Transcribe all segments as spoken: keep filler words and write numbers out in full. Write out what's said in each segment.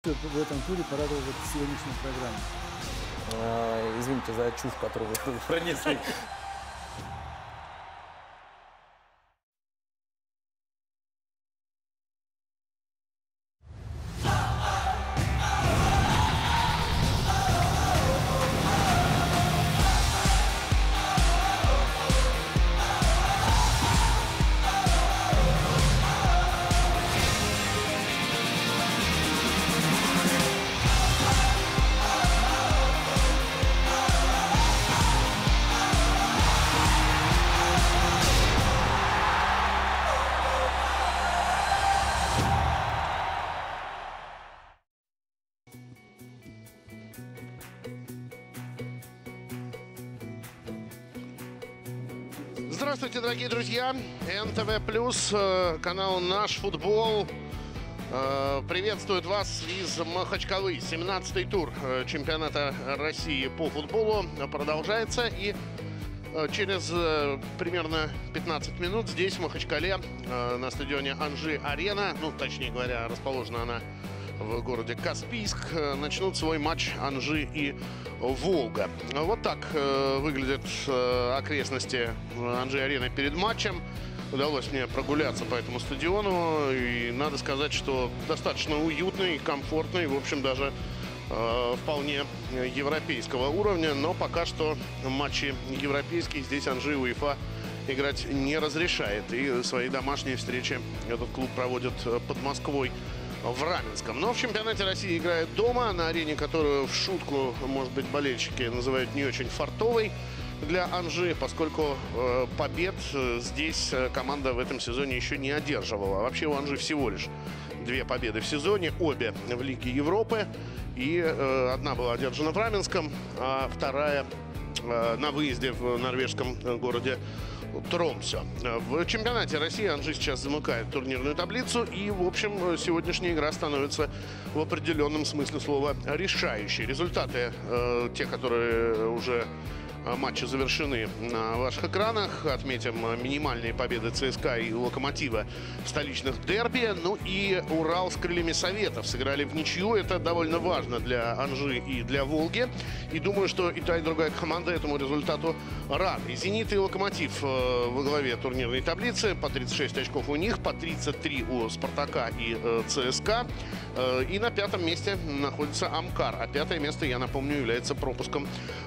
В этом туре порадовал вот сегодняшней программе? А, извините за чушь, которую вы пронесли. Здравствуйте, дорогие друзья! эн тэ вэ плюс, канал «Наш футбол» приветствует вас из Махачкалы. семнадцатый тур чемпионата России по футболу продолжается. И через примерно пятнадцать минут здесь, в Махачкале, на стадионе Анжи-Арена, ну, точнее говоря, расположена она в городе Каспийск, начнут свой матч Анжи и Волга. Вот так э, выглядят э, окрестности Анжи-арены перед матчем. Удалось мне прогуляться по этому стадиону. И надо сказать, что достаточно уютный, комфортный, в общем, даже э, вполне европейского уровня. Но пока что матчи европейские здесь Анжи и УЕФА играть не разрешает. И свои домашние встречи этот клуб проводит под Москвой, в Раменском. Но в чемпионате России играет дома, на арене, которую в шутку, может быть, болельщики называют не очень фартовой для Анжи, поскольку э, побед здесь команда в этом сезоне еще не одерживала. Вообще у Анжи всего лишь две победы в сезоне, обе в Лиге Европы. И э, одна была одержана в Раменском, а вторая э, на выезде в норвежском городе Тромсе. В чемпионате России Анжи сейчас замыкает турнирную таблицу. И, в общем, сегодняшняя игра становится в определенном смысле слова решающей. Результаты, э, те, которые уже матчи завершены на ваших экранах. Отметим минимальные победы ЦСКА и Локомотива в столичных дерби. Ну и Урал с крыльями Советов сыграли в ничью. Это довольно важно для Анжи и для Волги. И думаю, что и та, и другая команда этому результату рады. Зенит и Локомотив э, во главе турнирной таблицы. По тридцать шесть очков у них, по тридцать три у Спартака и э, ЦСКА. Э, и на пятом месте находится Амкар. А пятое место, я напомню, является пропуском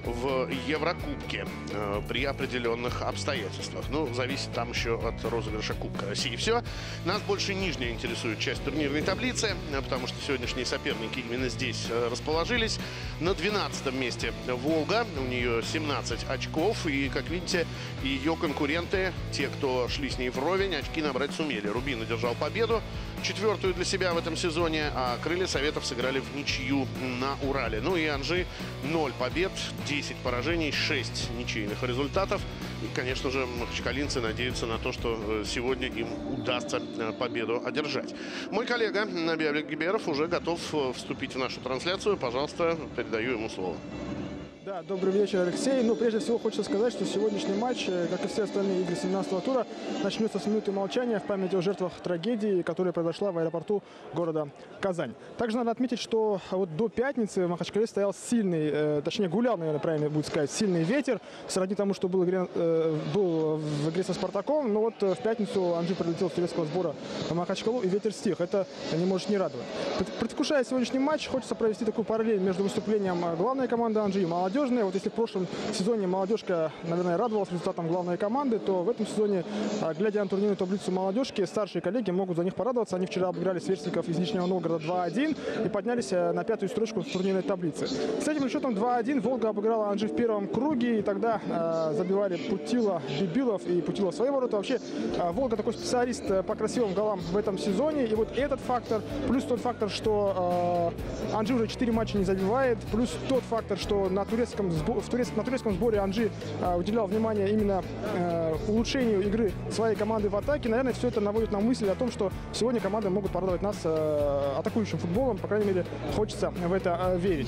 в Еврокубке э, при определенных обстоятельствах. Ну, зависит там еще от розыгрыша Кубка России. Все. Нас больше нижняя интересует часть турнирной таблицы, потому что сегодняшние соперники именно здесь э, расположились. На двенадцатом месте Волга. У нее семнадцать очков. И, как видите, ее конкуренты, те, кто шли с ней вровень, очки набрать сумели. Рубин одержал победу, четвертую для себя в этом сезоне, а крылья Советов сыграли в ничью на Урале. Ну и Анжи ноль побед, десять поражений, шесть ничейных результатов. И, конечно же, махачкалинцы надеются на то, что сегодня им удастся победу одержать. Мой коллега Набиалик Гиберов уже готов вступить в нашу трансляцию. Пожалуйста, передаю ему слово. Да, добрый вечер, Алексей. Ну, прежде всего, хочется сказать, что сегодняшний матч, как и все остальные игры семнадцатого тура, начнется с минуты молчания в память о жертвах трагедии, которая произошла в аэропорту города Казань. Также надо отметить, что вот до пятницы в Махачкале стоял сильный, э, точнее, гулял, наверное, правильно будет сказать, сильный ветер, сродни тому, что был, игре, э, был в игре со Спартаком. Но вот в пятницу Анжи прилетел с турецкого сбора в Махачкалу, и ветер стих. Это не может не радовать. Предвкушая сегодняшний матч, хочется провести такую параллель между выступлением главной команды Анжи и молодежи. Вот если в прошлом сезоне молодежка, наверное, радовалась результатам главной команды, то в этом сезоне, глядя на турнирную таблицу молодежки, старшие коллеги могут за них порадоваться. Они вчера обыграли сверстников из Нижнего Новгорода два один и поднялись на пятую строчку в турнирной таблице. С этим счетом два один Волга обыграла Анжи в первом круге, и тогда э, забивали Путила, Бибилов и Путила в свои ворота. Вообще, э, Волга такой специалист по красивым голам в этом сезоне. И вот этот фактор, плюс тот фактор, что э, Анжи уже четыре матча не забивает, плюс тот фактор, что на турецком турецком, в турецком, на турецком сборе Анжи уделял внимание именно улучшению игры своей команды в атаке. Наверное, все это наводит на мысль о том, что сегодня команды могут порадовать нас атакующим футболом. По крайней мере, хочется в это верить.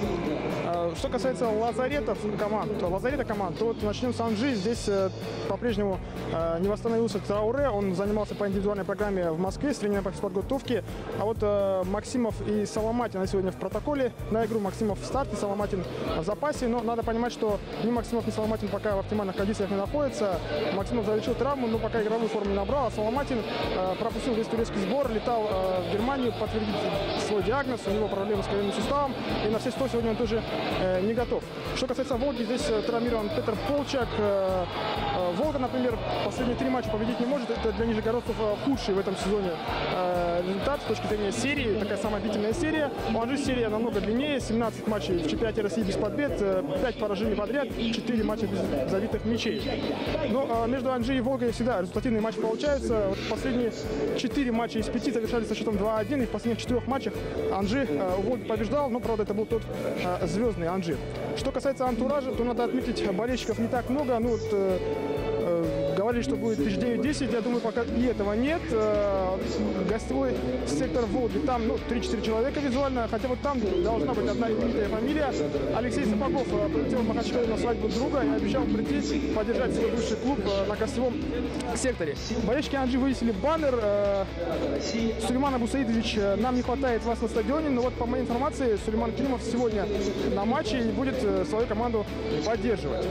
Что касается лазаретов команд, лазарета команд, то вот начнем с Анжи. Здесь по-прежнему не восстановился Трауре. Он занимался по индивидуальной программе в Москве с тренером по физподготовке. А вот Максимов и Соломатин сегодня в протоколе на игру. Максимов в старте, Соломатин в запасе. Но надо понимать, что ни Максимов, ни Соломатин пока в оптимальных кондициях не находятся. Максимов залечил травму, но пока игровую форму не набрал. А Соломатин э, пропустил весь турецкий сбор, летал э, в Германию подтвердить свой диагноз. У него проблемы с коленным суставом. И на все сто сегодня он тоже э, не готов. Что касается Волги, здесь э, травмирован Петр Полчак. Э, э, Волга, например, последние три матча победить не может. Это для нижегородцев э, худший в этом сезоне э, результат с точки зрения серии. Такая самая длительная серия. У Анжи серия намного длиннее. семнадцать матчей в чемпионате России без побед, пять поражений подряд, четыре матча без забитых мячей. Но между Анжи и Волгой всегда результативные матчи получаются. Вот последние четыре матча из пяти завершались со счетом два один. И в последних четырех матчах Анжи у Волги побеждал, но, правда, это был тот звездный Анжи. Что касается антуража, то надо отметить, болельщиков не так много. Ну, вот, э, говорили, что будет тысяч девять-десять. Я думаю, пока и этого нет. Э, гостевой сектор Волги, там ну, три-четыре человека визуально. Хотя вот там должна быть одна именитая фамилия. Алексей Сапогов э, прилетел в Махачкалу на свадьбу друга и обещал прийти поддержать свой бывший клуб э, на гостевом секторе. Болельщики Анжи вывесили баннер. Э, Сулейман Абусаидович, э, нам не хватает вас на стадионе. Но вот по моей информации, Сулейман Килимов сегодня на матче и будет э, свою команду поддерживать.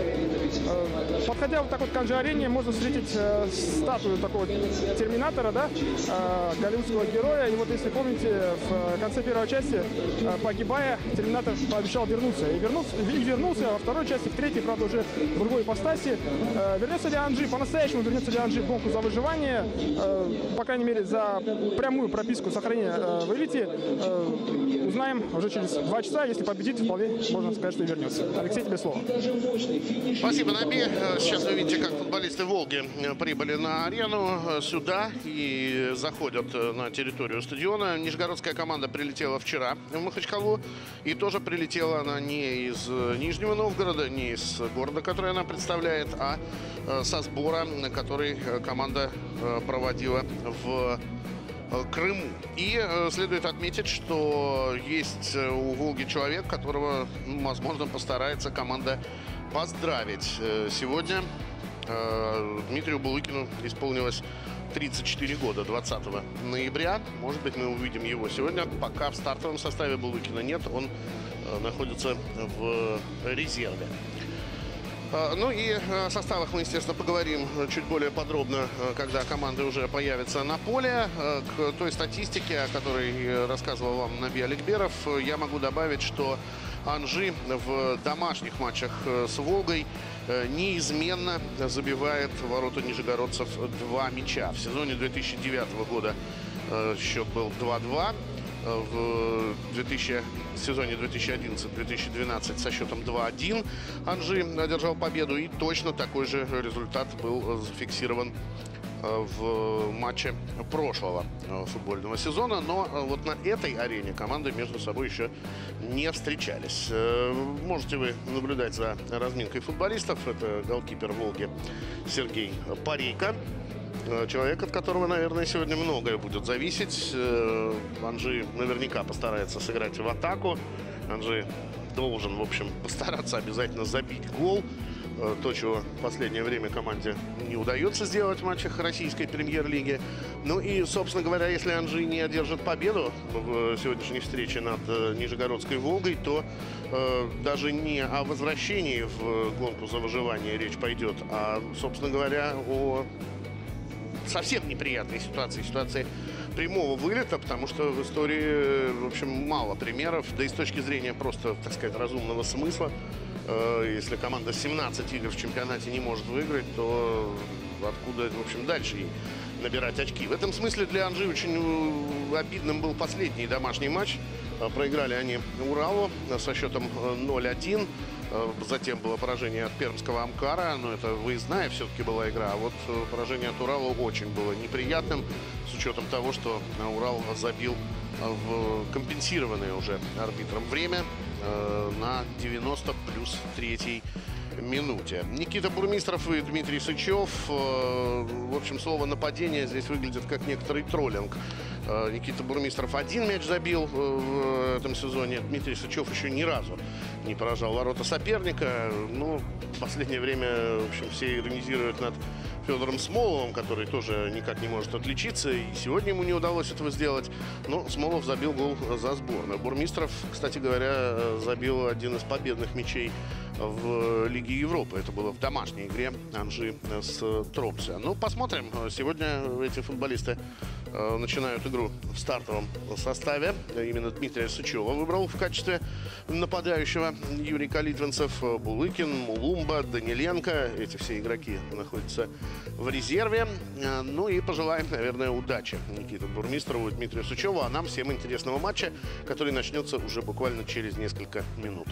Э, подходя вот так вот к Анжи-арене, можно встретить э, статую такого терминатора, да, э, голливудского героя. И вот если помните, в конце первой части, э, погибая, терминатор пообещал вернуться. И вернулся, и вернулся во второй части, в третьей, правда, уже в другой ипостаси. Э, вернется ли Анжи, по-настоящему вернется ли Анжи в гонку за выживание, э, по крайней мере, за прямую прописку сохранения э, в элите, э, узнаем уже через два часа. Если победит, вполне можно сказать, что и вернется. Алексей, тебе слово. Спасибо, Наби. Сейчас вы видите, как футболисты Волги прибыли на арену сюда и заходят на территорию стадиона. Нижегородская команда прилетела вчера в Махачкалу. И тоже прилетела она не из Нижнего Новгорода, не из города, который она представляет, а со сбора, который команда проводила в Крыму. И э, следует отметить, что есть у Волги человек, которого, возможно, постарается команда поздравить. Э, сегодня э, Дмитрию Булыкину исполнилось тридцать четыре года, двадцатого ноября. Может быть, мы увидим его сегодня. Пока в стартовом составе Булыкина нет, он э, находится в резерве. Ну и о составах мы, естественно, поговорим чуть более подробно, когда команды уже появятся на поле. К той статистике, о которой рассказывал вам Наби Аликберов, я могу добавить, что Анжи в домашних матчах с Волгой неизменно забивает в ворота нижегородцев два мяча. В сезоне две тысячи девятого года счет был два-два. В две тысячи, сезоне две тысячи одиннадцатом — две тысячи двенадцатом со счетом два-один Анжи одержал победу. И точно такой же результат был зафиксирован в матче прошлого футбольного сезона. Но вот на этой арене команды между собой еще не встречались. Можете вы наблюдать за разминкой футболистов. Это голкипер Волги Сергей Парейко. Человек, от которого, наверное, сегодня многое будет зависеть. Анжи наверняка постарается сыграть в атаку. Анжи должен, в общем, постараться обязательно забить гол. То, чего в последнее время команде не удается сделать в матчах российской премьер-лиги. Ну и, собственно говоря, если Анжи не одержит победу в сегодняшней встрече над Нижегородской Волгой, то э, даже не о возвращении в гонку за выживание речь пойдет, а, собственно говоря, о совсем неприятной ситуации, ситуации прямого вылета, потому что в истории, в общем, мало примеров, да и с точки зрения просто, так сказать, разумного смысла. Э, если команда семнадцать игр в чемпионате не может выиграть, то откуда, в общем, дальше ей набирать очки? В этом смысле для Анжи очень обидным был последний домашний матч. Проиграли они Уралу со счетом ноль-один. Затем было поражение от пермского Амкара, но это выездная все-таки была игра. А вот поражение от Урала очень было неприятным, с учетом того, что Урал забил в компенсированное уже арбитром время. э, на девяносто плюс третьей минуте. Никита Бурмистров и Дмитрий Сычев. Э, в общем, слово «нападение» здесь выглядит как некоторый троллинг. Э, Никита Бурмистров один мяч забил в этом сезоне. Дмитрий Сычев еще ни разу не поражал ворота соперника. Ну, в последнее время, в общем, все иронизируют над Федором Смоловым, который тоже никак не может отличиться. И сегодня ему не удалось этого сделать. Но Смолов забил гол за сборную. Бурмистров, кстати говоря, забил один из победных мячей в Лиге Европы. Это было в домашней игре Анжи с Тромсе. Ну, посмотрим. Сегодня эти футболисты начинают игру в стартовом составе. Именно Дмитрия Сычева выбрал в качестве нападающего Юрий Калитвинцев. Булыкин, Мулумба, Даниленко. Эти все игроки находятся в резерве. Ну и пожелаем, наверное, удачи Никите Бурмистрову и Дмитрию Сычеву. А нам всем интересного матча, который начнется уже буквально через несколько минут.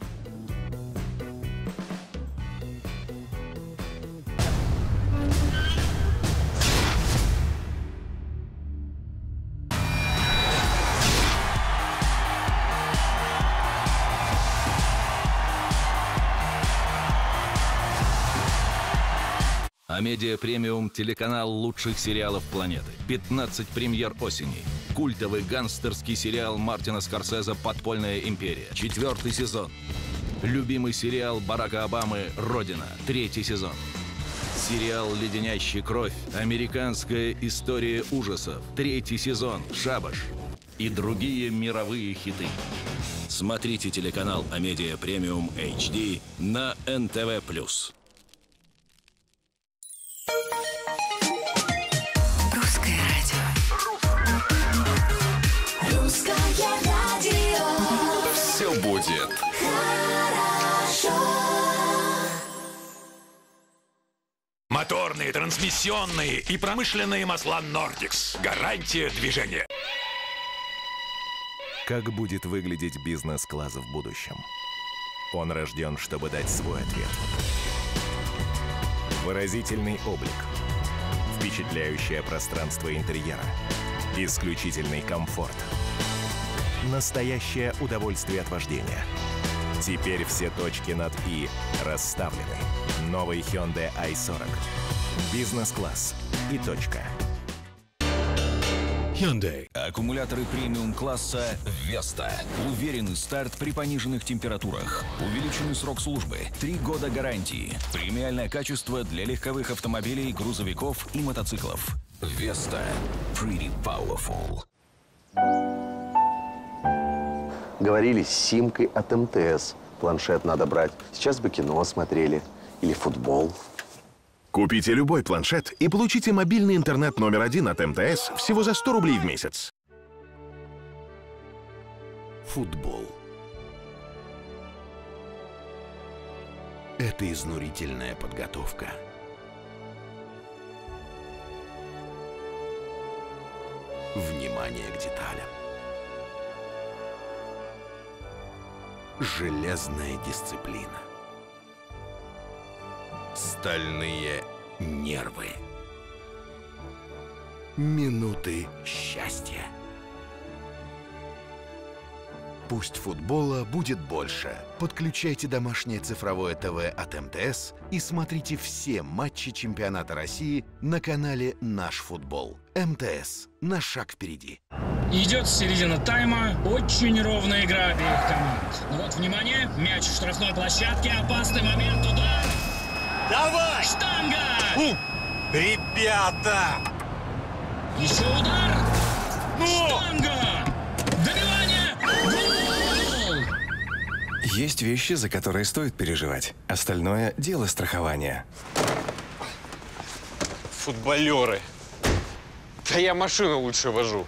Амедиа Премиум – телеканал лучших сериалов планеты. пятнадцать премьер осени. Культовый гангстерский сериал Мартина Скорсезе «Подпольная империя». Четвертый сезон. Любимый сериал Барака Обамы «Родина». Третий сезон. Сериал «Леденящий кровь». Американская история ужасов. Третий сезон. «Шабаш». И другие мировые хиты. Смотрите телеканал Амедиа Премиум эйч ди на эн тэ вэ плюс. Русское радио. Русское радио. Все будет Хорошо. Моторные, трансмиссионные и промышленные масла Nordics. Гарантия движения. Как будет выглядеть бизнес-класс в будущем? Он рожден, чтобы дать свой ответ. Выразительный облик, впечатляющее пространство интерьера, исключительный комфорт, настоящее удовольствие от вождения. Теперь все точки над «и» расставлены. Новый Hyundai ай сорок. Бизнес-класс и точка. Hyundai. Аккумуляторы премиум-класса Vesta. Уверенный старт при пониженных температурах. Увеличенный срок службы. Три года гарантии. Премиальное качество для легковых автомобилей, грузовиков и мотоциклов. Vesta. Pretty powerful. Говорили с симкой от эм тэ эс. Планшет надо брать. Сейчас бы кино смотрели. Или футбол. Купите любой планшет и получите мобильный интернет номер один от эм тэ эс всего за сто рублей в месяц. Футбол. Это изнурительная подготовка. Внимание к деталям. Железная дисциплина. Стальные нервы. Минуты счастья. Пусть футбола будет больше. Подключайте домашнее цифровое ТВ от эм тэ эс и смотрите все матчи чемпионата России на канале «Наш футбол». эм тэ эс. На шаг впереди. Идет середина тайма. Очень ровная игра обеих команд. Ну вот, внимание. Мяч в штрафной площадке. Опасный момент. Удар. Давай! Штанга! У, ребята! Еще удар! Ну! Штанга! Добивание! Гол! Есть вещи, за которые стоит переживать. Остальное – дело страхования. Футболеры. Да я машину лучше вожу.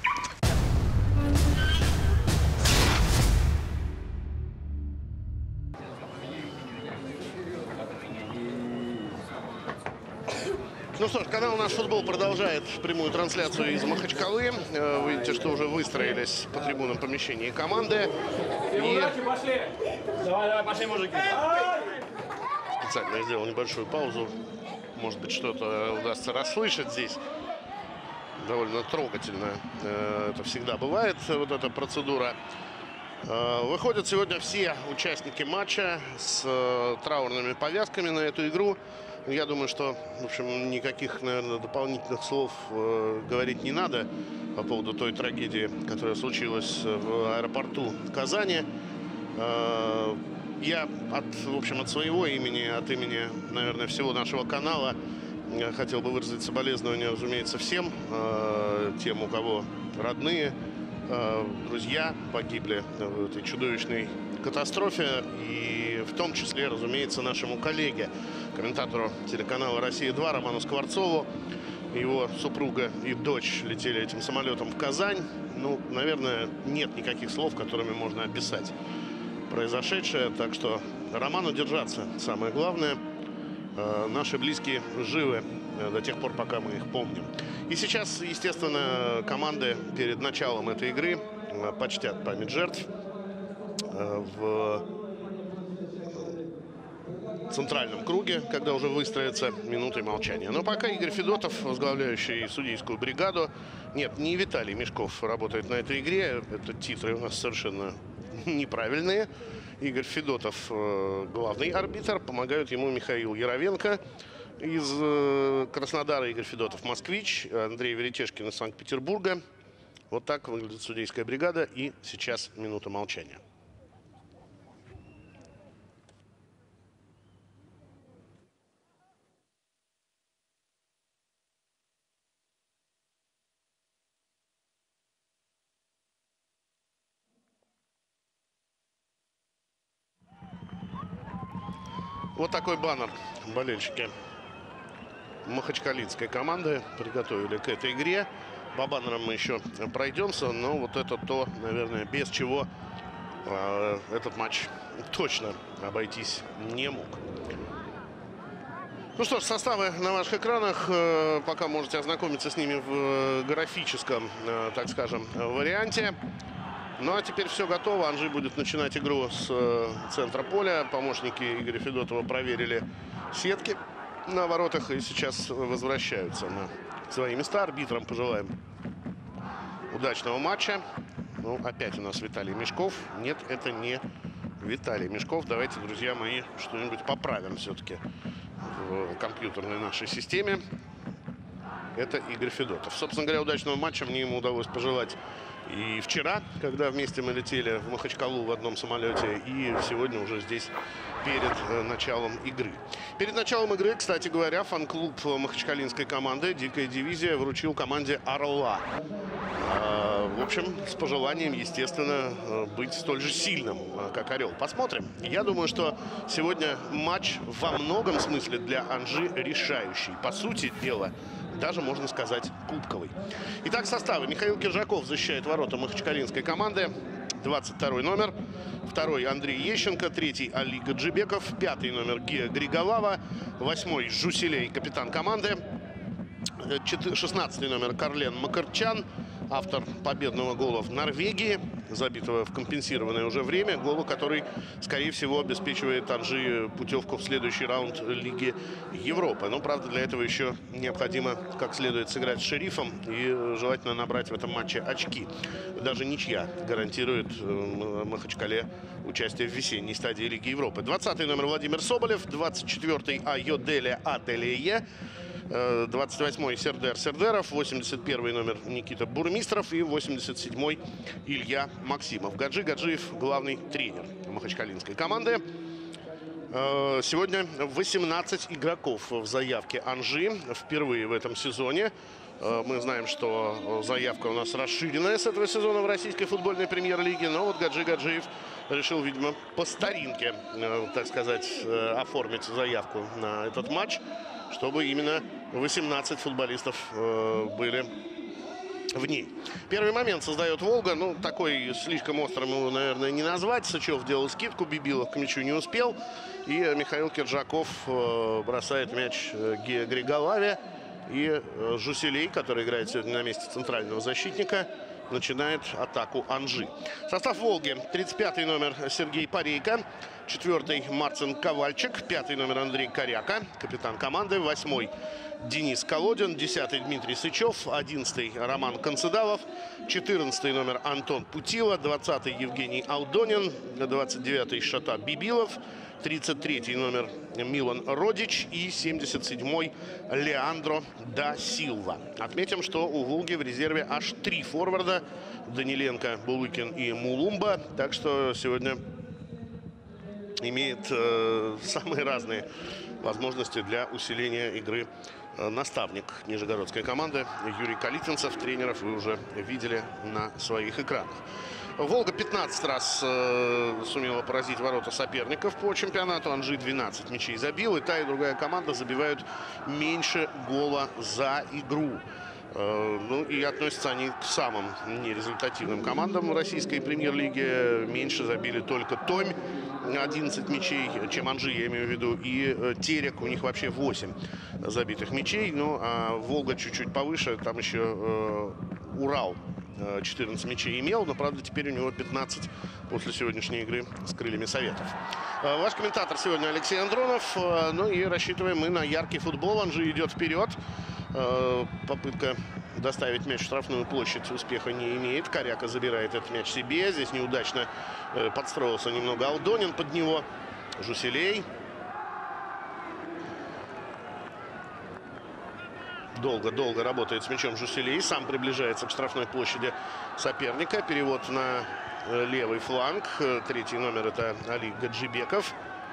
Ну что ж, канал «Наш футбол» продолжает прямую трансляцию из Махачкалы. Вы видите, что уже выстроились по трибунам помещения команды. И... Пошли! Давай, давай, пошли, мужики! Специально сделал небольшую паузу. Может быть, что-то удастся расслышать здесь. Довольно трогательно это всегда бывает, вот эта процедура. Выходят сегодня все участники матча с траурными повязками на эту игру. Я думаю, что, в общем, никаких, наверное, дополнительных слов говорить не надо по поводу той трагедии, которая случилась в аэропорту Казани. Я от, в общем, от своего имени, от имени, наверное, всего нашего канала хотел бы выразить соболезнования, разумеется, всем тем, у кого родные, друзья погибли в этой чудовищной катастрофе. И в том числе, разумеется, нашему коллеге, комментатору телеканала «Россия-два» Роману Скворцову. Его супруга и дочь летели этим самолетом в Казань. Ну, наверное, нет никаких слов, которыми можно описать произошедшее. Так что Роману держаться, самое главное. Наши близкие живы до тех пор, пока мы их помним. И сейчас, естественно, команды перед началом этой игры почтят память жертв в центральном круге, когда уже выстроится минутой молчания. Но пока Игорь Федотов, возглавляющий судейскую бригаду, нет, не Виталий Мешков работает на этой игре. Это титры у нас совершенно неправильные. Игорь Федотов главный арбитр, помогают ему Михаил Яровенко из Краснодара, Игорь Федотов москвич, Андрей Веретешкин из Санкт-Петербурга. Вот так выглядит судейская бригада. И сейчас минута молчания. Вот такой баннер болельщики махачкалинской команды приготовили к этой игре. По баннерам мы еще пройдемся, но вот это то, наверное, без чего э, этот матч точно обойтись не мог. Ну что ж, составы на ваших экранах. Э, пока можете ознакомиться с ними в э, графическом, э, так скажем, варианте. Ну а теперь все готово. Анжи будет начинать игру с э, центра поля. Помощники Игоря Федотова проверили сетки на воротах и сейчас возвращаются на свои места. Арбитрам пожелаем удачного матча. Ну, опять у нас Виталий Мешков. Нет, это не Виталий Мешков. Давайте, друзья мои, что-нибудь поправим все-таки в компьютерной нашей системе. Это Игорь Федотов. Собственно говоря, удачного матча мне ему удалось пожелать и вчера, когда вместе мы летели в Махачкалу в одном самолете, и сегодня уже здесь перед началом игры. Перед началом игры, кстати говоря, фан-клуб махачкалинской команды «Дикая дивизия» вручил команде «Орла». В общем, с пожеланием, естественно, быть столь же сильным, как «Орел». Посмотрим. Я думаю, что сегодня матч во многом смысле для Анжи решающий. По сути дела, даже, можно сказать, кубковый. Итак, составы. Михаил Киржаков защищает ворота махачкалинской команды. двадцать второй номер. Второй Андрей Ещенко. Третий Али Гаджибеков. Пятый номер Гея Григолава. Восьмой Жуселей, капитан команды. шестнадцатый номер Карлен Макарчан. Автор победного гола в Норвегии, забитого в компенсированное уже время. Гола, который, скорее всего, обеспечивает Анжи путевку в следующий раунд Лиги Европы. Но, правда, для этого еще необходимо как следует сыграть с Шерифом и желательно набрать в этом матче очки. Даже ничья гарантирует Махачкале участие в весенней стадии Лиги Европы. двадцатый номер Владимир Соболев, двадцать четвёртый Айоделе Ателие, двадцать восьмой Сердер Сердеров, восемьдесят первый номер Никита Бурмистров и восемьдесят седьмой Илья Максимов. Гаджи Гаджиев — главный тренер махачкалинской команды. Сегодня восемнадцать игроков в заявке Анжи. Впервые в этом сезоне. Мы знаем, что заявка у нас расширенная с этого сезона в российской футбольной премьер-лиге. Но вот Гаджи Гаджиев решил, видимо, по старинке, так сказать, оформить заявку на этот матч, чтобы именно восемнадцать футболистов э, были в ней. Первый момент создает «Волга». Ну, такой слишком острым его, наверное, не назвать. Сычев делал скидку, Бибилов к мячу не успел. И Михаил Киржаков э, бросает мяч Гея Григолаве. И э, Жуселей, который играет сегодня на месте центрального защитника, начинает атаку Анжи. Состав «Волги». тридцать пятый номер Сергей Парейко. четвёртый Марцин Ковальчик. пятый номер Андрей Коряка, капитан команды. восьмой Денис Колодин, десятый Дмитрий Сычев, одиннадцатый Роман Концедалов, четырнадцатый номер Антон Путила, двадцатый Евгений Алдонин, двадцать девятый Шатат Бибилов, тридцать третий номер Милан Родич и семьдесят седьмой Леандро да Силва. Отметим, что у «Волги» в резерве аж три форварда: Даниленко, Булыкин и Мулумба. Так что сегодня имеет э, самые разные возможности для усиления игры э, наставник нижегородской команды Юрий Калитинцев. Тренеров вы уже видели на своих экранах. «Волга» пятнадцать раз э, сумела поразить ворота соперников по чемпионату. «Анжи» двенадцать мячей забил. И та, и другая команда забивают меньше гола за игру. Э, ну и относятся они к самым нерезультативным командам российской премьер-лиги. Меньше забили только «Томь», одиннадцать мячей, чем «Анжи», я имею в виду, и э, «Терек», у них вообще восемь забитых мячей. Ну а «Волга» чуть-чуть повыше, там еще э, «Урал» четырнадцать мячей имел, но, правда, теперь у него пятнадцать после сегодняшней игры с крыльями Советов. Ваш комментатор сегодня Алексей Андронов. Ну и рассчитываем мы на яркий футбол. «Анжи» идет вперед. Попытка доставить мяч в штрафную площадь успеха не имеет. Коряка забирает этот мяч себе. Здесь неудачно подстроился немного Алдонин под него. Жуселей. Долго-долго работает с мячом Жуселей. Сам приближается к штрафной площади соперника. Перевод на левый фланг. Третий номер — это Али Гаджибеков.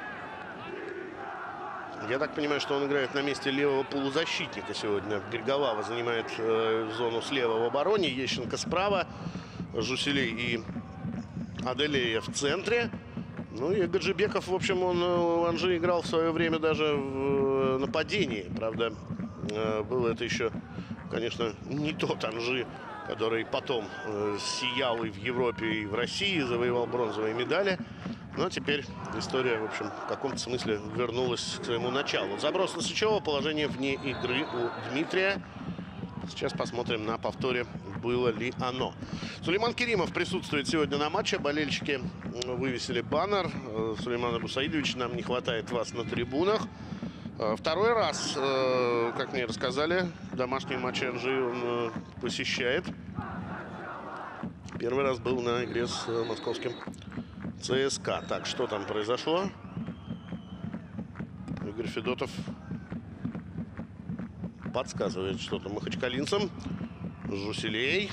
Я так понимаю, что он играет на месте левого полузащитника сегодня. Григолава занимает э, зону слева в обороне. Ещенко справа. Жуселей и Аделея в центре. Ну и Гаджибеков, в общем, он в «Анжи» играл в свое время даже в нападении. Правда, было это еще, конечно, не тот «Анжи», который потом э, сиял и в Европе, и в России, завоевал бронзовые медали. Но теперь история, в общем, в каком-то смысле вернулась к своему началу. Заброс на Сычева, положение вне игры у Дмитрия. Сейчас посмотрим на повторе, было ли оно. Сулейман Керимов присутствует сегодня на матче. Болельщики вывесили баннер: Сулейман Абусаидович, нам не хватает вас на трибунах. Второй раз, как мне рассказали, домашние матчи «Анжи» он посещает. Первый раз был на игре с московским ЦСКА. Так, что там произошло? Игорь Федотов подсказывает что-то махачкалинцам. Жуселей.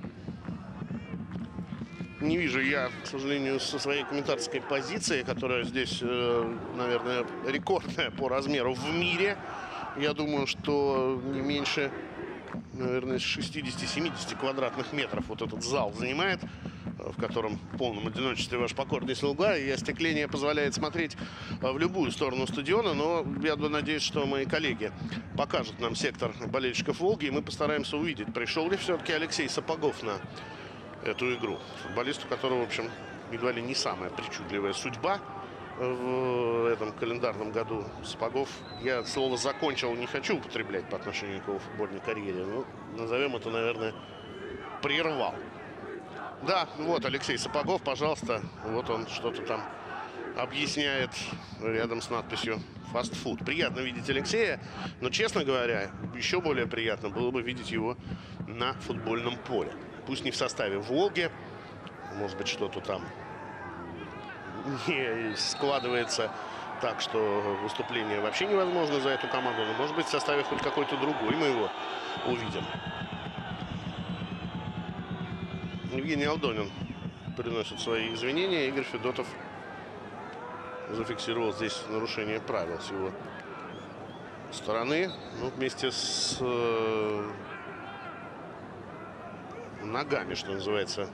Не вижу я, к сожалению, со своей комментаторской позиции, которая здесь, наверное, рекордная по размеру в мире. Я думаю, что не меньше, наверное, шестидесяти-семидесяти квадратных метров вот этот зал занимает, в котором в полном одиночестве ваш покорный слуга. И остекление позволяет смотреть в любую сторону стадиона. Но я надеюсь, что мои коллеги покажут нам сектор болельщиков «Волги», и мы постараемся увидеть, пришел ли все-таки Алексей Сапогов на эту игру. Футболист, у которого, в общем, едва ли не самая причудливая судьба в этом календарном году. Сапогов, я слово «закончил» не хочу употреблять по отношению к его футбольной карьере. Ну, назовем это, наверное, прервал. Да, вот Алексей Сапогов, пожалуйста. Вот он что-то там объясняет рядом с надписью «Фастфуд». Приятно видеть Алексея, но, честно говоря, еще более приятно было бы видеть его на футбольном поле. Пусть не в составе «Волги». Может быть, что-то там не складывается так, что выступление вообще невозможно за эту команду. Но, может быть, в составе хоть какой-то другой мы его увидим. Евгений Алдонин приносит свои извинения. Игорь Федотов зафиксировал здесь нарушение правил с его стороны. Ну, вместе с э, ногами, что называется,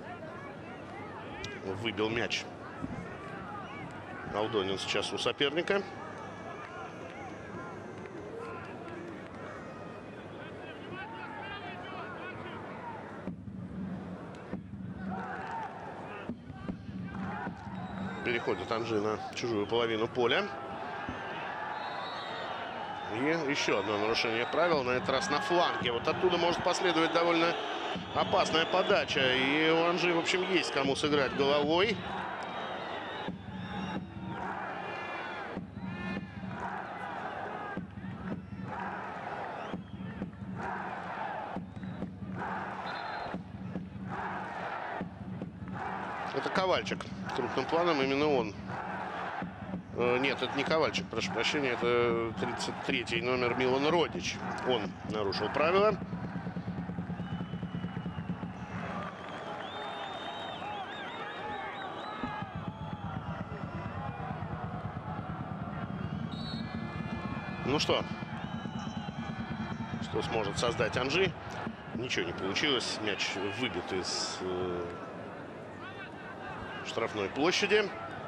выбил мяч Алдонин сейчас у соперника. Переходит «Анжи» на чужую половину поля. И еще одно нарушение правил, на этот раз на фланге. Вот оттуда может последовать довольно опасная подача. И у «Анжи», в общем, есть кому сыграть головой. Ковальчик. Крупным планом именно он. Нет, это не Ковальчик, прошу прощения. Это тридцать третий номер Милан Родич. Он нарушил правила. Ну что? Что сможет создать Анжи? Ничего не получилось. Мяч выбит из э, штрафной площади.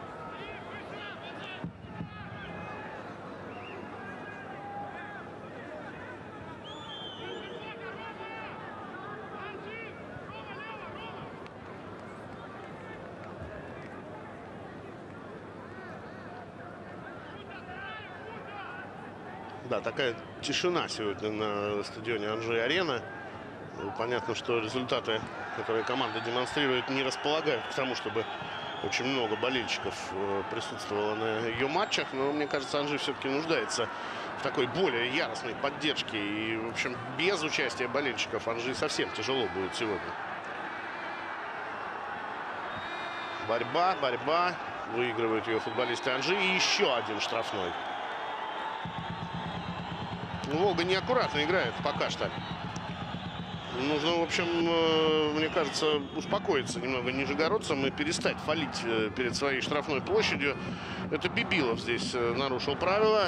Да, такая тишина сегодня на стадионе Анжи-Арена. Понятно, что результаты, которые команда демонстрирует, не располагают к тому, чтобы очень много болельщиков присутствовало на ее матчах. Но, мне кажется, Анжи все-таки нуждается в такой более яростной поддержке. И, в общем, без участия болельщиков Анжи совсем тяжело будет сегодня. Борьба, борьба. Выигрывают ее футболисты Анжи. И еще один штрафной. Волга неаккуратно играет пока что. Нужно, в общем, мне кажется, успокоиться немного нижегородцам и перестать фалить перед своей штрафной площадью. Это Бибилов здесь нарушил правила.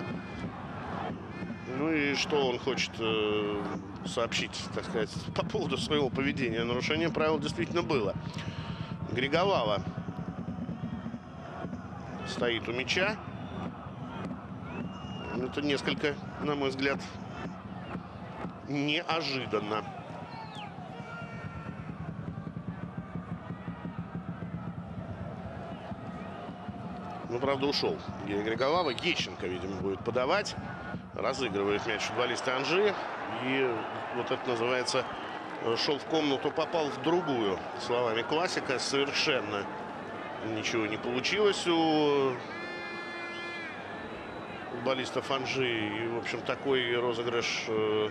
Ну и что он хочет сообщить, так сказать, по поводу своего поведения? Нарушение правил действительно было. Григолава стоит у мяча. Это несколько, на мой взгляд, неожиданно. Ну, правда, ушел Гея Григолава. Ещенко, видимо, будет подавать. Разыгрывает мяч футболисты Анжи. И вот это называется «шел в комнату, попал в другую». Словами классика, совершенно ничего не получилось у футболистов Анжи. И, в общем, такой розыгрыш э,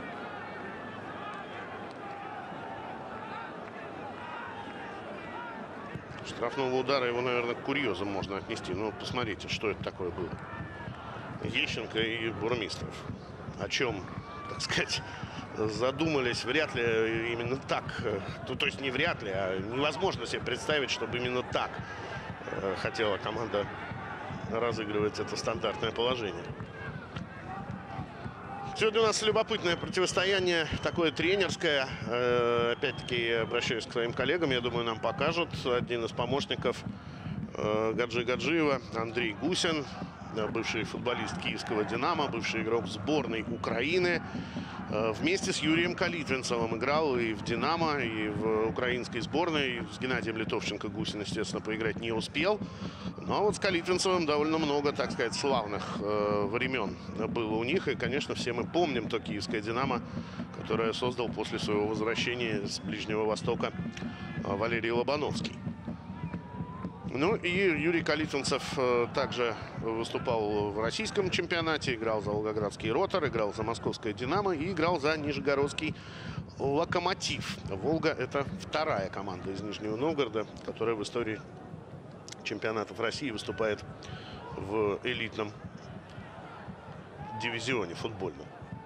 штрафного удара, его, наверное, к курьезам можно отнести. Ну, посмотрите, что это такое было. Ещенко и Бурмистров. О чем, так сказать, задумались, вряд ли именно так. Ну, то есть не вряд ли, а невозможно себе представить, чтобы именно так э, хотела команда разыгрывать это стандартное положение. Сегодня у нас любопытное противостояние, такое тренерское. Э, Опять-таки, обращаюсь к своим коллегам, я думаю, нам покажут. Один из помощников э, Гаджи Гаджиева, Андрей Гусин, бывший футболист киевского «Динамо», бывший игрок сборной Украины. Э, вместе с Юрием Калитвинцевым играл и в «Динамо», и в украинской сборной. С Геннадием Литовченко Гусин, естественно, поиграть не успел. Но вот с Калитвинцевым довольно много, так сказать, славных э, времен было у них. И, конечно, все мы помним то киевское «Динамо», которое создал после своего возвращения с Ближнего Востока э, Валерий Лобановский. Ну и Юрий Калитвинцев э, также выступал в российском чемпионате. Играл за Волгоградский «Ротор», играл за московское «Динамо» и играл за нижегородский «Локомотив». «Волга» — это вторая команда из Нижнего Новгорода, которая в истории чемпионатов России выступает в элитном дивизионе футбольном.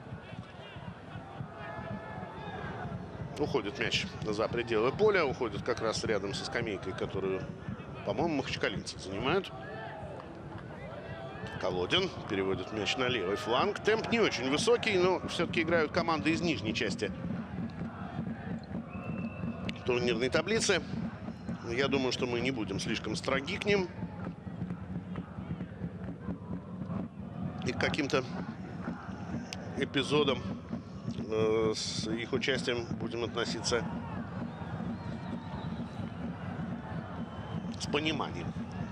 Уходит мяч за пределы поля, уходит как раз рядом со скамейкой, которую, по-моему, махачкалинцы занимают. Колодин переводит мяч на левый фланг. Темп не очень высокий, но все-таки играют команды из нижней части турнирной таблицы. Я думаю, что мы не будем слишком строги к ним. И к каким-то эпизодам э, с их участием будем относиться с пониманием.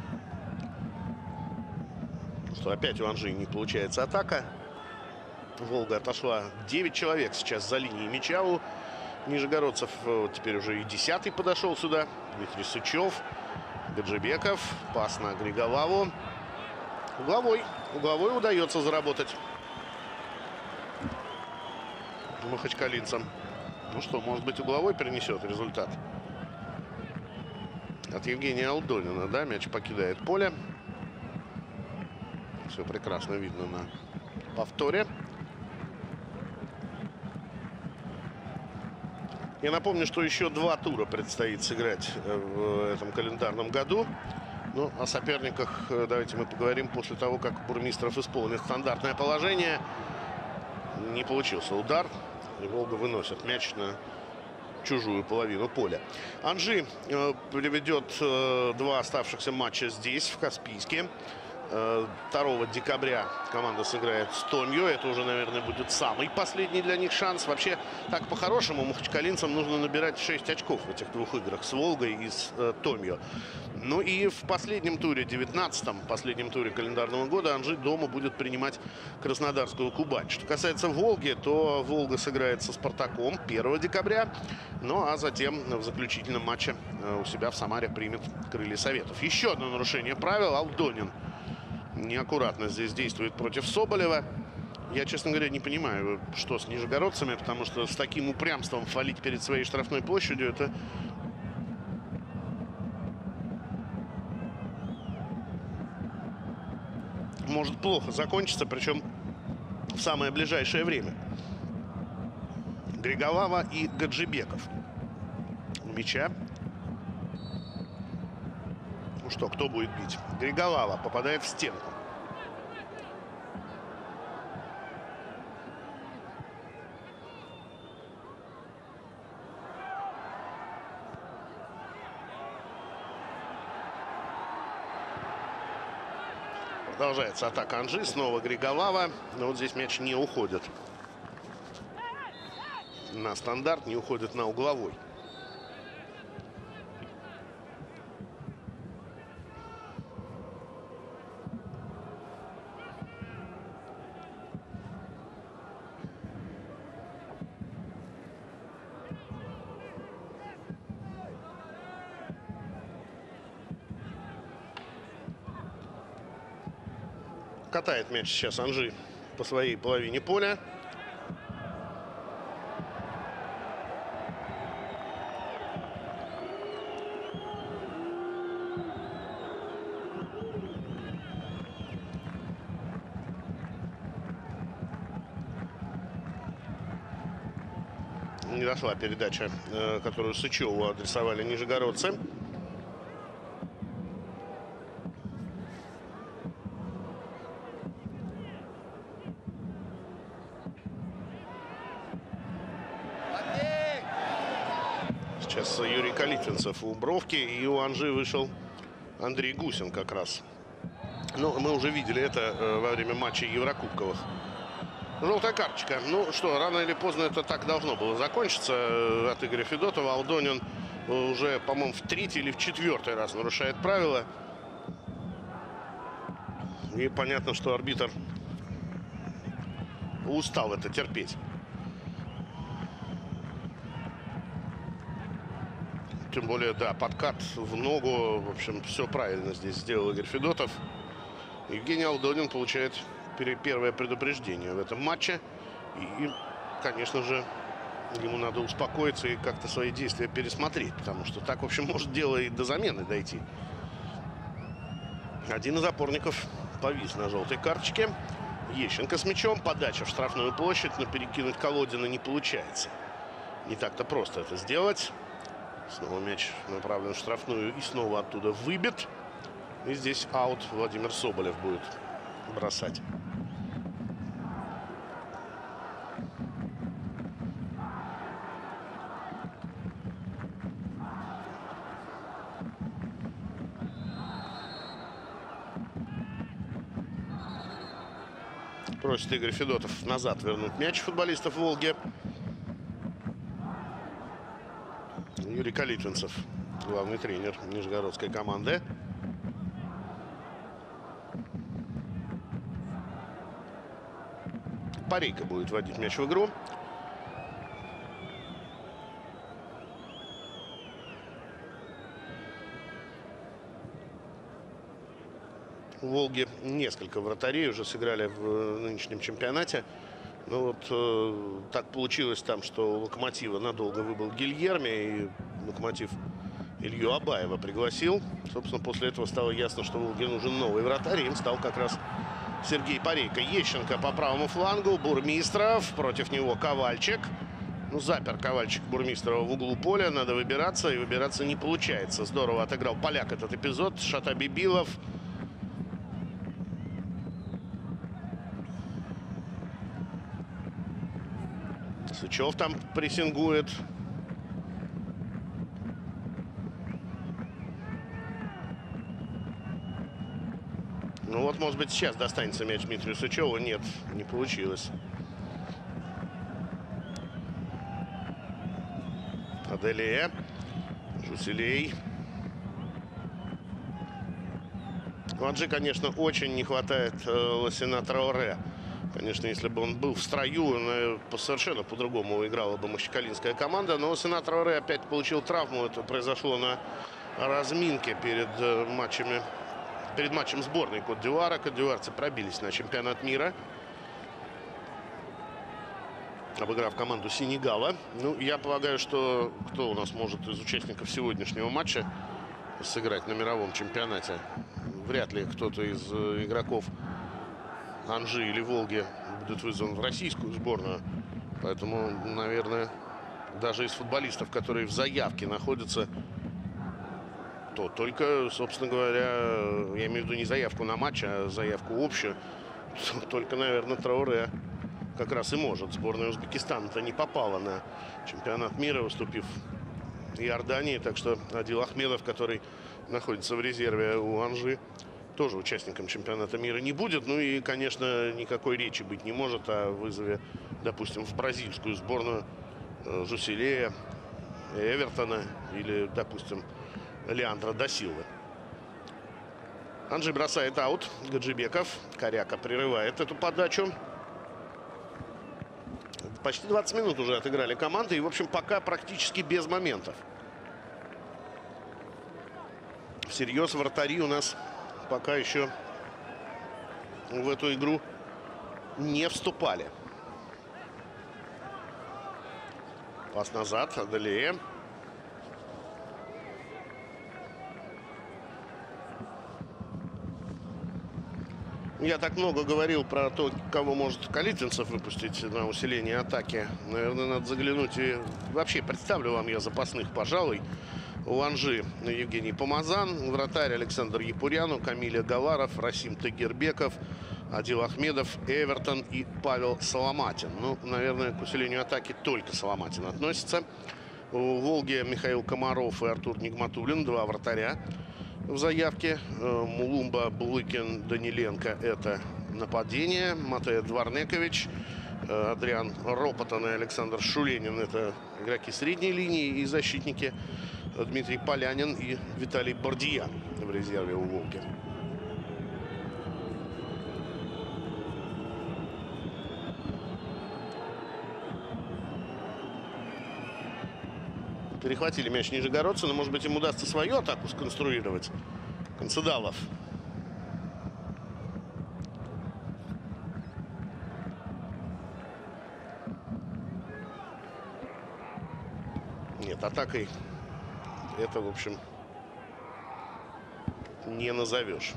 Что опять у Анжи не получается атака. Волга отошла. девять человек сейчас за линией мяча у нижегородцев. Вот теперь уже и десятый подошел сюда. Дмитрий Сычев, Гаджибеков. Пас на Григолаву. Угловой. Угловой удается заработать махачкалинцам. Ну что, может быть, угловой принесет результат. от Евгения Алдонина. Да, мяч покидает поле. Все прекрасно видно на повторе. Я напомню, что еще два тура предстоит сыграть в этом календарном году. Ну, о соперниках давайте мы поговорим после того, как Бурмистров исполнит стандартное положение. Не получился удар. И Волга выносит мяч на чужую половину поля. Анжи э, приведет э, два оставшихся матча здесь, в Каспийске. второго декабря команда сыграет с Томью. Это уже, наверное, будет самый последний для них шанс. Вообще, так по-хорошему, махачкалинцам нужно набирать шесть очков в этих двух играх с Волгой и с э, Томью. Ну и в последнем туре, девятнадцатом, последнем туре календарного года, Анжи дома будет принимать краснодарскую Кубань. Что касается Волги, то Волга сыграет со Спартаком первого декабря. Ну а затем в заключительном матче э, у себя в Самаре примет Крылья Советов. Еще одно нарушение правил. Алдонин неаккуратно здесь действует против Соболева. Я, честно говоря, не понимаю, что с нижегородцами, потому что с таким упрямством фалить перед своей штрафной площадью — это может плохо закончиться, причем в самое ближайшее время. Григолава и Гаджибеков у мяча. Ну что, кто будет бить? Григолава попадает в стенку. Продолжается атака Анжи. Снова Григолава. Но вот здесь мяч не уходит на стандарт, не уходит на угловой. Катает мяч сейчас Анжи по своей половине поля. Не дошла передача, которую Сычеву адресовали нижегородцы. Сейчас Юрий Калитвинцев у бровки, и у Анжи вышел Андрей Гусин как раз. Ну, мы уже видели это во время матчей Еврокубковых. Желтая карточка. Ну что, рано или поздно это так должно было закончиться от Игоря Федотова. Алдонин уже, по-моему, в третий или в четвертый раз нарушает правила. И понятно, что арбитр устал это терпеть. Тем более, да, подкат в ногу. В общем, все правильно здесь сделал Игорь Федотов. Евгений Алдонин получает первое предупреждение в этом матче. И, конечно же, ему надо успокоиться и как-то свои действия пересмотреть. Потому что так, в общем, может дело и до замены дойти. Один из опорников повис на желтой карточке. Ещенко с мячом. Подача в штрафную площадь, но перекинуть Колодина не получается. Не так-то просто это сделать. Снова мяч направлен в штрафную и снова оттуда выбит. И здесь аут. Владимир Соболев будет бросать. Просит Игорь Федотов назад вернуть мяч футболистов Волги. Юрий Калитвинцев, главный тренер нижегородской команды. Парейко будет вводить мяч в игру. У Волги несколько вратарей уже сыграли в нынешнем чемпионате. Ну вот э, так получилось там, что у Локомотива надолго выбыл Гильерми, и Локомотив Илью Абаева пригласил. Собственно, после этого стало ясно, что Волге нужен новый вратарь. Им стал как раз Сергей Парейко. Ещенко по правому флангу. Бурмистров. Против него Ковальчик. Ну, запер Ковальчик Бурмистрова в углу поля. Надо выбираться, и выбираться не получается. Здорово отыграл поляк этот эпизод. Шата Бибилов. Сычев там прессингует. Ну вот, может быть, сейчас достанется мяч Дмитрию Сычеву. Нет, не получилось. Аделия. Жуселей. У Анжи, конечно, очень не хватает э, Лосина Траоре. Конечно, если бы он был в строю, он, совершенно по-другому играла бы махачкалинская команда. Но Лосина Траоре опять получил травму. Это произошло на разминке перед э, матчами. Перед матчем сборной Кот-д'Ивуара. Кот-д'Ивуарцы пробились на чемпионат мира, обыграв команду Сенегала. Ну, я полагаю, что кто у нас может из участников сегодняшнего матча сыграть на мировом чемпионате? Вряд ли кто-то из игроков Анжи или Волги будет вызван в российскую сборную. Поэтому, наверное, даже из футболистов, которые в заявке находятся, то только, собственно говоря, я имею в виду не заявку на матч, а заявку общую, только, наверное, Траоре как раз и может. Сборная Узбекистана-то не попала на чемпионат мира, выступив в Иордании. Так что Адил Ахмедов, который находится в резерве у Анжи, тоже участником чемпионата мира не будет. Ну и, конечно, никакой речи быть не может о вызове, допустим, в бразильскую сборную Жуселея, Эвертона или, допустим, Леандро да Силвы. Анжи бросает аут. Гаджибеков. Коряка прерывает эту подачу. Почти двадцать минут уже отыграли команды. И, в общем, пока практически без моментов. Всерьез вратари у нас пока еще в эту игру не вступали. Пас назад. Аделия. Я так много говорил про то, кого может Калитвинцев выпустить на усиление атаки. Наверное, надо заглянуть и вообще представлю вам я запасных, пожалуй. У Анжи Евгений Помазан, вратарь Александр Япуряну, Камиля Гаваров, Расим Тагирбеков, Адил Ахмедов, Эвертон и Павел Соломатин. Ну, наверное, к усилению атаки только Соломатин относится. У Волги Михаил Комаров и Артур Нигматуллин, два вратаря в заявке. Мулумба, Булыкин, Даниленко — это нападение. Матея Дворнекович, Адриан Ропотон и Александр Шуленин — это игроки средней линии и защитники. Дмитрий Полянин и Виталий Бардиян в резерве у Волги. Перехватили мяч нижегородцы, но, может быть, им удастся свою атаку сконструировать. Концедалов. Нет, атакой это, в общем, не назовешь.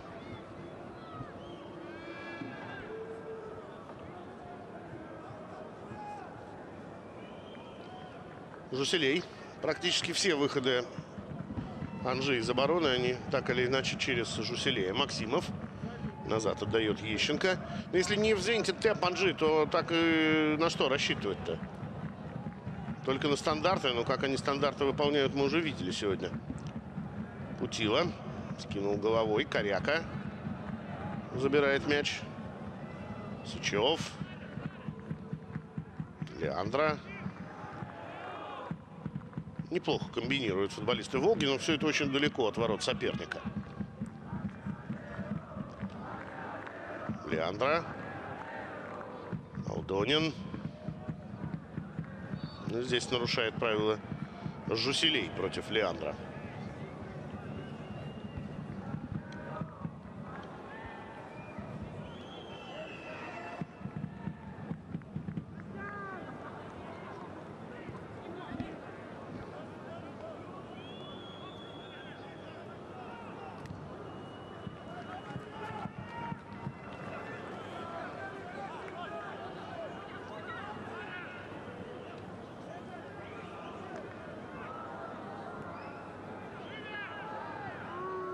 Жуселей. Практически все выходы Анжи из обороны, они так или иначе через Жуселея. Максимов назад отдает Ещенко. Но если не взвинтит темп Анжи, то так и на что рассчитывать-то? Только на стандарты. Но как они стандарты выполняют, мы уже видели сегодня. Путила. Скинул головой. Коряка забирает мяч. Сычев. Леандро. Неплохо комбинируют футболисты Волги, но все это очень далеко от ворот соперника. Леандро. Алдонин. Здесь нарушает правила Жуселей против Леандро.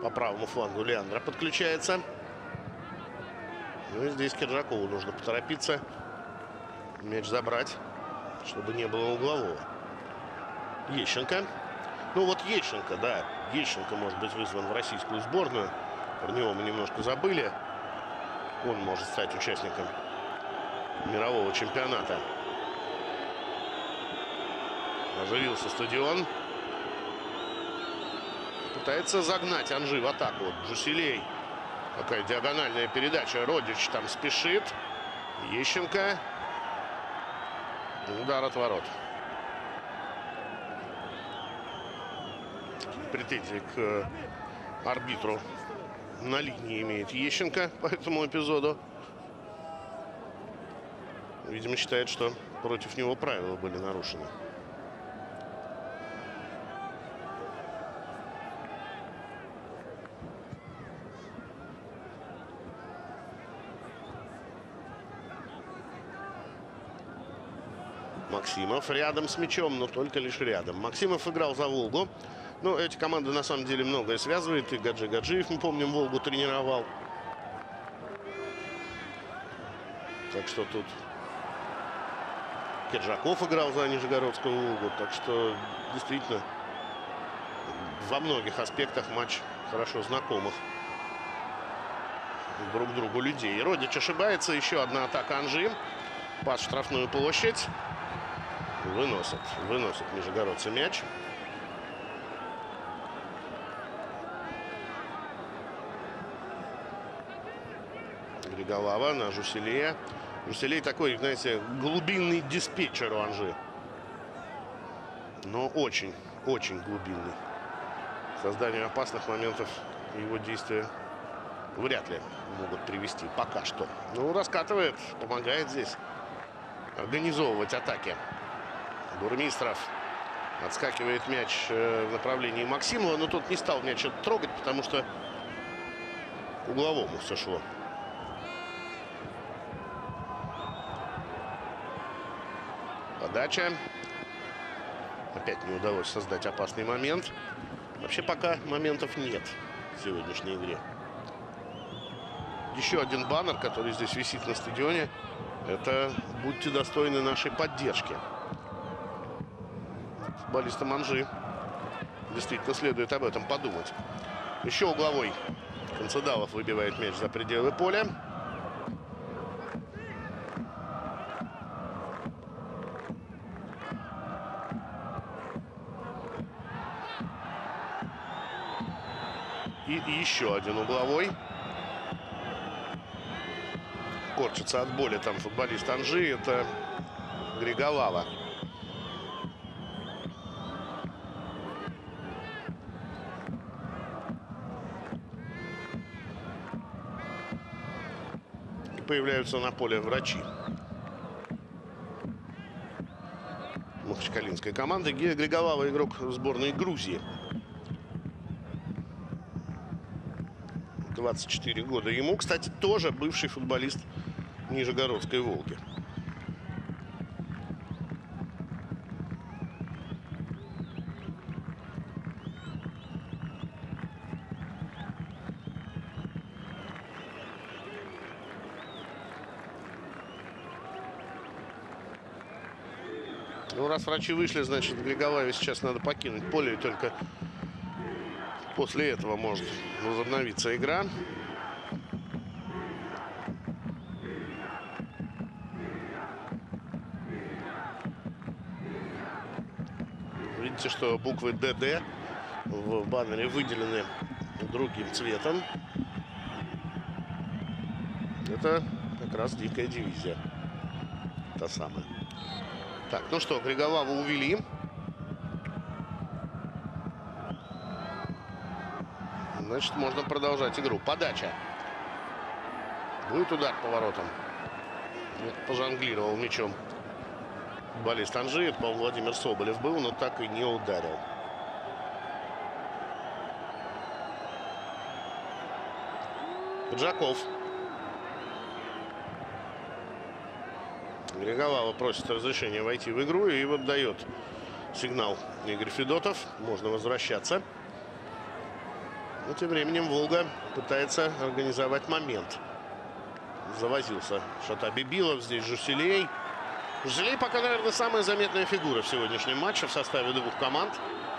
По правому флангу Леандро подключается. Ну и здесь Киржакову нужно поторопиться. Мяч забрать, чтобы не было углового. Ещенко. Ну вот Ещенко, да. Ещенко может быть вызван в российскую сборную. Про него мы немножко забыли. Он может стать участником мирового чемпионата. Оживился стадион. Пытается загнать Анжи в атаку. Вот Джусилей. Какая диагональная передача. Родич там спешит. Ещенко. Удар от ворот. Претензии к арбитру на линии имеет Ещенко по этому эпизоду. Видимо, считает, что против него правила были нарушены. Максимов рядом с мячом, но только лишь рядом. Максимов играл за «Волгу». Ну, эти команды на самом деле многое связывает. И Гаджи Гаджиев, мы помним, «Волгу» тренировал. Так что тут Киржаков играл за Нижегородскую «Волгу». Так что действительно во многих аспектах матч хорошо знакомых друг другу людей. Родич ошибается. Еще одна атака Анжи. Пас в штрафную площадь. Выносят, выносят нижегородцы мяч. Григолава на Жуселея. Жуселей такой, знаете, глубинный диспетчер у Анжи. Но очень, очень глубинный. К созданию опасных моментов его действия вряд ли могут привести пока что. Ну, раскатывает, помогает здесь организовывать атаки. Бурмистров. Отскакивает мяч в направлении Максимова, но тот не стал мяч трогать, потому что к угловому все шло. Подача. Опять не удалось создать опасный момент. Вообще пока моментов нет в сегодняшней игре. Еще один баннер, который здесь висит на стадионе. Это «Будьте достойны нашей поддержки». Футболистам Анжи действительно следует об этом подумать. Еще угловой. Концедалов выбивает мяч за пределы поля. И еще один угловой. Корчится от боли там футболист Анжи. Это Григолава. Появляются на поле врачи махачкалинской команды. Григолава — игрок сборной Грузии. двадцать четыре года ему. Кстати, тоже бывший футболист Нижегородской «Волги». Ну, раз врачи вышли, значит, Григолаве сейчас надо покинуть поле, и только после этого может возобновиться игра. Видите, что буквы «ДД» в баннере выделены другим цветом. Это как раз «Дикая дивизия». Та самая. Так, ну что, Григолаву увели. Значит, можно продолжать игру. Подача. Будет удар по воротам. Вот, пожонглировал мячом футболист Анжи. Это, по-моему, Владимир Соболев был, но так и не ударил. Джаков. Григолава просит разрешения войти в игру, и вот дает сигнал Игорь Федотов. Можно возвращаться. Но тем временем Волга пытается организовать момент. Завозился Шата Бибилов, здесь Жусилей. Жусилей пока, наверное, самая заметная фигура в сегодняшнем матче в составе двух команд.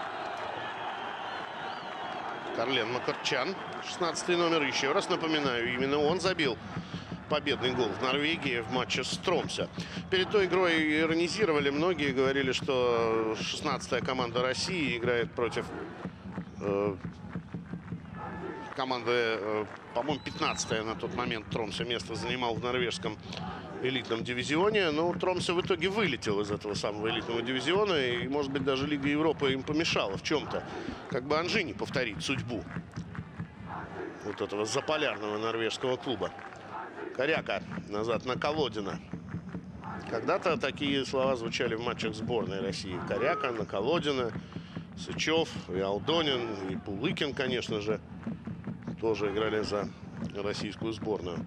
Карлен Макарчан, шестнадцатый номер. Еще раз напоминаю, именно он забил победный гол в Норвегии в матче с Тромсе. Перед той игрой иронизировали многие, говорили, что шестнадцатая команда России играет против э, команды, э, по-моему, пятнадцатая на тот момент Тромсе место занимал в норвежском элитном дивизионе. Но Тромсе в итоге вылетел из этого самого элитного дивизиона. И, может быть, даже Лига Европы им помешала в чем-то. Как бы Анжи не повторить судьбу вот этого заполярного норвежского клуба. Коряка назад на Колодина. Когда-то такие слова звучали в матчах сборной России. Коряка, на Колодина, Сычев, и Алдонин, и Пулыкин, конечно же, тоже играли за российскую сборную.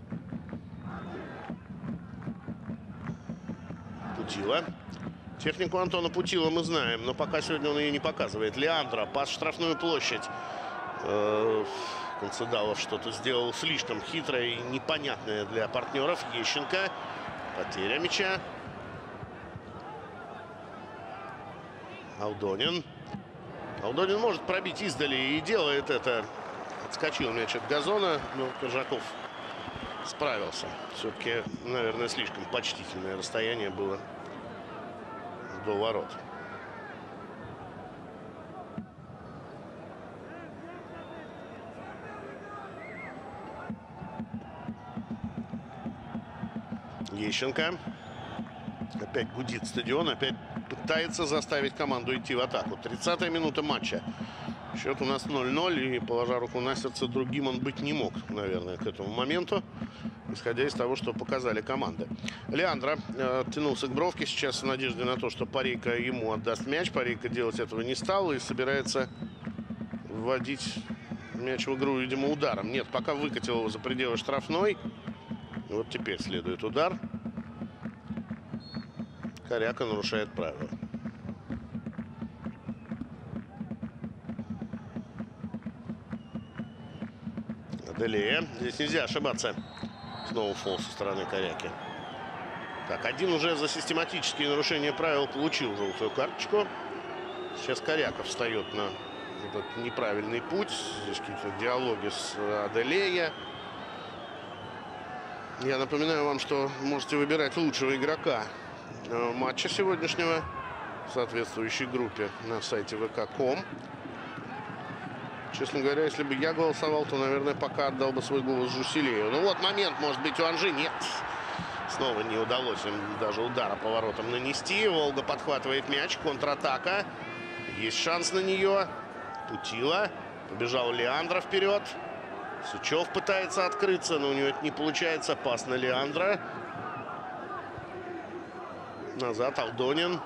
Путила. Технику Антона Путила мы знаем, но пока сегодня он ее не показывает. Леандро, пас в штрафную площадь. Концедалов что-то сделал слишком хитрое и непонятное для партнеров. Ещенко. Потеря мяча. Алдонин. Алдонин может пробить издали и делает это. Отскочил мяч от газона, но Кержаков справился. Все-таки, наверное, слишком почтительное расстояние было до ворот. Ещенко. Опять гудит стадион. Опять пытается заставить команду идти в атаку. тридцатая минута матча. Счет у нас ноль-ноль. И, положа руку на сердце, другим он быть не мог, наверное, к этому моменту. Исходя из того, что показали команды. Леандро э, тянулся к бровке. Сейчас в надежде на то, что Парейка ему отдаст мяч. Парейка делать этого не стал. И собирается вводить мяч в игру, видимо, ударом. Нет, пока выкатил его за пределы штрафной. Вот теперь следует удар. Коряка нарушает правила. Аделея. Здесь нельзя ошибаться. Снова фол со стороны Коряки. Так, один уже за систематические нарушения правил получил желтую карточку. Сейчас Коряка встает на этот неправильный путь. Здесь какие-то диалоги с Аделея. Я напоминаю вам, что можете выбирать лучшего игрока матча сегодняшнего в соответствующей группе на сайте вэ ка точка ком. Честно говоря, если бы я голосовал, то, наверное, пока отдал бы свой голос Жусилею. Ну вот момент, может быть, у Анжи. Нет. Снова не удалось им даже удара по воротам нанести. Волга подхватывает мяч. Контратака. Есть шанс на нее. Путила. Побежал Леандро вперед. Сычев пытается открыться, но у него это не получается. Пас на Леандро. Назад Алдонин.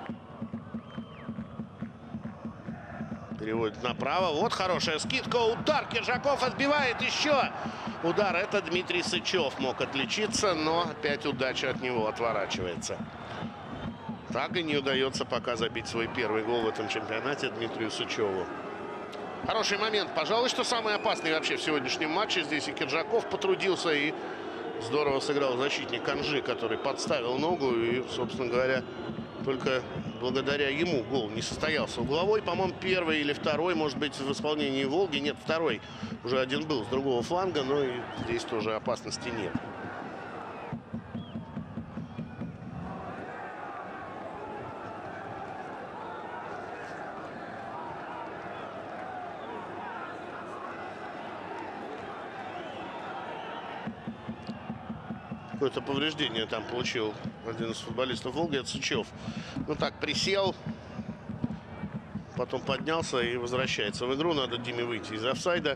Переводит направо. Вот хорошая скидка. Удар. Кержаков отбивает еще. Удар. Это Дмитрий Сычев мог отличиться, но опять удача от него отворачивается. Так и не удается пока забить свой первый гол в этом чемпионате Дмитрию Сычеву. Хороший момент. Пожалуй, что самый опасный вообще в сегодняшнем матче. Здесь и Кержаков потрудился, и здорово сыграл защитник Анжи, который подставил ногу. И, собственно говоря, только благодаря ему гол не состоялся. Угловой, по-моему, первый или второй, может быть, в исполнении Волги. Нет, второй. Уже один был с другого фланга, но и здесь тоже опасности нет. Какое-то повреждение там получил один из футболистов Волги, это Сычев. Ну так, присел, потом поднялся и возвращается в игру. Надо Диме выйти из офсайда.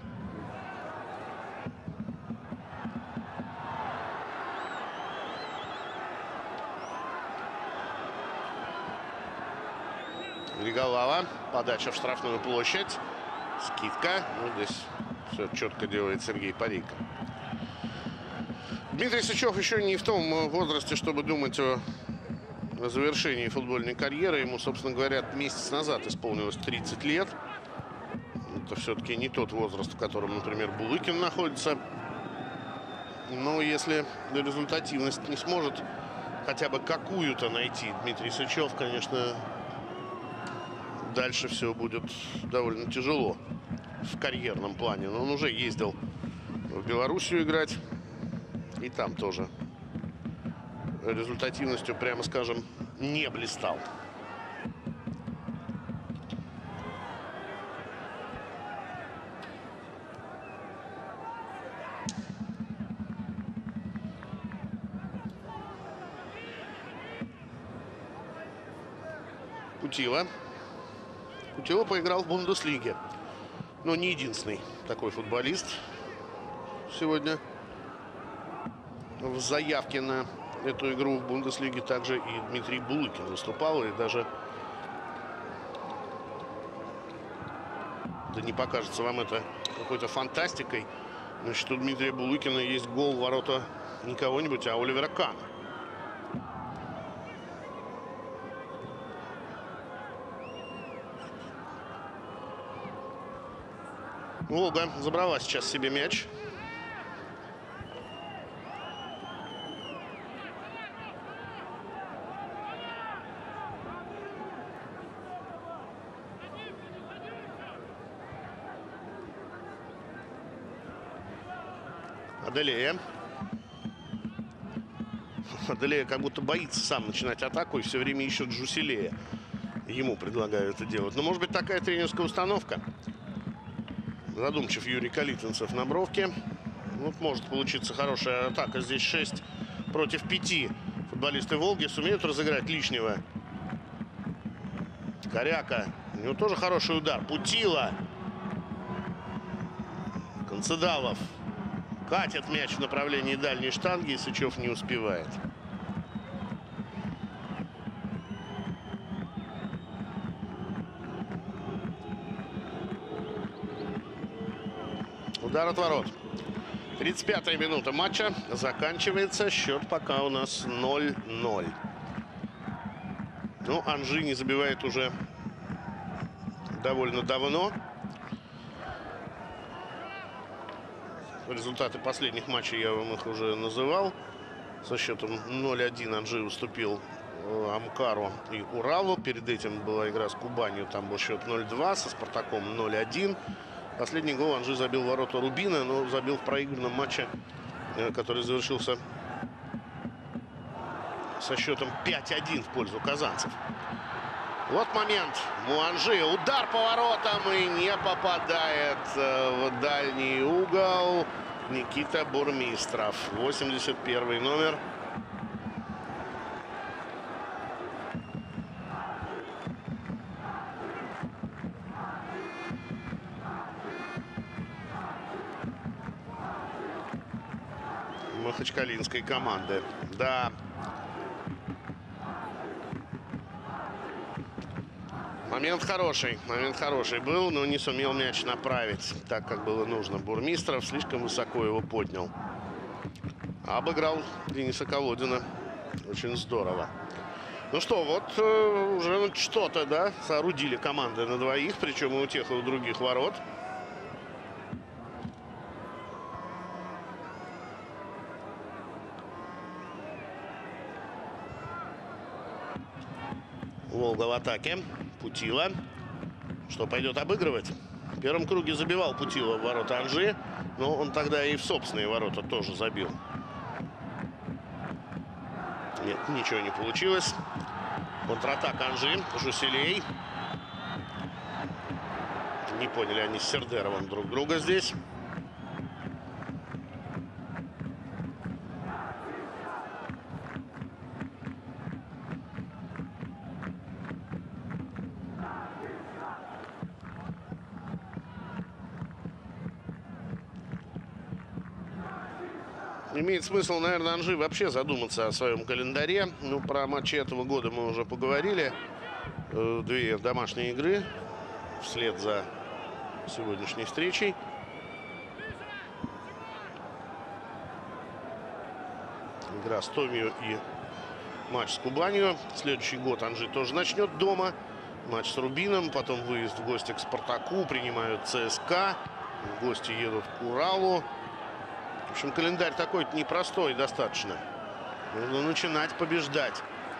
Григолава. Подача в штрафную площадь. Скидка. Ну, здесь все четко делает Сергей Парейка. Дмитрий Сычев еще не в том возрасте, чтобы думать о завершении футбольной карьеры. Ему, собственно говоря, месяц назад исполнилось тридцать лет. Это все-таки не тот возраст, в котором, например, Булыкин находится. Но если результативность не сможет хотя бы какую-то найти Дмитрий Сычев, конечно, дальше все будет довольно тяжело в карьерном плане. Но он уже ездил в Белоруссию играть. И там тоже результативностью, прямо скажем, не блистал. Кутила. Кутила поиграл в Бундеслиге. Но не единственный такой футболист сегодня в заявке на эту игру в Бундеслиге. Также и Дмитрий Булыкин выступал. И даже, да не покажется вам это какой-то фантастикой, значит, у Дмитрия Булыкина есть гол в ворота не кого-нибудь, а Оливера Кана. Волга забрала сейчас себе мяч. Аделея. Аделея как будто боится сам начинать атаку и все время ищет Джуселея. Ему предлагают это делать. Но может быть такая тренерская установка. Задумчив Юрий Калитвинцев на бровке. Вот может получиться хорошая атака. Здесь шесть против пяти. Футболисты Волги сумеют разыграть лишнего. Коряка. У него тоже хороший удар. Путила. Концедалов. Катит мяч в направлении дальней штанги. И Сычев не успевает. Удар от ворот. тридцать пятая минута матча. Заканчивается. Счет пока у нас ноль ноль. Ну, Анжи не забивает уже довольно давно. Результаты последних матчей я вам их уже называл. Со счетом ноль один Анжи уступил Амкару и Уралу. Перед этим была игра с Кубанью. Там был счет ноль два. Со Спартаком ноль один. Последний гол Анжи забил в ворота Рубина, но забил в проигранном матче, который завершился со счетом пять один в пользу казанцев. Вот момент. У Анжи удар по воротам и не попадает в дальний угол Никита Бурмистров. восемьдесят первый номер. Махачкалинской команды. Да. Момент хороший. Момент хороший был, но не сумел мяч направить так, как было нужно. Бурмистров слишком высоко его поднял. Обыграл Дениса Колодина. Очень здорово. Ну что, вот э, уже что-то, да, соорудили команды на двоих, причем и у тех, и у других ворот. Волга в атаке. Путила. Что, пойдет обыгрывать? В первом круге забивал Путила в ворота Анжи, но он тогда и в собственные ворота тоже забил. Нет, ничего не получилось. Контратака Анжи. Жуселей. Не поняли они с Сердеровым друг друга здесь. Имеет смысл, наверное, Анжи вообще задуматься о своем календаре. Ну, про матчи этого года мы уже поговорили. Две домашние игры вслед за сегодняшней встречей. Игра с Томью и матч с Кубанью. Следующий год Анжи тоже начнет дома. матч с Рубином, потом выезд в гости к Спартаку, принимают ЦСКА, в гости едут к Уралу. В общем, календарь такой непростой достаточно. Нужно начинать побеждать.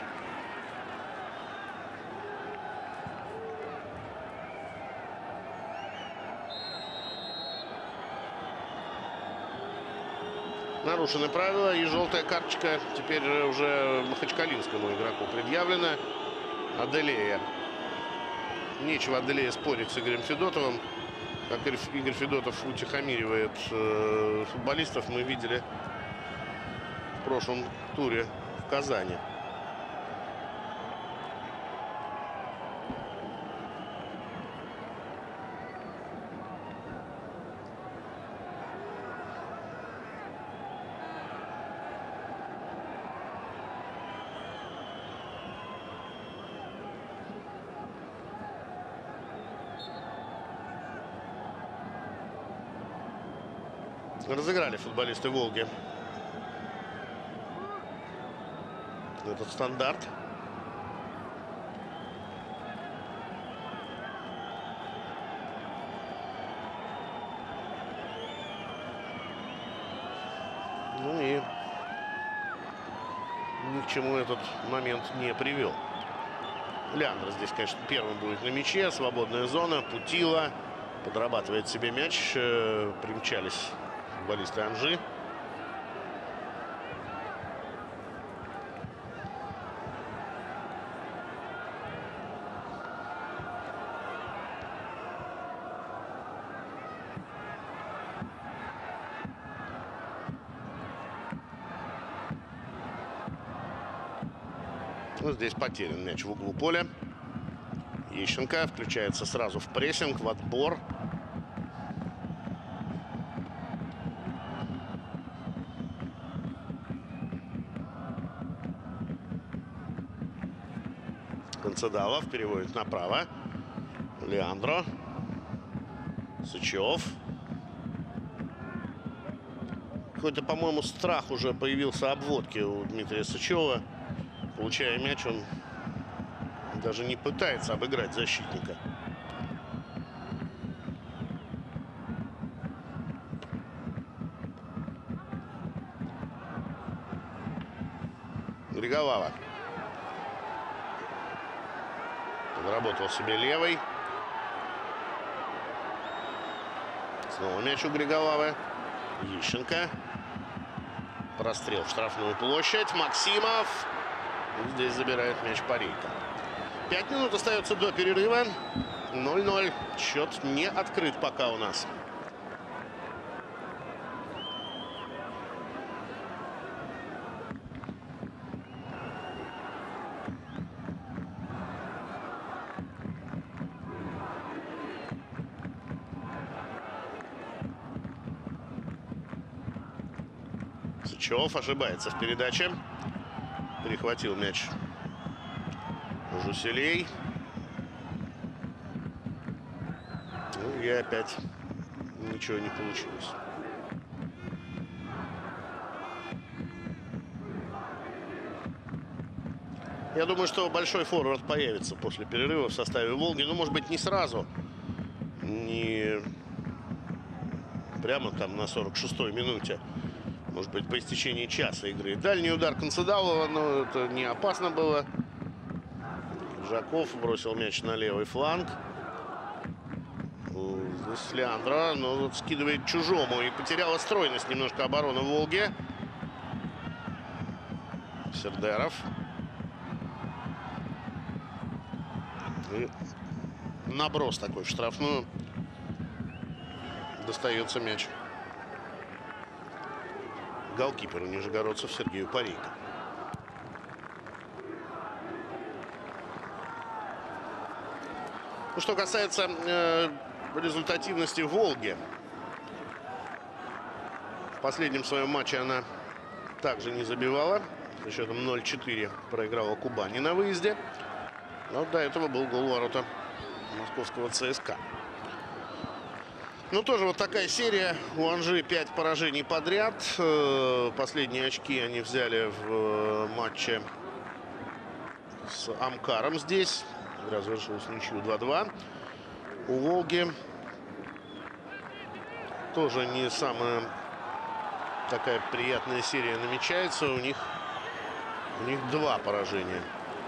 Нарушены правила, и желтая карточка теперь уже махачкалинскому игроку предъявлена. Аделея. Нечего Аделея спорить с Игорем Федотовым. Как Игорь Федотов утихомиривает э, футболистов, мы видели в прошлом туре в Казани. Разыграли футболисты Волги этот стандарт. Ну и ни к чему этот момент не привел. Леандро здесь, конечно, первым будет на мяче. Свободная зона. Путила подрабатывает себе мяч. Примчались футболисты Анжи. Вот здесь потерян мяч в углу поля. Ещенко включается сразу в прессинг, в отбор. Концедалов переводит направо. Леандро. Сычев. Какой-то, по-моему, страх уже появился обводки у Дмитрия Сычева. Получая мяч, он даже не пытается обыграть защитника. Григолава. Подработал себе левой. Снова мяч у Григолавы. Ещенко. Прострел в штрафную площадь. Максимов. Здесь забирает мяч Парейко. Пять минут остается до перерыва. ноль-ноль. Счет не открыт пока у нас. Сычев ошибается в передаче. Перехватил мяч Жуселей. Ну и опять ничего не получилось. Я думаю, что большой форвард появится после перерыва в составе Волги. Ну, может быть, не сразу. Не прямо там на сорок шестой минуте. Может быть, по истечении часа игры. Дальний удар Концедалова, но это не опасно было. Жаков бросил мяч на левый фланг. Здесь Леандро, но вот скидывает чужому. И потеряла стройность немножко оборона в Волге. Сердеров. И наброс такой в штрафную. Достается мяч голкиперу нижегородцев Сергею Парейко. Ну, что касается э, результативности Волги. В последнем своем матче она также не забивала. Со счетом ноль-четыре проиграла Кубани на выезде. Но до этого был гол ворота московского ЦСКА. Ну, тоже вот такая серия. У Анжи пять поражений подряд. Последние очки они взяли в матче с Амкаром здесь. Игра завершилась ничью два-два. У «Волги» тоже не самая такая приятная серия намечается. У них, у них два поражения.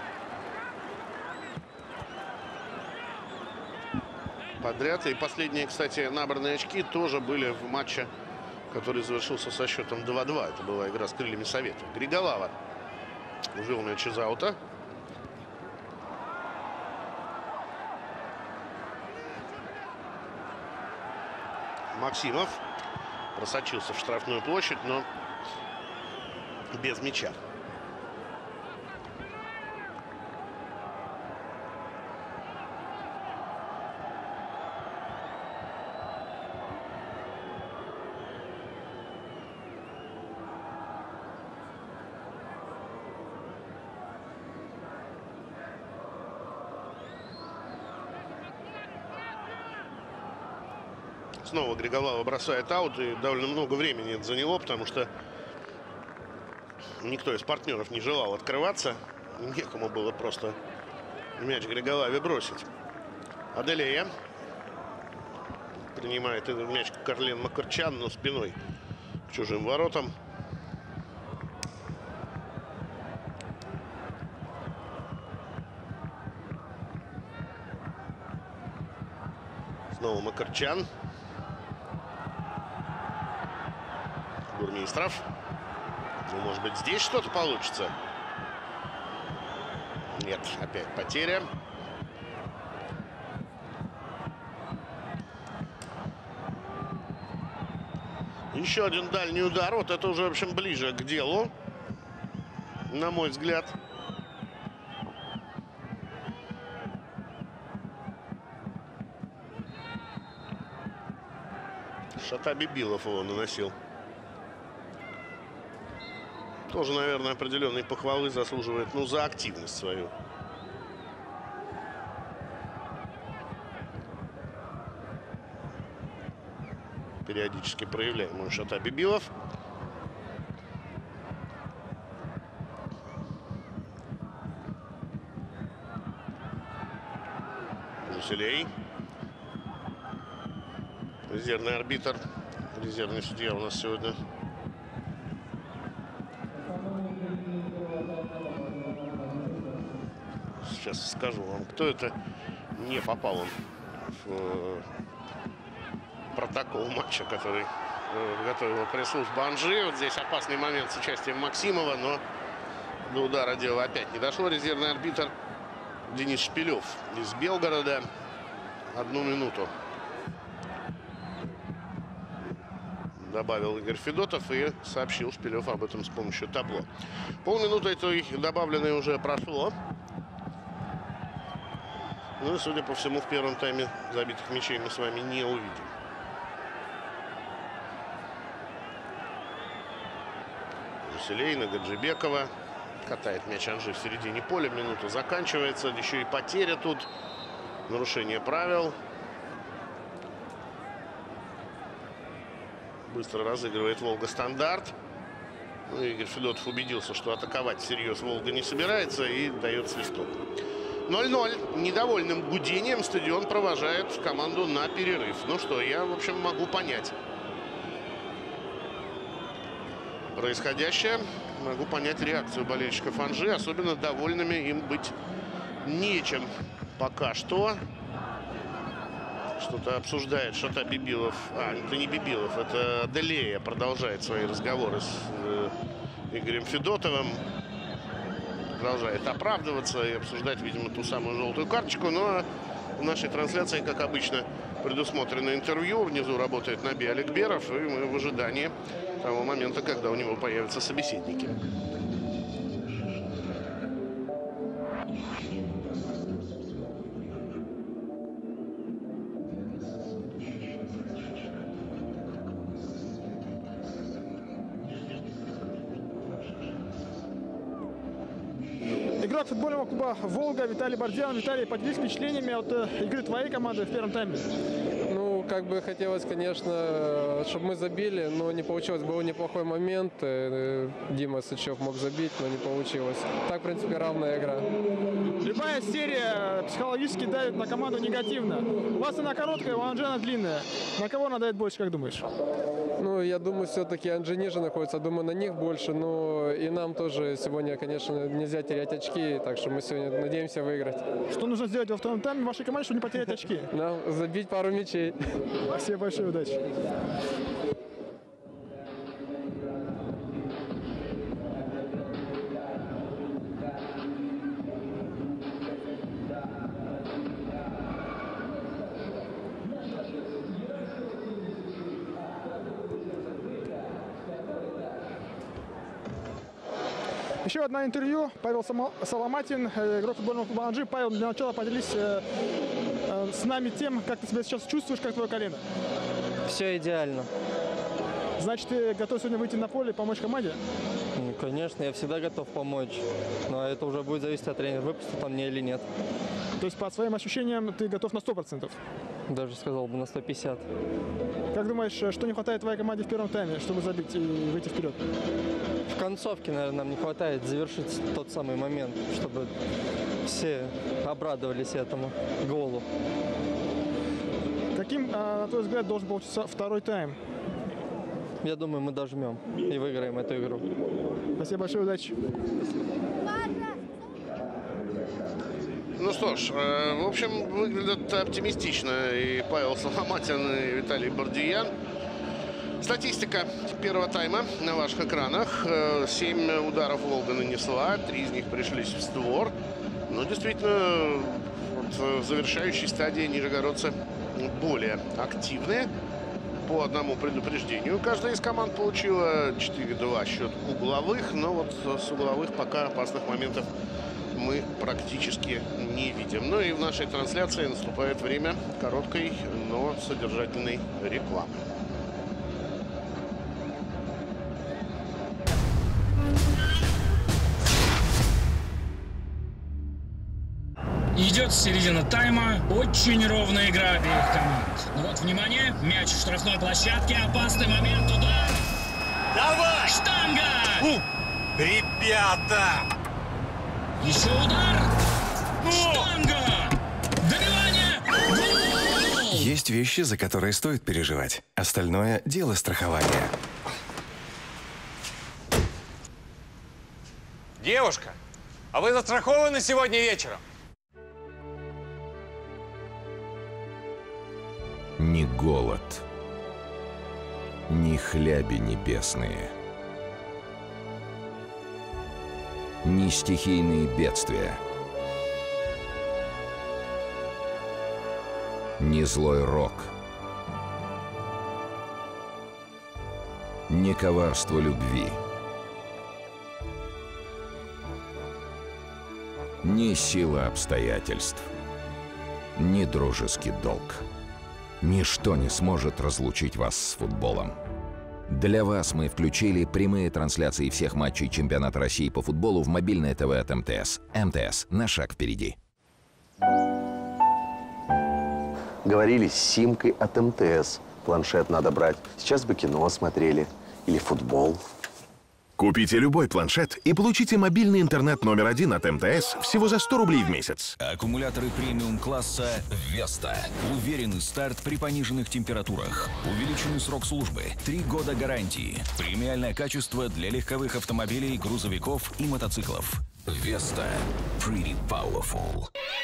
Подряд. И последние, кстати, набранные очки тоже были в матче, который завершился со счетом два-два. Это была игра с крыльями Совета. Григолава увел мяч из аута. Максимов просочился в штрафную площадь, но без мяча. Снова Григолава бросает аут, и довольно много времени это заняло, потому что никто из партнеров не желал открываться. Некому было просто мяч Григолаве бросить. Аделея принимает этот мяч Карлен Макарчан, но спиной к чужим воротам. Снова Макарчан. Бурмистров. Ну, может быть, здесь что-то получится? Нет, опять потеря. Еще один дальний удар. Вот это уже, в общем, ближе к делу, на мой взгляд. Шатаби Билов его наносил. Тоже, наверное, определенной похвалы заслуживает, ну, за активность свою. Периодически проявляемую Шатаби Билов. Жуселей. Резервный арбитр. Резервный судья у нас сегодня. Сейчас скажу вам, кто это. Не попал он в э, протокол матча, который э, готовил пресс-служба Анжи. Вот здесь опасный момент с участием Максимова, но до удара дело опять не дошло. Резервный арбитр Денис Шпилев из Белгорода. Одну минуту добавил Игорь Федотов, и сообщил Шпилев об этом с помощью табло. Полминуты этой добавленной уже прошло. Ну и, судя по всему, в первом тайме забитых мячей мы с вами не увидим. Жуселей на Гаджибекова. Катает мяч Анжи в середине поля. Минута заканчивается. Еще и потеря тут. Нарушение правил. Быстро разыгрывает Волга стандарт. Ну, Игорь Федотов убедился, что атаковать всерьез Волга не собирается, и дает свисток. ноль-ноль. Недовольным гудением стадион провожает команду на перерыв. Ну что, я, в общем, могу понять происходящее. Могу понять реакцию болельщиков Анжи. Особенно довольными им быть нечем пока что. Что-то обсуждает Шатаби Билов. А, это не Бибилов, это Аделея продолжает свои разговоры с э, Игорем Федотовым. Продолжает оправдываться и обсуждать, видимо, ту самую желтую карточку. Но в нашей трансляции, как обычно, предусмотрено интервью. Внизу работает Наби Алекберов, и мы в ожидании того момента, когда у него появятся собеседники. Игрок футбольного клуба «Волга» Виталий Бардьян. Виталий, поделись впечатлениями от игры твоей команды в первом тайме. Ну, как бы хотелось, конечно, чтобы мы забили, но не получилось. Был неплохой момент. Дима Сычев мог забить, но не получилось. Так, в принципе, равная игра. Любая серия психологически давит на команду негативно. У вас она короткая, у Анжена длинная. На кого она давит больше, как думаешь? Ну, я думаю, все-таки Анжи ниже находится. Думаю, на них больше. Но и нам тоже сегодня, конечно, нельзя терять очки. Так что мы сегодня надеемся выиграть. Что нужно сделать во втором тайме вашей команде, чтобы не потерять очки? Нам забить пару мячей. Спасибо большое, удачи. Еще одно интервью. Павел Соломатин, игрок футбольного клуба Анжи. Павел, для начала поделись э, э, с нами тем, как ты себя сейчас чувствуешь, как твое колено. Все идеально. Значит, ты готов сегодня выйти на поле и помочь команде? Ну, конечно, я всегда готов помочь. Но это уже будет зависеть от тренера, выпустит он меня или нет. То есть, по своим ощущениям, ты готов на сто процентов? Даже сказал бы на сто пятьдесят. Как думаешь, что не хватает твоей команде в первом тайме, чтобы забить и выйти вперед? В концовке, наверное, нам не хватает завершить тот самый момент, чтобы все обрадовались этому голу. Каким, на твой взгляд, должен получиться второй тайм? Я думаю, мы дожмем и выиграем эту игру. Спасибо большое, удачи. Ну что ж, э, в общем, выглядят оптимистично и Павел Соломатин, и Виталий Бардиян. Статистика первого тайма на ваших экранах. Семь ударов Волга нанесла, три из них пришлись в створ. Но действительно, вот в завершающей стадии нижегородцы более активные. По одному предупреждению каждая из команд получила четыре-два счет угловых. Но вот с угловых пока опасных моментов мы практически не видим. Ну и в нашей трансляции наступает время короткой, но содержательной рекламы. Идет середина тайма. Очень ровная игра обеих команд. Ну вот, внимание, мяч в штрафной площадке. Опасный момент, удар. Давай! Штанга! У, ребята! Еще удар. Ну! Штанга! Добивание! Гол! Есть вещи, за которые стоит переживать. Остальное – дело страхования. Девушка, а вы застрахованы сегодня вечером? Ни голод, ни хляби небесные, ни стихийные бедствия, ни злой рок, ни коварство любви, ни сила обстоятельств, ни дружеский долг. Ничто не сможет разлучить вас с футболом. Для вас мы включили прямые трансляции всех матчей чемпионата России по футболу в мобильное ТВ от МТС. МТС. На шаг впереди. Говорили с симкой от МТС. Планшет надо брать. Сейчас бы кино смотрели. Или футбол. Купите любой планшет и получите мобильный интернет номер один от МТС всего за сто рублей в месяц. Аккумуляторы премиум-класса «Веста». Уверенный старт при пониженных температурах. Увеличенный срок службы. Три года гарантии. Премиальное качество для легковых автомобилей, грузовиков и мотоциклов. «Веста». Pretty powerful.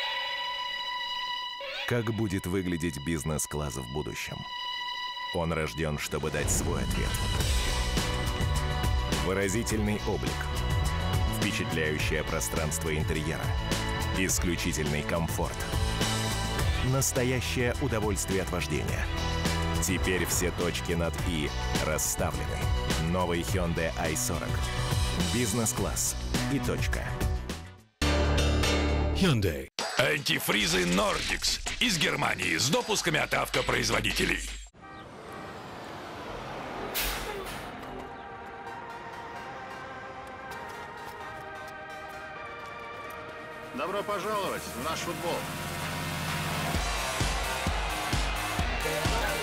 Как будет выглядеть бизнес-класс в будущем? Он рожден, чтобы дать свой ответ. Выразительный облик, впечатляющее пространство интерьера, исключительный комфорт, настоящее удовольствие от вождения. Теперь все точки над «и» расставлены. Новый Hyundai ай сорок. Бизнес-класс и точка. Hyundai. Антифризы Nordics из Германии с допусками от автопроизводителей. Добро пожаловать в наш футбол.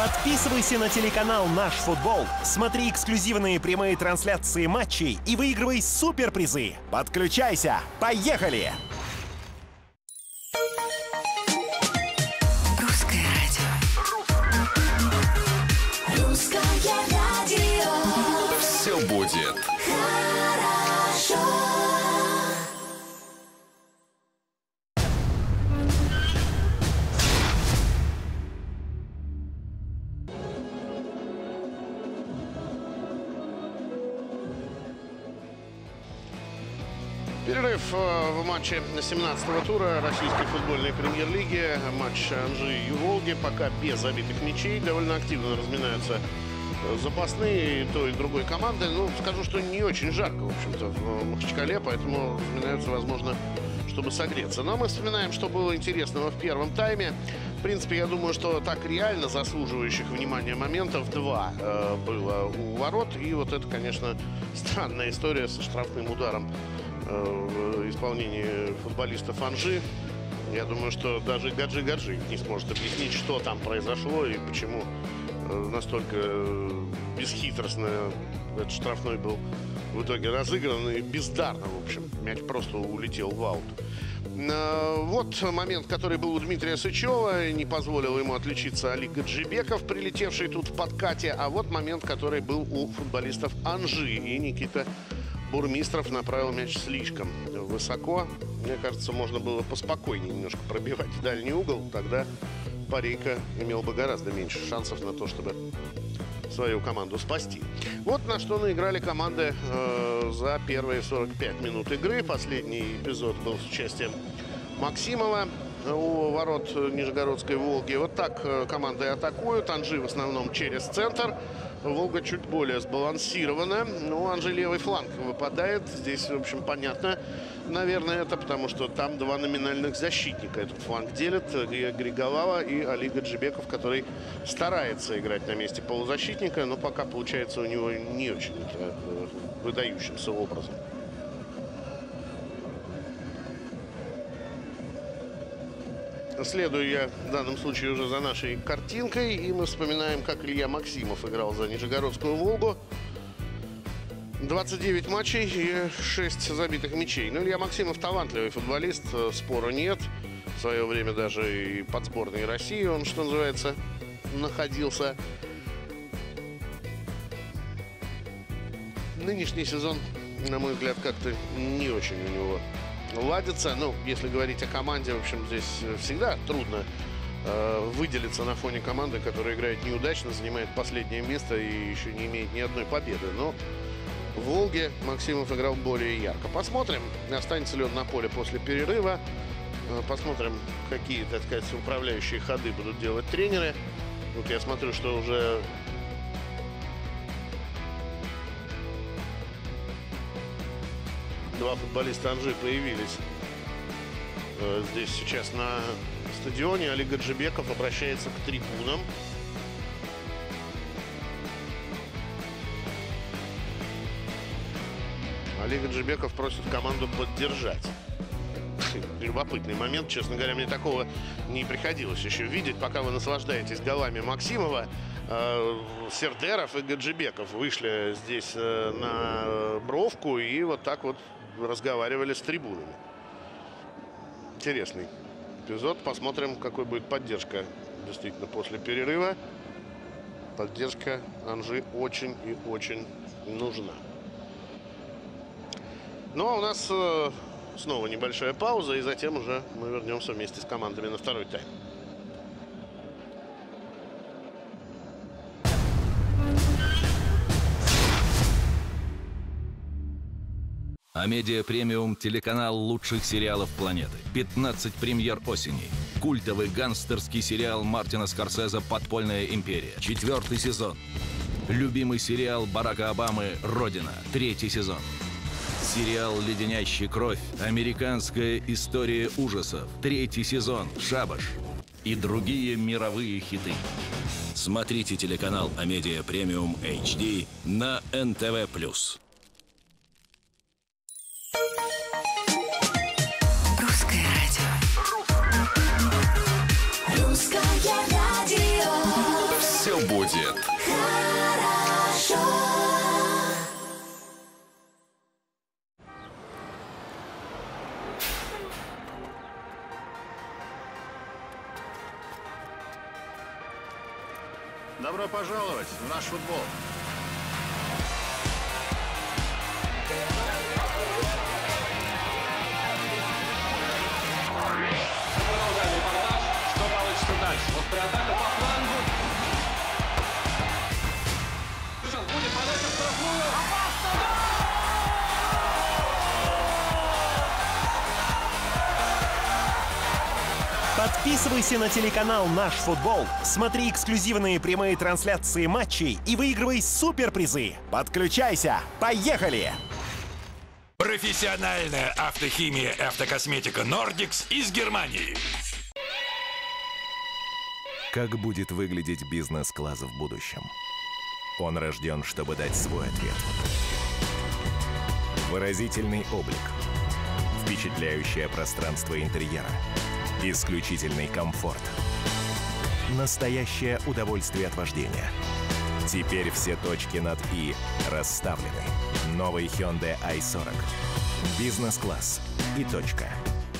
Подписывайся на телеканал «Наш футбол», смотри эксклюзивные прямые трансляции матчей и выигрывай суперпризы. Подключайся! Поехали! Русское радио. Русское радио. Все будет хорошо. Перерыв в матче семнадцатого тура российской футбольной премьер-лиги. Матч Анжи и Волги. Пока без забитых мячей. Довольно активно разминаются запасные и той, и другой команды. Ну, скажу, что не очень жарко, в общем-то, в Махачкале. Поэтому разминаются, возможно, чтобы согреться. Но мы вспоминаем, что было интересного в первом тайме. В принципе, я думаю, что так реально заслуживающих внимания моментов два э, было у ворот. И вот это, конечно, странная история со штрафным ударом в исполнении футболистов Анжи. Я думаю, что даже Гаджи-Гаджи не сможет объяснить, что там произошло и почему настолько бесхитростно этот штрафной был в итоге разыгран и бездарно, в общем. Мяч просто улетел в аут. Вот момент, который был у Дмитрия Сычева, не позволил ему отличиться Али Гаджибеков, прилетевший тут в подкате. А вот момент, который был у футболистов Анжи, и Никита Бурмистров направил мяч слишком высоко. Мне кажется, можно было поспокойнее немножко пробивать в дальний угол. Тогда Парейко имел бы гораздо меньше шансов на то, чтобы свою команду спасти. Вот на что наиграли команды э, за первые сорок пять минут игры. Последний эпизод был с участием Максимова у ворот Нижегородской Волги. Вот так э, команды атакуют. Анжи в основном через центр. Волга чуть более сбалансирована. Ну, Анжи левый фланг выпадает. Здесь, в общем, понятно, наверное, это потому, что там два номинальных защитника этот фланг делят. Григолава и Али Гаджибеков, который старается играть на месте полузащитника, но пока получается у него не очень выдающимся образом. Следую я в данном случае уже за нашей картинкой. И мы вспоминаем, как Илья Максимов играл за Нижегородскую Волгу. двадцать девять матчей и шесть забитых мячей. Ну, Илья Максимов талантливый футболист, спору нет. В свое время даже и под сборной России он, что называется, находился. Нынешний сезон, на мой взгляд, как-то не очень у него ладится. Ну, если говорить о команде, в общем, здесь всегда трудно э, выделиться на фоне команды, которая играет неудачно, занимает последнее место и еще не имеет ни одной победы. Но в Волге Максимов играл более ярко. Посмотрим, останется ли он на поле после перерыва. Посмотрим, какие, так сказать, управляющие ходы будут делать тренеры. Вот я смотрю, что уже два футболиста Анжи появились э, здесь сейчас на стадионе. Али Гаджибеков обращается к трибунам. Али Гаджибеков просит команду поддержать. Любопытный момент. Честно говоря, мне такого не приходилось еще видеть. Пока вы наслаждаетесь голами Максимова, э, Сердеров и Гаджибеков вышли здесь э, на бровку и вот так вот разговаривали с трибунами. Интересный эпизод. Посмотрим, какой будет поддержка действительно после перерыва. Поддержка Анжи очень и очень нужна. Ну, а у нас э, снова небольшая пауза, и затем уже мы вернемся вместе с командами на второй тайм. Амедиа Премиум – телеканал лучших сериалов планеты. пятнадцать премьер осени. Культовый гангстерский сериал Мартина Скорсезе «Подпольная империя». Четвертый сезон. Любимый сериал Барака Обамы «Родина». Третий сезон. Сериал «Леденящий кровь. Американская история ужасов». Третий сезон. «Шабаш». И другие мировые хиты. Смотрите телеканал Амедиа Премиум эйч ди на эн тэ вэ плюс. Русское радио. Русское радио. все будет хорошо. Добро пожаловать в наш футбол. Продолжаем репортаж. Что получится дальше? Вот при атаке по флангу. Будет подача в штрафную. Опасно! Подписывайся на телеканал «Наш футбол», смотри эксклюзивные прямые трансляции матчей и выигрывай суперпризы. Подключайся! Поехали! профессиональная автохимия и автокосметика Nordics из Германии. Как будет выглядеть бизнес-класс в будущем? Он рожден, чтобы дать свой ответ. Выразительный облик, впечатляющее пространство интерьера, исключительный комфорт, настоящее удовольствие от вождения. Теперь все точки над «и» расставлены. Новый Hyundai ай сорок. Бизнес-класс и точка.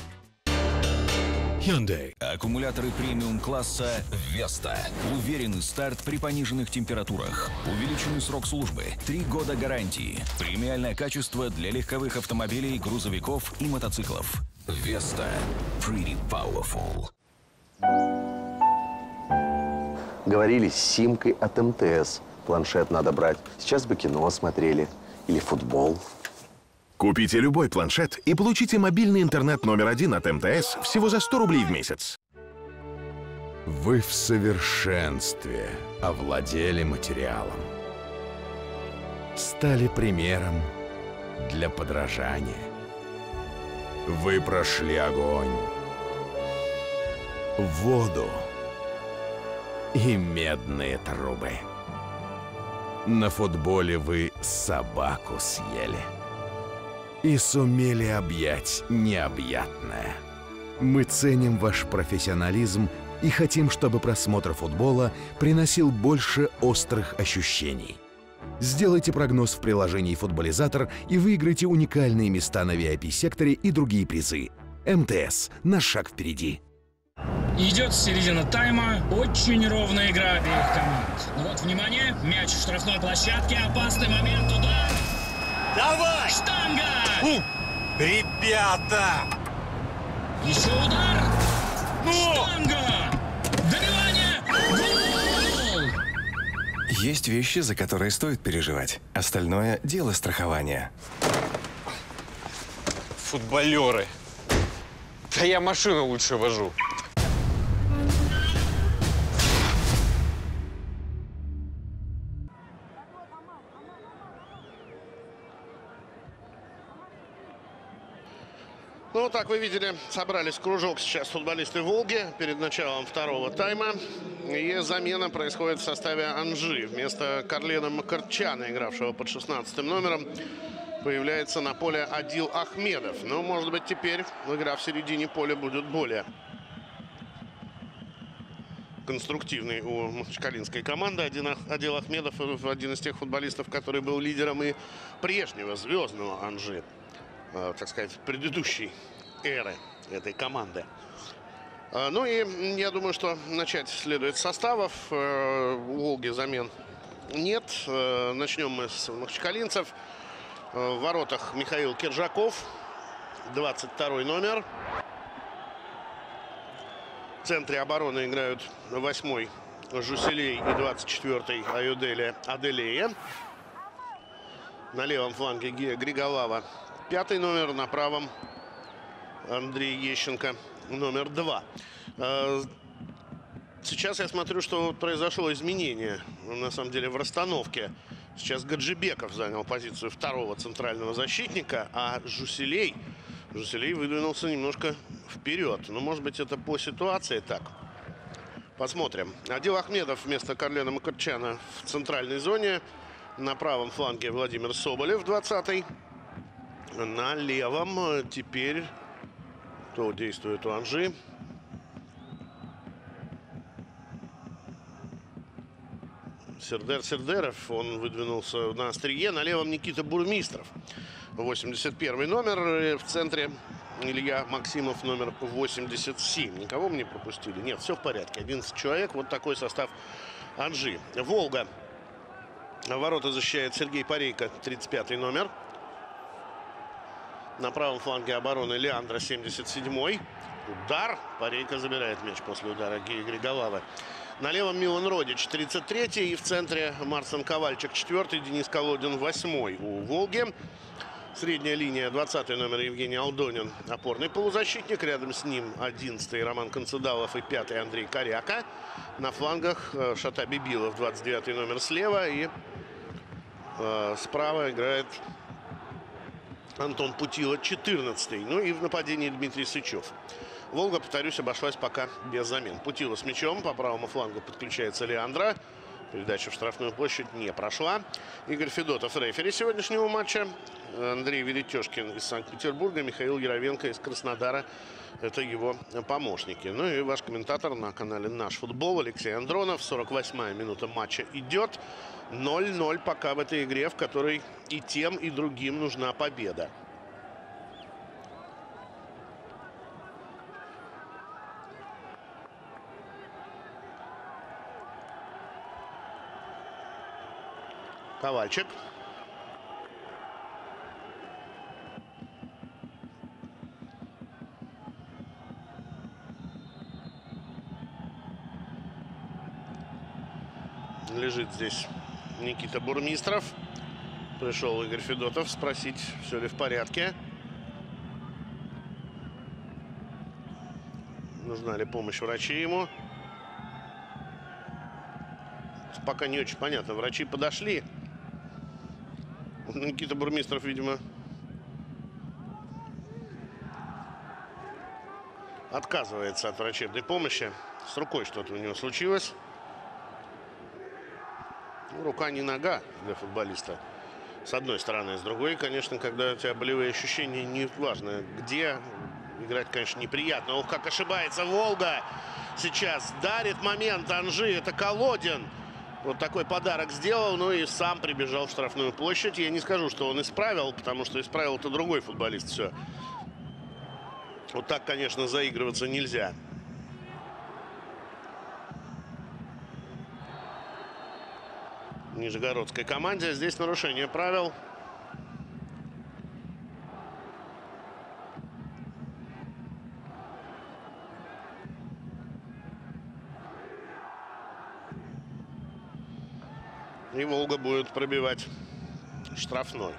Hyundai. Аккумуляторы премиум-класса Vesta. Уверенный старт при пониженных температурах. Увеличенный срок службы. Три года гарантии. Премиальное качество для легковых автомобилей, грузовиков и мотоциклов. Vesta. Pretty powerful. Говорили с симкой от эм тэ эс. Планшет надо брать. Сейчас бы кино смотрели. Или футбол. Купите любой планшет и получите мобильный интернет номер один от эм тэ эс всего за сто рублей в месяц. Вы в совершенстве овладели материалом. Стали примером для подражания. Вы прошли огонь, воду и медные трубы. На футболе вы собаку съели и сумели объять необъятное. Мы ценим ваш профессионализм и хотим, чтобы просмотр футбола приносил больше острых ощущений. Сделайте прогноз в приложении «Футболизатор» и выиграйте уникальные места на ви ай пи-секторе и другие призы. эм тэ эс. Наш шаг впереди. Идет середина тайма. Очень ровная игра обеих команд. Ну вот, внимание, мяч в штрафной площадке. Опасный момент. Удар. Давай! Штанга! Фу! Ребята! Еще удар. Ну! Штанга! Добивание! Гол! Есть вещи, за которые стоит переживать. Остальное – дело страхования. Футболеры. Да я машину лучше вожу. Ну, так вы видели, собрались в кружок сейчас футболисты «Волги» перед началом второго тайма. И замена происходит в составе Анжи. Вместо Карлена Макарчана, игравшего под шестнадцатым номером, появляется на поле Адил Ахмедов. Но, может быть, теперь игра в середине поля будет более конструктивной у махачкалинской команды. Адил Ахмедов – один из тех футболистов, который был лидером и прежнего звездного Анжи, так сказать, предыдущей эры этой команды. Ну и я думаю, что начать следует с составов. У «Волги» замен нет. Начнем мы с махачкалинцев. В воротах Михаил Киржаков, двадцать второй номер. В центре обороны играют восьмой Жуселей и двадцать четвёртый Аюделя Аделея. На левом фланге Григолава пятый номер, на правом Андрей Ещенко номер два. Сейчас я смотрю, что произошло изменение, на самом деле, в расстановке. Сейчас Гаджибеков занял позицию второго центрального защитника, а Жуселей, Жуселей выдвинулся немножко вперед. Ну, может быть, это по ситуации так. Посмотрим. Адил Ахмедов вместо Карлена Макарчана в центральной зоне. На правом фланге Владимир Соболев, двадцатый. На левом теперь кто действует у Анжи? Сердер Сердеров. Он выдвинулся на острие. На левом Никита Бурмистров. восемьдесят первый номер. В центре Илья Максимов, номер восемьдесят семь. Никого мы не пропустили? Нет, все в порядке. одиннадцать человек. Вот такой состав Анжи. Волга. Ворота защищает Сергей Парейко, тридцать пятый номер. На правом фланге обороны Леандро, семьдесят седьмой. Удар. Парейко забирает мяч после удара Геи Григолава. На левом Милан Родич, тридцать третий. И в центре Марсен Ковальчик, четвертый. Денис Колодин, восьмой у Волги. Средняя линия, двадцатый номер Евгений Алдонин, опорный полузащитник. Рядом с ним одиннадцатый Роман Концедалов и пятый Андрей Коряка. На флангах Шата Бибилов, двадцать девятый номер слева. И э, справа играет Антон Путила, четырнадцатый. Ну и в нападении Дмитрий Сычев. Волга, повторюсь, обошлась пока без замен. Путила с мячом. По правому флангу подключается Леандро. Передача в штрафную площадь не прошла. Игорь Федотов, рефери сегодняшнего матча. Андрей Веретешкин из Санкт-Петербурга. Михаил Яровенко из Краснодара. Это его помощники. Ну и ваш комментатор на канале «Наш футбол» Алексей Андронов. сорок восьмая минута матча идет. ноль ноль пока в этой игре, в которой и тем, и другим нужна победа. Ковальчик. Лежит здесь Никита Бурмистров. Пришел Игорь Федотов спросить, все ли в порядке. Нужна ли помощь врачей ему. Пока не очень понятно. Врачи подошли. Никита Бурмистров, видимо, отказывается от врачебной помощи. С рукой что-то у него случилось. Ну, рука не нога для футболиста. С одной стороны. С другой, конечно, когда у тебя болевые ощущения, не важно где, играть, конечно, неприятно. Ох, как ошибается Волга. Сейчас дарит момент Анжи. Это Колодин. Вот такой подарок сделал, ну и сам прибежал в штрафную площадь. Я не скажу, что он исправил, потому что исправил-то другой футболист все. Вот так, конечно, заигрываться нельзя. Нижегородской команде. Здесь нарушение правил. И Волга будет пробивать штрафной.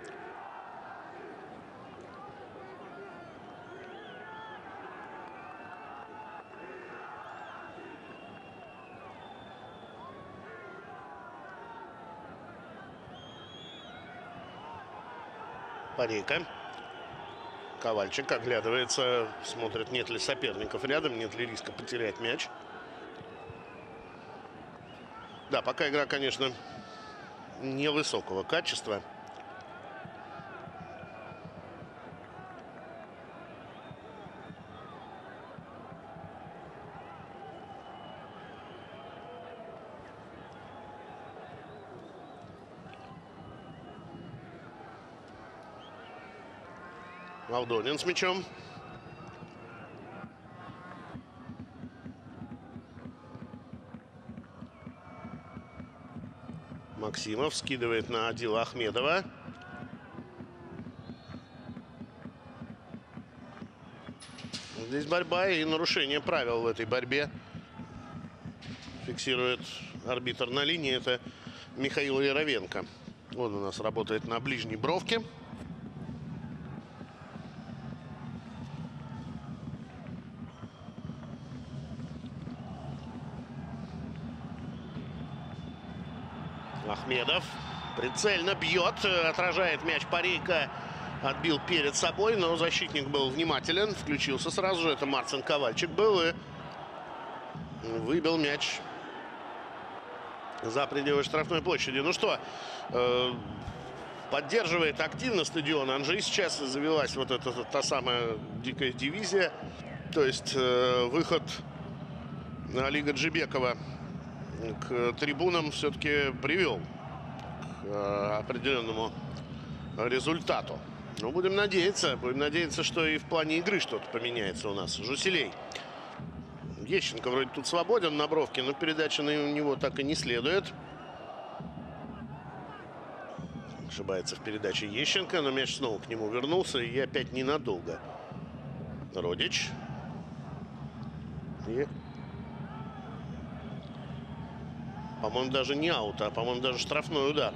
Парейко. Ковальчик оглядывается, смотрит, нет ли соперников рядом, нет ли риска потерять мяч. Да, пока игра, конечно, невысокого качества. Алдонин с мячом. Максимов скидывает на Адила Ахмедова. Здесь борьба и нарушение правил в этой борьбе. Фиксирует арбитр на линии. Это Михаил Яровенко. Он у нас работает на ближней бровке. Ахмедов прицельно бьет, отражает мяч Парейко, отбил перед собой, но защитник был внимателен, включился сразу же, это Марсен Ковальчик был и выбил мяч за пределы штрафной площади. Ну что, поддерживает активно стадион Анжи. Сейчас завелась вот эта та самая дикая дивизия, то есть выход Олега Джибекова к трибунам все-таки привел к определенному результату. Ну, будем надеяться, будем надеяться, что и в плане игры что-то поменяется у нас. Жуселей. Ещенко вроде тут свободен на бровке, но передача на него так и не следует. Ошибается в передаче Ещенко, но мяч снова к нему вернулся, и опять ненадолго. Родич. И... По-моему, даже не аут, а, по-моему, даже штрафной удар.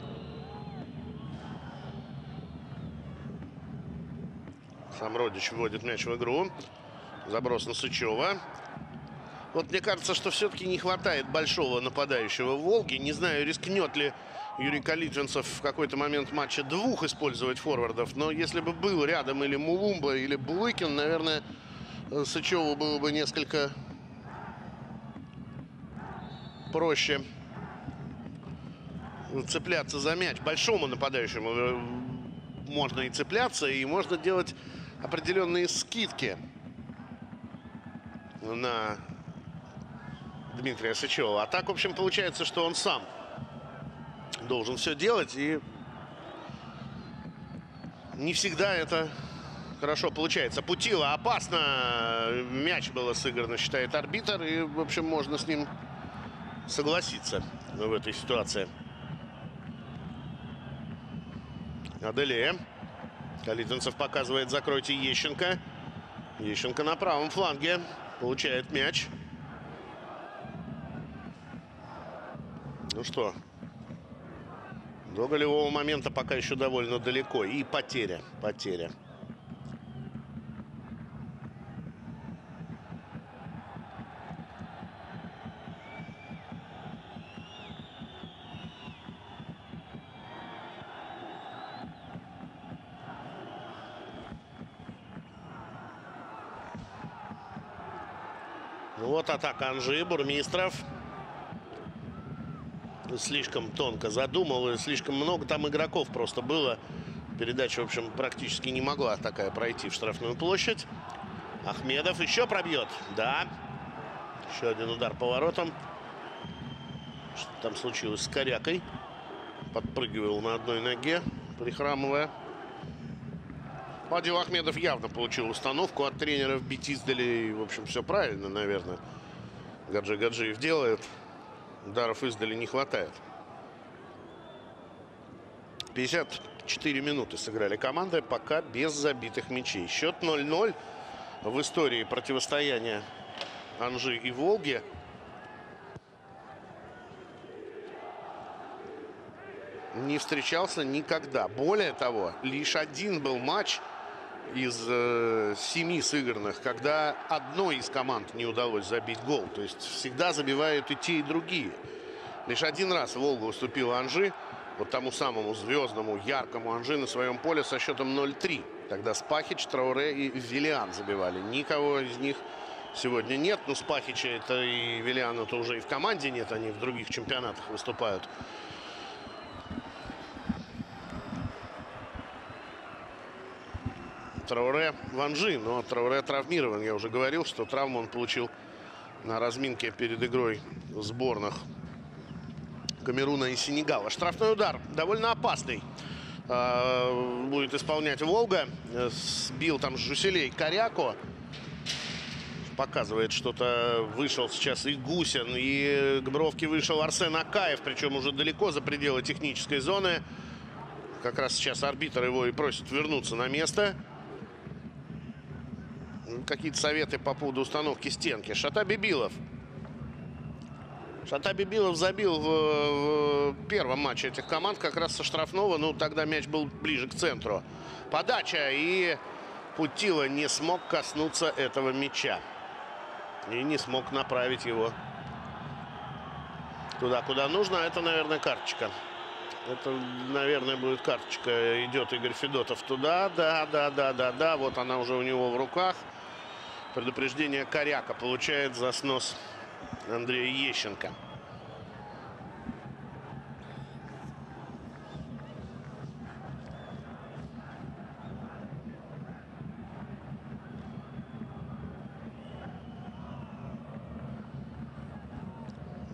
Сам Родич вводит мяч в игру. Заброс на Сычева. Вот мне кажется, что все-таки не хватает большого нападающего в Волге. Не знаю, рискнет ли Юрий Калитвинцев в какой-то момент матча двух использовать форвардов. Но если бы был рядом или Мулумба, или Булыкин, наверное, Сычеву было бы несколько проще цепляться за мяч. Большому нападающему можно и цепляться, и можно делать определенные скидки на Дмитрия Сычева. А так, в общем, получается, что он сам должен все делать, и не всегда это хорошо получается. Путила опасно. Мяч было сыграно, считает арбитр, и, в общем, можно с ним согласиться в этой ситуации. Аделея. Калитвинцев показывает: закройте Ещенко. Ещенко на правом фланге получает мяч. Ну что, до голевого момента пока еще довольно далеко. И потеря, потеря. Ну вот атака Анжи. Бурмистров слишком тонко задумал, и слишком много там игроков просто было. Передача, в общем, практически не могла такая пройти в штрафную площадь. Ахмедов еще пробьет. Да. Еще один удар по воротам. Что там случилось с Корякой? Подпрыгивал на одной ноге, прихрамывая. Адил Ахмедов явно получил установку от тренера вбить издали. В общем, все правильно, наверное. Гаджи Гаджиев делает. Ударов издали не хватает. пятьдесят четыре минуты сыграли команды, пока без забитых мячей. Счет ноль ноль в истории противостояния Анжи и Волги. Не встречался никогда. Более того, лишь один был матч из э, семи сыгранных, когда одной из команд не удалось забить гол. То есть всегда забивают и те, и другие. Лишь один раз Волга уступила Анжи, вот тому самому звездному, яркому Анжи, на своем поле со счетом ноль три. Тогда Спахич, Трауре и Виллиан забивали. Никого из них сегодня нет. Ну, Спахича это и Виллиана то уже и в команде нет, они в других чемпионатах выступают. Трауре в Анжи, но Трауре травмирован. Я уже говорил, что травму он получил на разминке перед игрой сборных Камеруна и Сенегала. Штрафной удар, довольно опасный, будет исполнять Волга. Сбил там Жуселей Коряку. Показывает что-то. Вышел сейчас и Гусин, и к бровке вышел Арсен Акаев, причем уже далеко за пределы технической зоны. Как раз сейчас арбитр его и просит вернуться на место. Какие-то советы по поводу установки стенки. Шата Бибилов. Шата Бибилов забил в, в первом матче этих команд как раз со штрафного. Ну, тогда мяч был ближе к центру. Подача, и Путила не смог коснуться этого мяча. И не смог направить его туда, куда нужно. Это, наверное, карточка. Это, наверное, будет карточка. Идет Игорь Федотов туда. Да, да, да, да, да. Вот она уже у него в руках. Предупреждение. Коряка получает за снос Андрея Ещенко.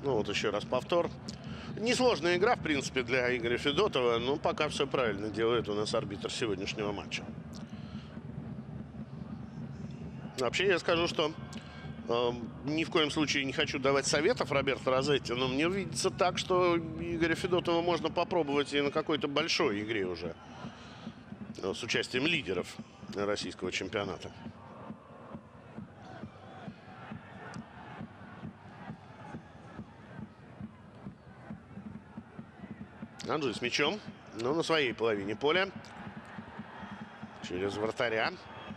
Ну вот еще раз повтор. Несложная игра, в принципе, для Игоря Федотова, но пока все правильно делает у нас арбитр сегодняшнего матча. Вообще я скажу, что э, ни в коем случае не хочу давать советов Роберто Розетти, но мне видится так, что Игоря Федотова можно попробовать и на какой-то большой игре уже э, с участием лидеров российского чемпионата. Анжи с мячом, но на своей половине поля. Через вратаря.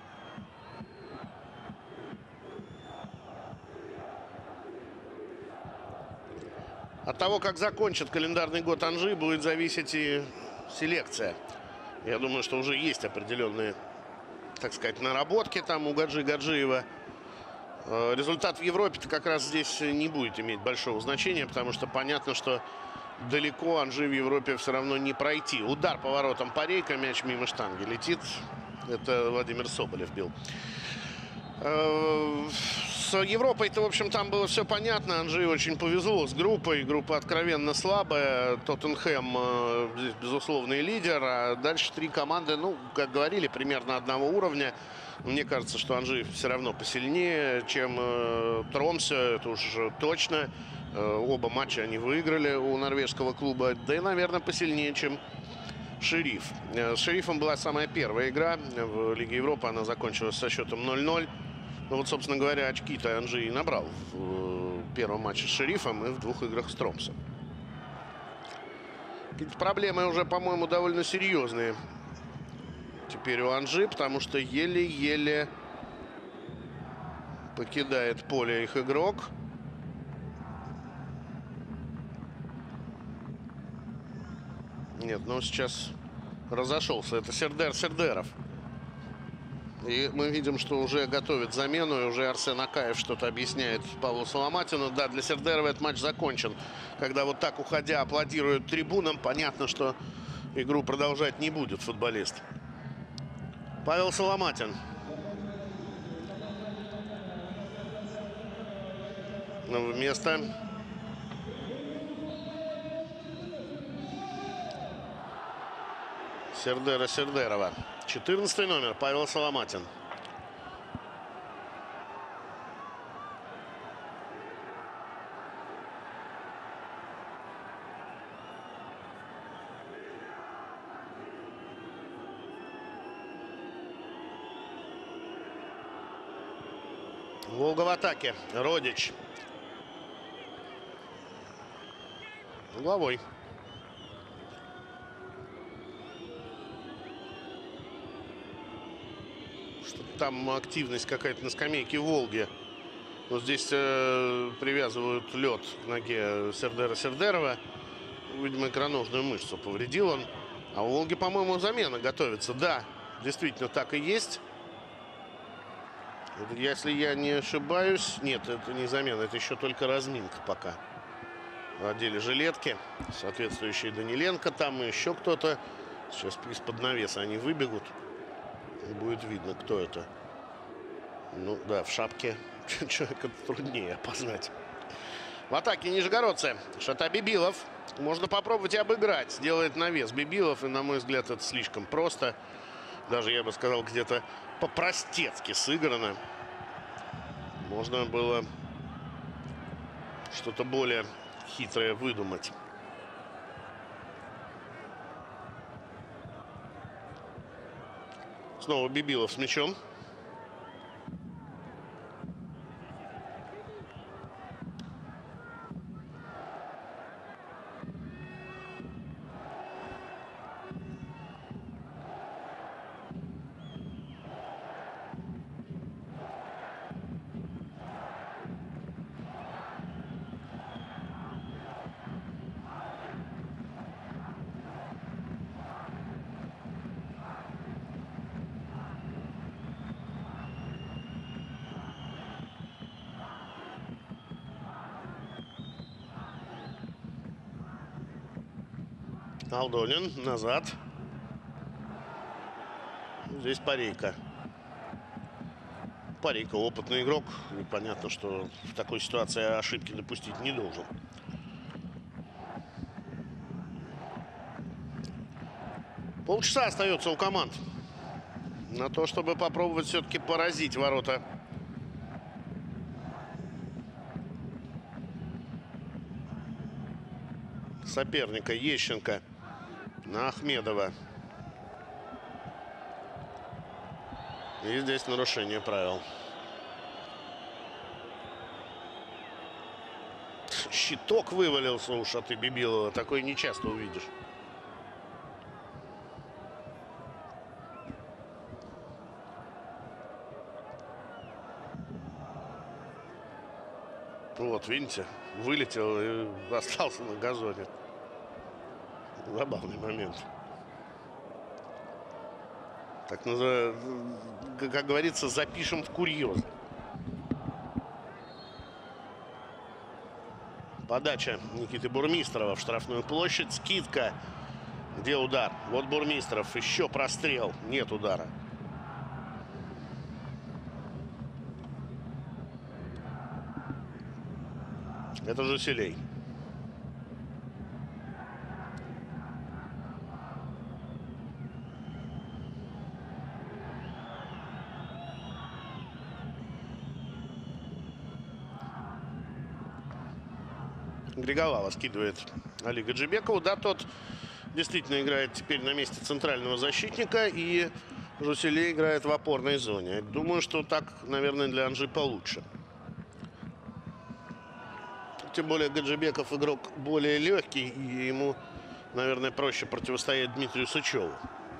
От того, как закончит календарный год Анжи, будет зависеть и селекция. Я думаю, что уже есть определенные, так сказать, наработки там у Гаджи Гаджиева. Результат в Европе-то как раз здесь не будет иметь большого значения, потому что понятно, что далеко Анжи в Европе все равно не пройти. Удар поворотом Парейка, мяч мимо штанги летит. Это Владимир Соболев бил. С Европой-то, в общем, там было все понятно. Анжи очень повезло с группой. Группа откровенно слабая. Тоттенхэм здесь безусловный лидер. А дальше три команды, ну, как говорили, примерно одного уровня. Мне кажется, что Анжи все равно посильнее, чем Тромсе. Это уж точно. Оба матча они выиграли у норвежского клуба. Да и, наверное, посильнее, чем Шериф. С Шерифом была самая первая игра в Лиге Европы. Она закончилась со счетом ноль ноль. Ну вот, собственно говоря, очки-то Анжи и набрал в первом матче с Шерифом и в двух играх с Тромсом. Какие-то проблемы уже, по-моему, довольно серьезные теперь у Анжи, потому что еле-еле покидает поле их игрок. Нет, ну сейчас разошелся. Это Сердер Сердеров. И мы видим, что уже готовит замену. И уже Арсен Акаев что-то объясняет Павлу Соломатину. Да, для Сердерова этот матч закончен. Когда вот так, уходя, аплодируют трибунам, понятно, что игру продолжать не будет футболист. Павел Соломатин. Новое место. Сердера Сердерова. четырнадцатый номер. Павел Соломатин. Волга в атаке. Родич. Угловой. Там активность какая-то на скамейке в Волге. Вот здесь э, привязывают лед к ноге Сердера Сердерова. Видимо, икроножную мышцу повредил он. А у Волги, по-моему, замена готовится. Да, действительно так и есть. Если я не ошибаюсь... Нет, это не замена, это еще только разминка пока. Одели жилетки, соответствующие Даниленко. Там и еще кто-то. Сейчас из-под навеса они выбегут. И будет видно, кто это. Ну да, в шапке человека труднее опознать. В атаке нижегородцы. Шата Бибилов. Можно попробовать и обыграть. Делает навес Бибилов. И, на мой взгляд, это слишком просто. Даже, я бы сказал, где-то по-простецки сыграно. Можно было что-то более хитрое выдумать. Снова Бибилов с мячом. Алдонин назад. Здесь Парейка. Парейко опытный игрок. И понятно, что в такой ситуации ошибки допустить не должен. Полчаса остается у команд на то, чтобы попробовать все-таки поразить ворота соперника. Ещенко на Ахмедова. И здесь нарушение правил. Щиток вывалился уж от Бибилова. Такое не часто увидишь. Вот, видите, вылетел и остался на газоне. Забавный момент. Так называемый, как говорится, запишем в курьез. Подача Никиты Бурмистрова в штрафную площадь. Скидка. Где удар? Вот Бурмистров. Еще прострел. Нет удара. Это же Селей. Григолава скидывает Али Гаджибекову. Да, тот действительно играет теперь на месте центрального защитника. И Жуселей играет в опорной зоне. Думаю, что так, наверное, для Анжи получше. Тем более Гаджибеков игрок более легкий. И ему, наверное, проще противостоять Дмитрию Сычеву.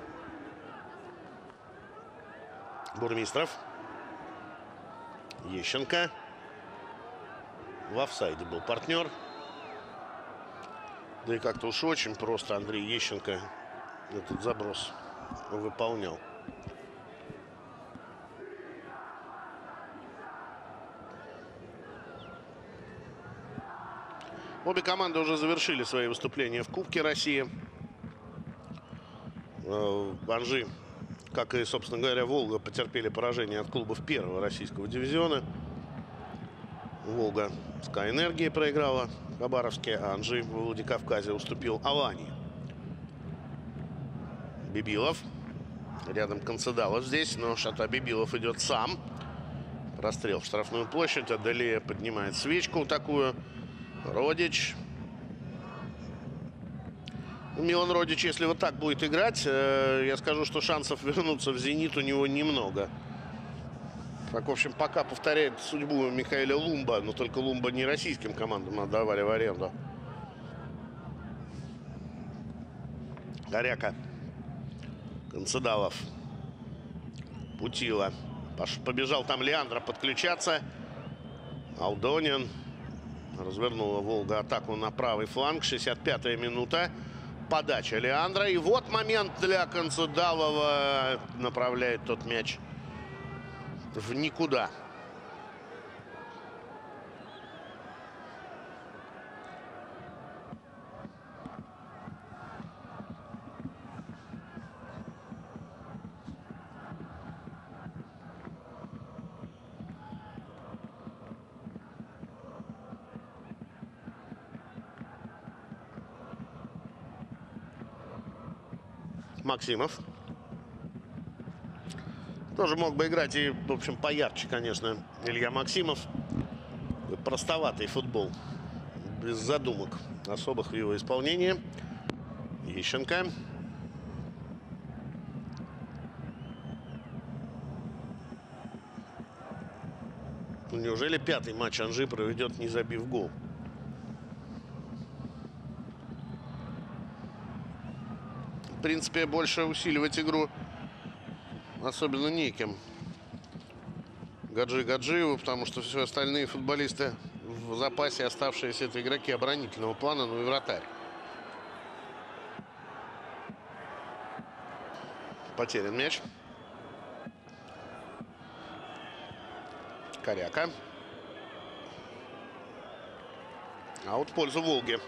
Бурмистров. Ещенко. В офсайде был партнер. Да и как-то уж очень просто Андрей Ещенко этот заброс выполнял. Обе команды уже завершили свои выступления в Кубке России. Анжи, как и, собственно говоря, Волга, потерпели поражение от клубов первого российского дивизиона. Волга Ска Энергии проиграла в Хабаровске, а Анжи в Владикавказе уступил Алании. Бибилов. Рядом Концедалов здесь, но Шата Бибилов идет сам. Расстрел в штрафную площадь. Аделия поднимает свечку такую. Родич. Милан Родич, если вот так будет играть, я скажу, что шансов вернуться в «Зенит» у него немного. Так, в общем, пока повторяет судьбу Михаэля Лумба, но только Лумба не российским командам отдавали в аренду. Горяка. Концедалов. Путила. Побежал там Леандро подключаться. Алдонин. Развернула Волга атаку на правый фланг. шестьдесят пятая минута. Подача Леандро. И вот момент для Концедалова. Направляет тот мяч в никуда. Максимов. Тоже мог бы играть и, в общем, поярче, конечно, Илья Максимов. Простоватый футбол. Без задумок особых в его исполнении. Ещенко. Неужели пятый матч Анжи проведет, не забив гол? В принципе, больше усиливать игру особенно неким Гаджи Гаджиеву, потому что все остальные футболисты в запасе, оставшиеся, это игроки оборонительного плана, ну и вратарь. Потерян мяч. Коряка. Аут в пользу Волги.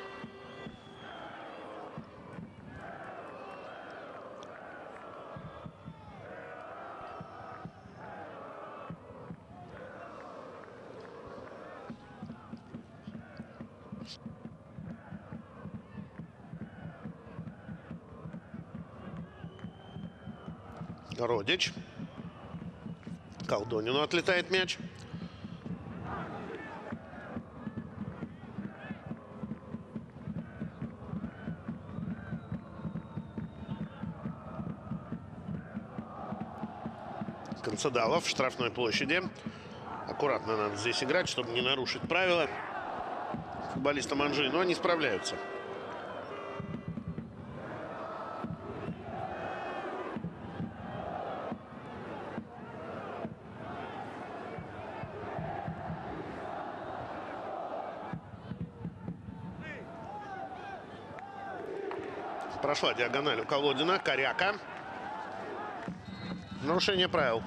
Родич. Колдонину отлетает мяч. Концедалов в штрафной площади. Аккуратно надо здесь играть, чтобы не нарушить правила футболистам Анжи, но они справляются. Прошла диагональ у Колодина. Коряка. Нарушение правил.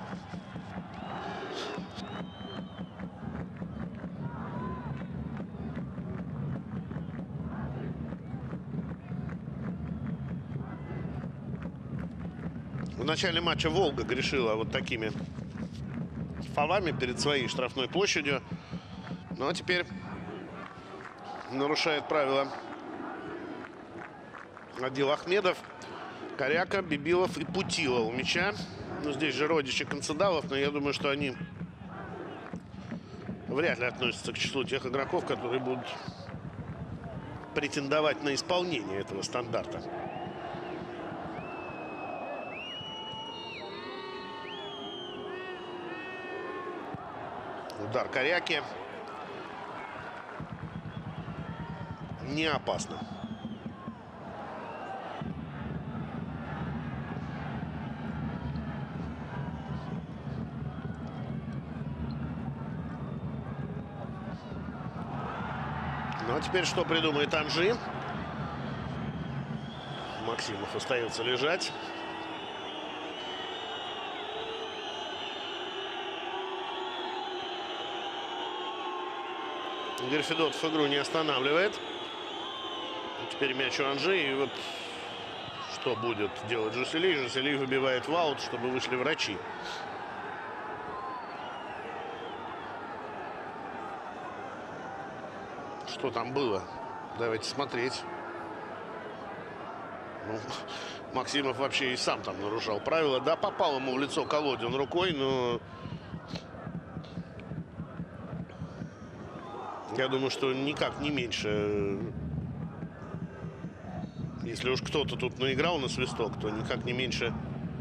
В начале матча Волга грешила вот такими фолами перед своей штрафной площадью. Ну а теперь нарушает правила Адил Ахмедов. Коряка, Бибилов и Путила у мяча. Ну, здесь же Родич и Концедалов, но я думаю, что они вряд ли относятся к числу тех игроков, которые будут претендовать на исполнение этого стандарта. Удар Коряки. Не опасно. Ну а теперь что придумает Анжи? Максимов остается лежать. Игорь Федотов игру не останавливает. Теперь мяч у Анжи. И вот что будет делать Жусели? Жусели выбивает в аут, чтобы вышли врачи. Что там было? Давайте смотреть. Ну, Максимов вообще и сам там нарушал правила. Да, попал ему в лицо Колодин рукой, но я думаю, что никак не меньше. Если уж кто-то тут наиграл на свисток, то никак не меньше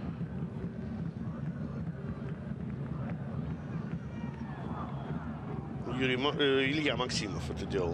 Юрий, э, Илья Максимов это делал.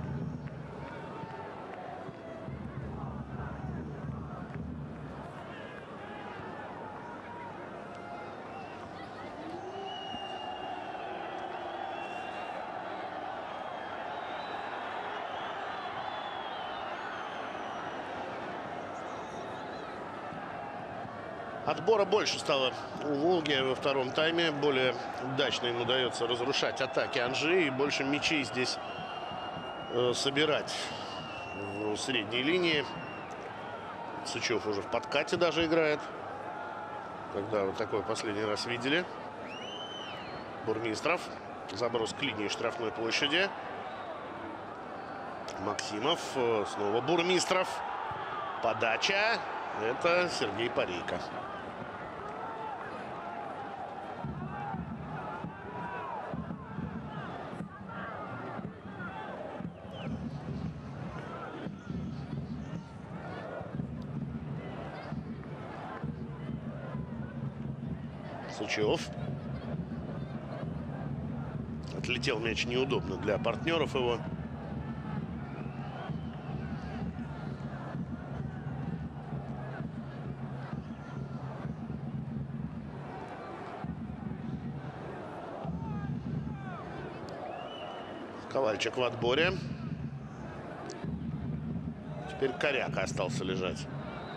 Отбора больше стало у Волги во втором тайме. Более удачно им удается разрушать атаки Анжи. И больше мячей здесь э, собирать в средней линии. Сычев уже в подкате даже играет. Когда вот такой последний раз видели. Бурмистров. Заброс к линии штрафной площади. Максимов. Снова Бурмистров. Подача. Это Сергей Парейко. Сычев. Отлетел мяч неудобно для партнеров его. Ковальчик в отборе. Теперь Коряка остался лежать.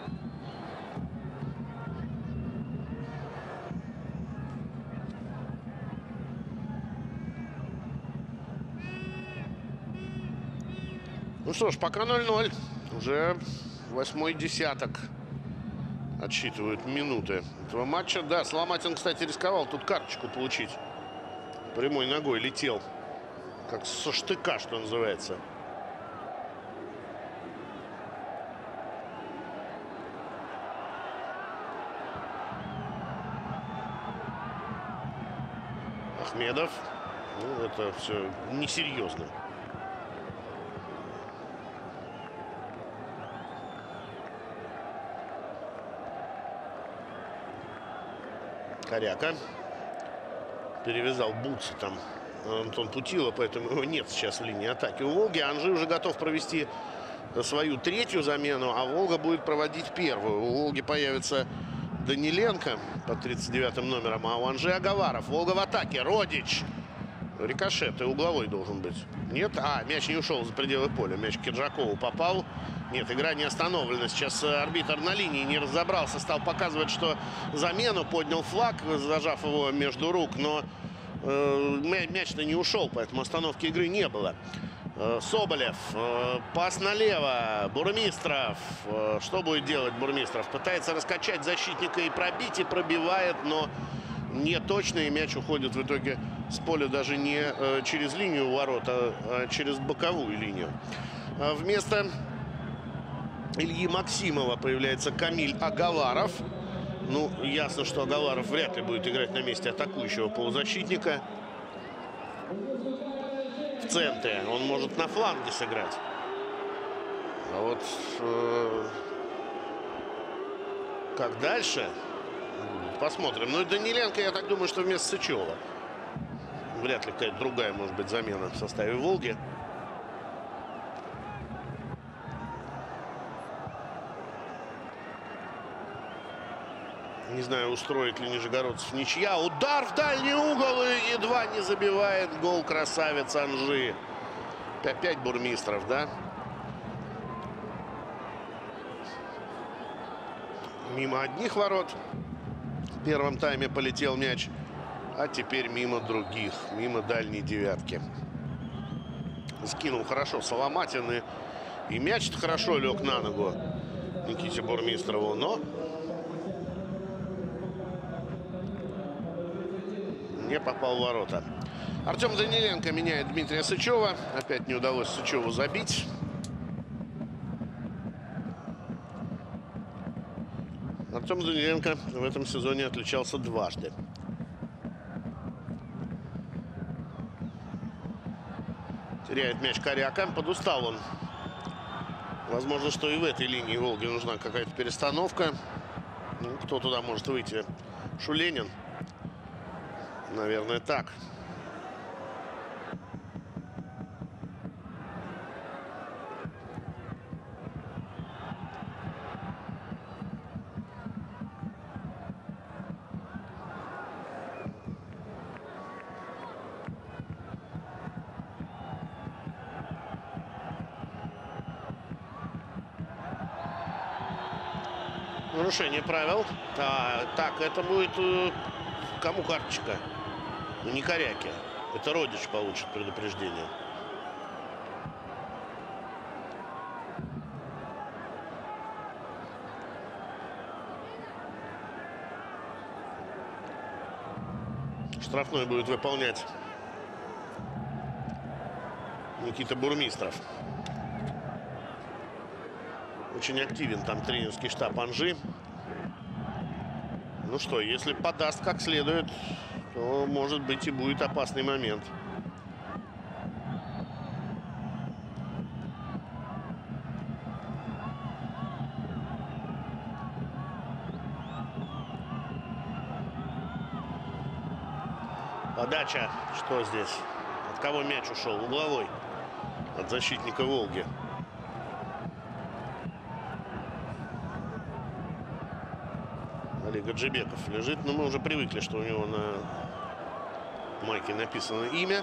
Ну что ж, пока ноль-ноль. Уже восьмой десяток отсчитывают минуты этого матча. Да, Соломатин, кстати, рисковал тут карточку получить. Прямой ногой летел. Как со штыка, что называется. Ахмедов. Ну, это все несерьезно. Коряка. Перевязал бутсы там Антон Путила, поэтому его нет сейчас в линии атаки у Волги. Анжи уже готов провести свою третью замену, а Волга будет проводить первую. У Волги появится Даниленко под тридцать девятым номером, а у Анжи Аговаров. Волга в атаке. Родич. Рикошет и угловой должен быть. Нет? А, мяч не ушел за пределы поля. Мяч к Киржакову попал. Нет, игра не остановлена. Сейчас арбитр на линии не разобрался. Стал показывать, что замену. Поднял флаг, зажав его между рук. Но э, мяч-то не ушел, поэтому остановки игры не было. Э, Соболев. Э, пас налево. Бурмистров. Э, что будет делать Бурмистров? Пытается раскачать защитника и пробить, и пробивает, но не точно. И мяч уходит в итоге с поля даже не э, через линию ворот, а, а через боковую линию. А вместо Ильи Максимова появляется Камиль Аговаров. Ну, ясно, что Аговаров вряд ли будет играть на месте атакующего полузащитника. В центре он может на фланге сыграть. А вот э, как дальше? Посмотрим. Ну и Даниленко, я так думаю, что вместо Сычева. Вряд ли какая-то другая, может быть, замена в составе Волги. Не знаю, устроит ли нижегородцев ничья. Удар в дальний угол и едва не забивает гол красавец Анжи. Опять Бурмистров, да? Мимо одних ворот в первом тайме полетел мяч, а теперь мимо других, мимо дальней девятки. Скинул хорошо Соломатин, и, и мяч-то хорошо лег на ногу Никите Бурмистрову, но не попал в ворота. Артем Даниленко меняет Дмитрия Сычева. Опять не удалось Сычеву забить. Артем Даниленко в этом сезоне отличался дважды. Теряет мяч Коряка. Подустал он. Возможно, что и в этой линии Волги нужна какая-то перестановка. Ну, кто туда может выйти? Шуленин? Наверное, так. Нарушение правил. А, так, это будет э, кому карточка? Ну, не Коряки. Это Родич получит предупреждение. Штрафной будет выполнять Никита Бурмистров. Очень активен там тренерский штаб Анжи. Ну что, если подаст как следует, то, может быть, и будет опасный момент. Подача. Что здесь? От кого мяч ушел? Угловой. От защитника Волги. Олег Аджибеков лежит, но мы уже привыкли, что у него на майке написано имя.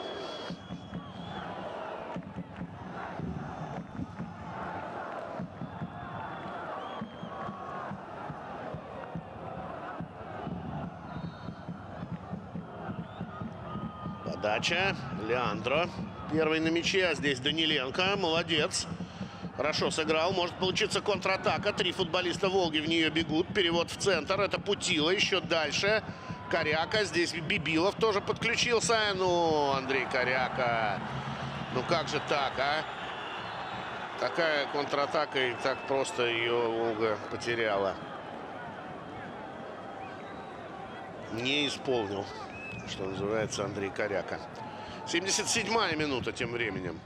Подача. Леандро. Первый на мяче, а здесь Даниленко. Молодец. Хорошо сыграл. Может получиться контратака. Три футболиста Волги в нее бегут. Перевод в центр. Это Путила. Еще дальше. Коряка. Здесь Бибилов тоже подключился. Ну, Андрей Коряка. Ну, как же так, а? Такая контратака, и так просто ее Волга потеряла. Не исполнил. что называется, Андрей Коряка. семьдесят седьмая минута тем временем.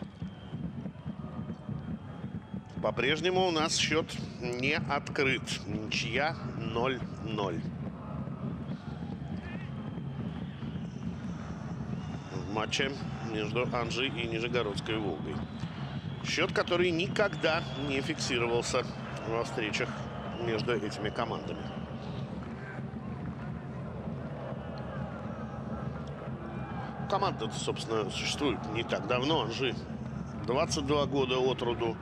По-прежнему у нас счет не открыт. Ничья ноль ноль. В матче между Анжи и Нижегородской Волгой. Счет, который никогда не фиксировался во встречах между этими командами. Команда, собственно, существует не так давно. Анжи двадцать два года от роду.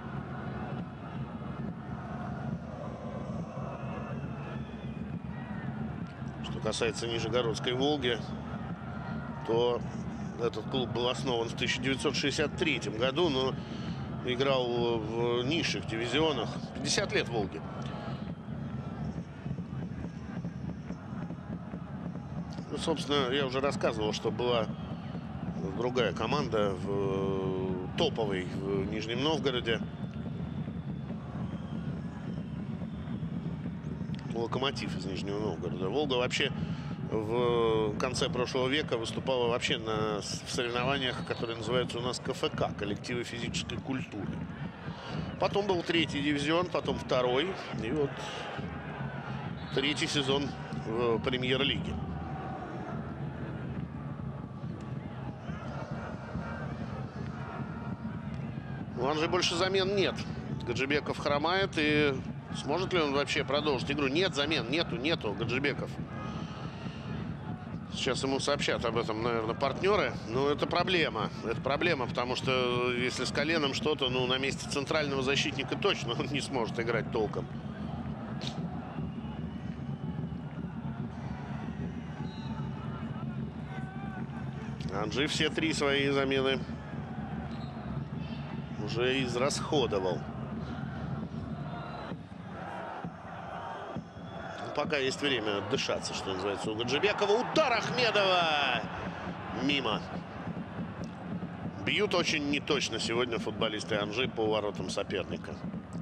Что касается Нижегородской Волги, то этот клуб был основан в тысяча девятьсот шестьдесят третьем году, но играл в низших дивизионах. пятьдесят лет Волге. Ну, собственно, я уже рассказывал, что была другая команда в топовой в Нижнем Новгороде. Локомотив из Нижнего Новгорода. Волга вообще в конце прошлого века выступала вообще на в соревнованиях, которые называются у нас ка эф ка, коллективы физической культуры. Потом был третий дивизион, потом второй. И вот третий сезон в премьер-лиге. У Анжи больше замен нет. Гаджибеков хромает, и сможет ли он вообще продолжить игру? Нет замен, нету, нету Гаджибеков. Сейчас ему сообщат об этом, наверное, партнеры. Но это проблема. Это проблема, потому что если с коленом что-то, ну, на месте центрального защитника точно он не сможет играть толком. Анжи все три свои замены уже израсходовал. Пока есть время отдышаться, что называется, у Гаджибекова. Удар Ахмедова! Мимо. Бьют очень неточно сегодня футболисты Анжи по воротам соперника.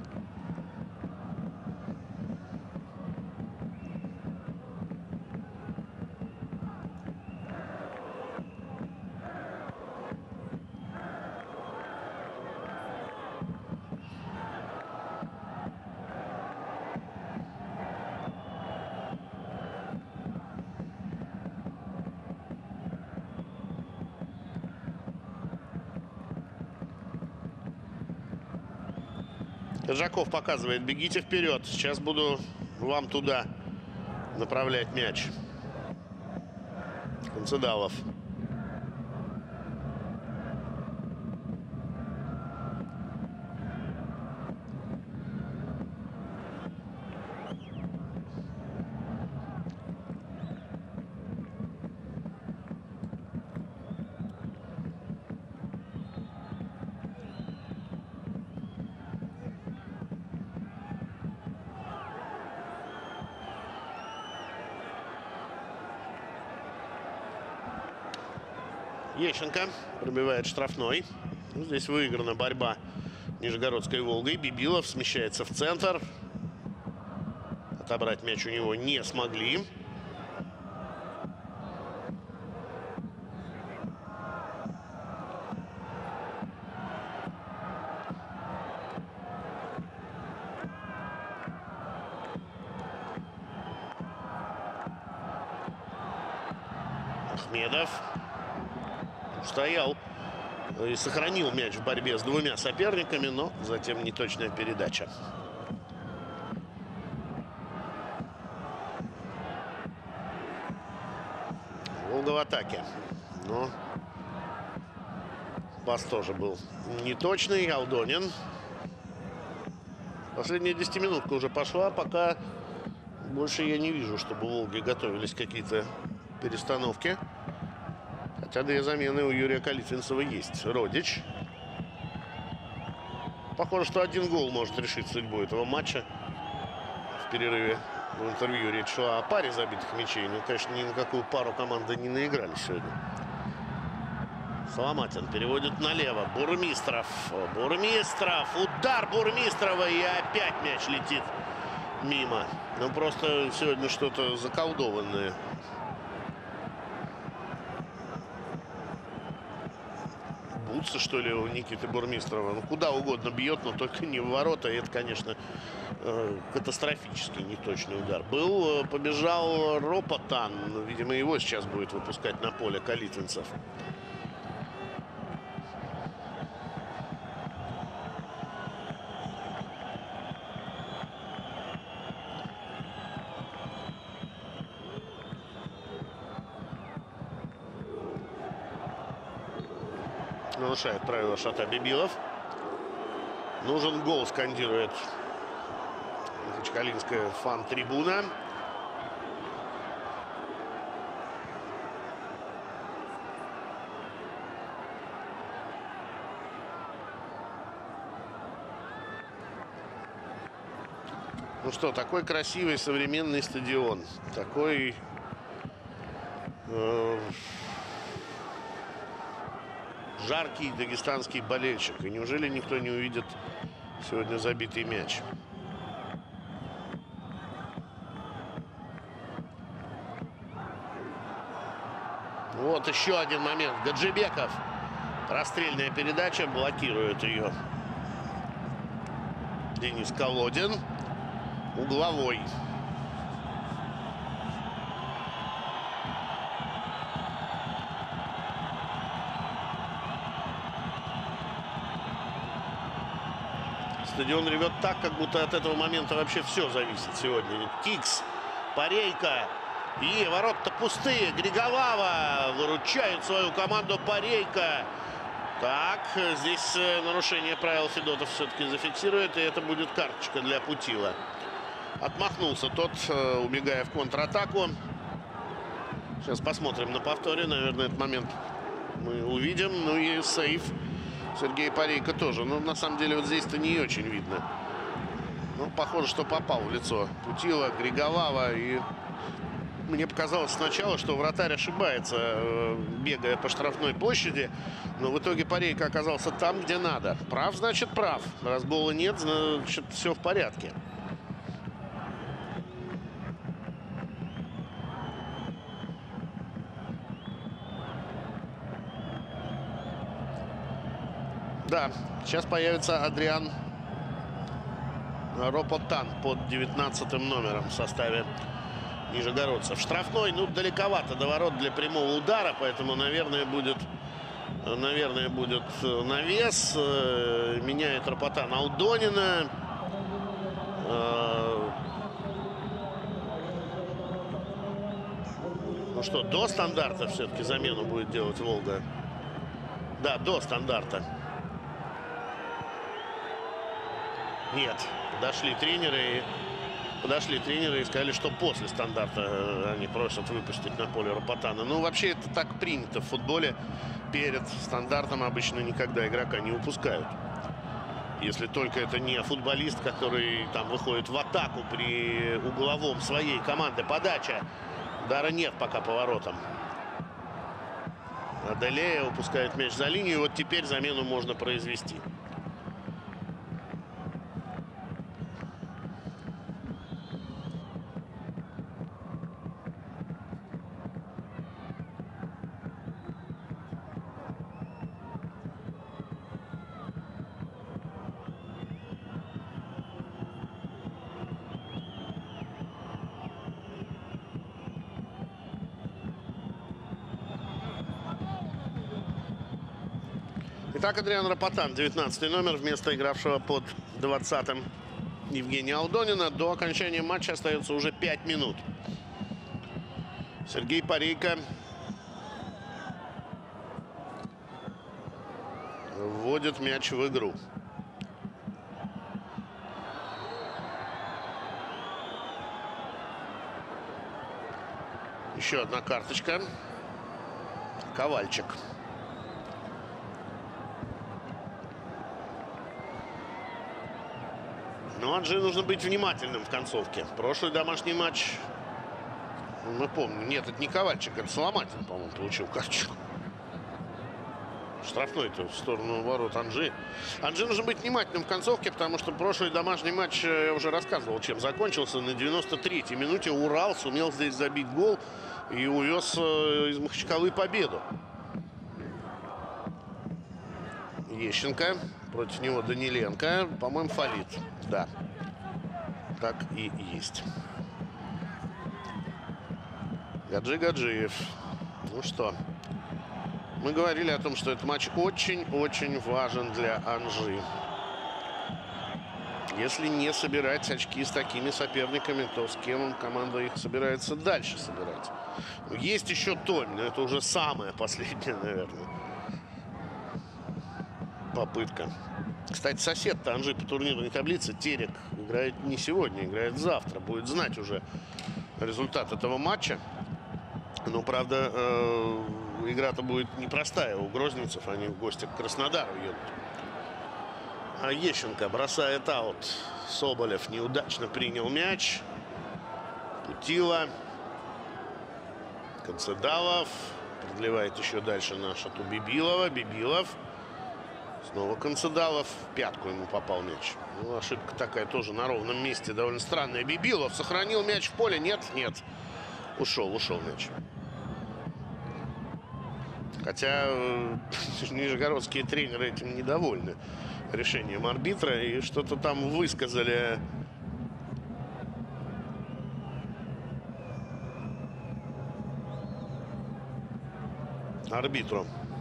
Жаков показывает: бегите вперед. Сейчас буду вам туда направлять мяч. Концедалов. Ещенко пробивает штрафной. Здесь выиграна борьба Нижегородской Волгой. Бибилов смещается в центр. Отобрать мяч у него не смогли. Ахмедов стоял и сохранил мяч в борьбе с двумя соперниками, но затем неточная передача. Волга в атаке. Но пас тоже был неточный. Алдонин. Последняя десятиминутка уже пошла. Пока больше я не вижу, чтобы у Волги готовились какие-то перестановки. Хотя две замены у Юрия Калитвинцева есть. Родич. Похоже, что один гол может решить судьбу этого матча. В перерыве в интервью речь шла о паре забитых мячей. Но, конечно, ни на какую пару команды не наиграли сегодня. Соломатин переводит налево. Бурмистров. Бурмистров. Удар Бурмистрова. И опять мяч летит мимо. Ну, просто сегодня что-то заколдованное бутсы, что ли, у Никиты Бурмистрова. Ну, куда угодно бьет, но только не в ворота. И это, конечно, катастрофический неточный удар. Был, побежал Ропотан. Видимо, его сейчас будет выпускать на поле Калитвинцев. Нарушает правила Шата Бибилов. Нужен гол, скандирует махачкалинская фан-трибуна. Ну что, такой красивый современный стадион. Такой... Э жаркий дагестанский болельщик. И неужели никто не увидит сегодня забитый мяч? Вот еще один момент. Гаджибеков. Расстрельная передача. Блокирует ее Денис Колодин. Угловой. Стадион ревет так, как будто от этого момента вообще все зависит сегодня. Кикс, Парейка. И ворота пустые. Григолава выручает свою команду. Парейка. Так, здесь нарушение правил Федотов все-таки зафиксирует. И это будет карточка для Путила. Отмахнулся тот, убегая в контратаку. Сейчас посмотрим на повторе. Наверное, этот момент мы увидим. Ну и сейф. Сергей Парейко тоже. Но на самом деле вот здесь-то не очень видно. Ну, похоже, что попал в лицо Путила, Григолава. И мне показалось сначала, что вратарь ошибается, бегая по штрафной площади. Но в итоге Парейко оказался там, где надо. Прав, значит, прав. Раз гола нет, значит, все в порядке. Да, сейчас появится Адриан Ропотан под девятнадцатым номером в составе нижегородцев. Штрафной, ну, далековато до ворот для прямого удара, поэтому, наверное, будет, наверное, будет навес. Меняет Ропотан Алдонина. Ну что, до стандарта все-таки замену будет делать Волга. Да, до стандарта. Нет, подошли тренеры и подошли тренеры и сказали, что после стандарта они просят выпустить на поле Ропотана. Ну, вообще, это так принято в футболе. Перед стандартом обычно никогда игрока не выпускают. Если только это не футболист, который там выходит в атаку при угловом своей команды. Подача. Удара нет пока по воротам. Аделея выпускает мяч за линию. Вот теперь замену можно произвести. Итак, Адриан Ропотан, девятнадцатый номер, вместо игравшего под двадцатым Евгения Алдонина. До окончания матча остается уже пять минут. Сергей Парейко вводит мяч в игру. Еще одна карточка. Ковальчик. Но Анжи нужно быть внимательным в концовке. Прошлый домашний матч, мы помним, нет, это не Ковальчик, это Соломатин, по-моему, получил карточку. Штрафной-то в сторону ворот Анжи. Анжи нужно быть внимательным в концовке, потому что прошлый домашний матч, я уже рассказывал, чем закончился. На девяносто третьей минуте Урал сумел здесь забить гол и увез из Махачкалы победу. Ещенко. Против него Даниленко. По-моему, фалит. Да. Так и есть. Гаджи Гаджиев. Ну что, мы говорили о том, что этот матч очень-очень важен для Анжи. Если не собирать очки с такими соперниками, то с кем команда их собирается дальше собирать? Есть еще Томь, но это уже самая последняя, наверное, попытка. Кстати, сосед Анжи по турнирной таблице, Терек, играет не сегодня, играет завтра. Будет знать уже результат этого матча. Но, правда, э, игра-то будет непростая у грозницев. Они в гости к Краснодару едут. А Ещенко бросает аут. Соболев неудачно принял мяч. Путила. Концедалов. Продлевает еще дальше на шату Бибилова. Бибилов. Снова Концедалов. В пятку ему попал мяч. Ну, ошибка такая тоже на ровном месте. Довольно странная. Бибилов сохранил мяч в поле. Нет, нет. Ушел, ушел мяч. Хотя э, нижегородские тренеры этим недовольны. Решением арбитра. И что-то там высказали арбитру.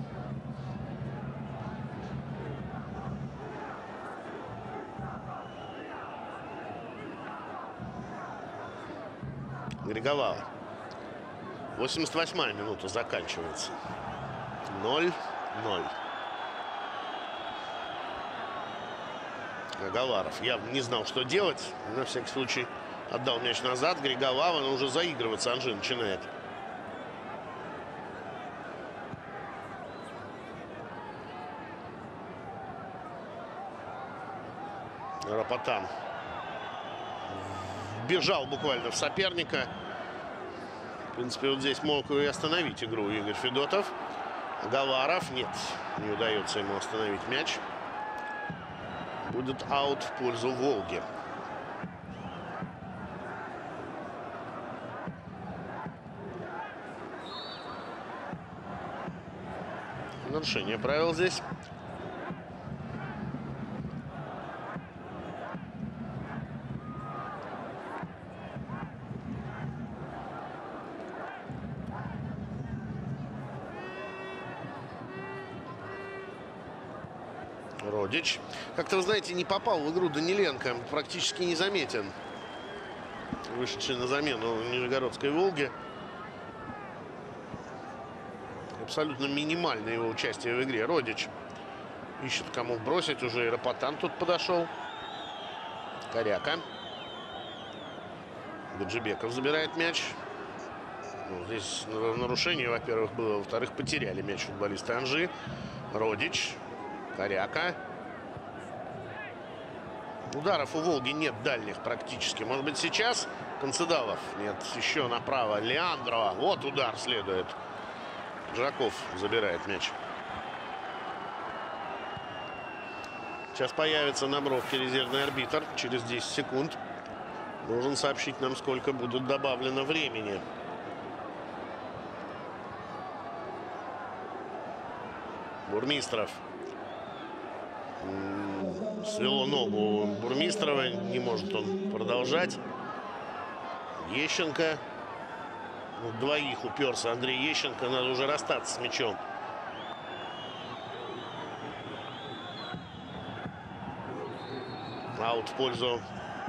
Григовала. восемьдесят восьмая минута заканчивается. ноль ноль. Гаговаров явно не знал, что делать. На всякий случай отдал мяч назад. Григовала, но уже заигрываться Анжи начинает. Рапотан бежал буквально в соперника. В принципе, вот здесь мог и остановить игру Игорь Федотов. Гаваров. Нет, не удается ему остановить мяч. Будет аут в пользу Волги. Нарушение правил здесь. Родич. Как-то, вы знаете, не попал в игру Даниленко. Практически не заметен. Вышедший на замену Нижегородской Волги. Абсолютно минимальное его участие в игре. Родич ищет, кому бросить. Уже и Рапотан тут подошел. Коряка. Гаджибеков забирает мяч. Ну, здесь нарушение, во-первых, было. Во-вторых, потеряли мяч футболисты Анжи. Родич. Коряка. Ударов у Волги нет дальних практически. Может быть, сейчас Концедалов? Нет, еще направо. Леандрова. Вот удар следует. Жаков забирает мяч. Сейчас появится на бровке резервный арбитр. Через десять секунд должен сообщить нам, сколько будет добавлено времени. Бурмистров. Свело ногу Бурмистрова. Не может он продолжать. Ещенко. В двоих уперся Андрей Ещенко. Надо уже расстаться с мячом. Аут в пользу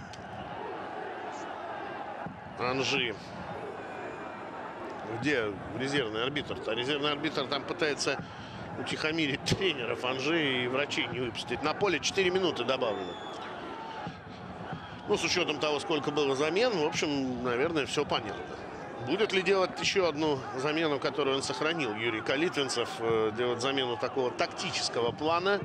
Анжи. Где резервный арбитр-то? Резервный арбитр там пытается утихомирить тренеров Анжи и врачей не выпустить. На поле четыре минуты добавлено. Ну, с учетом того, сколько было замен, в общем, наверное, все понятно. Будет ли делать еще одну замену, которую он сохранил, Юрий Калитвинцев, делать замену такого тактического плана?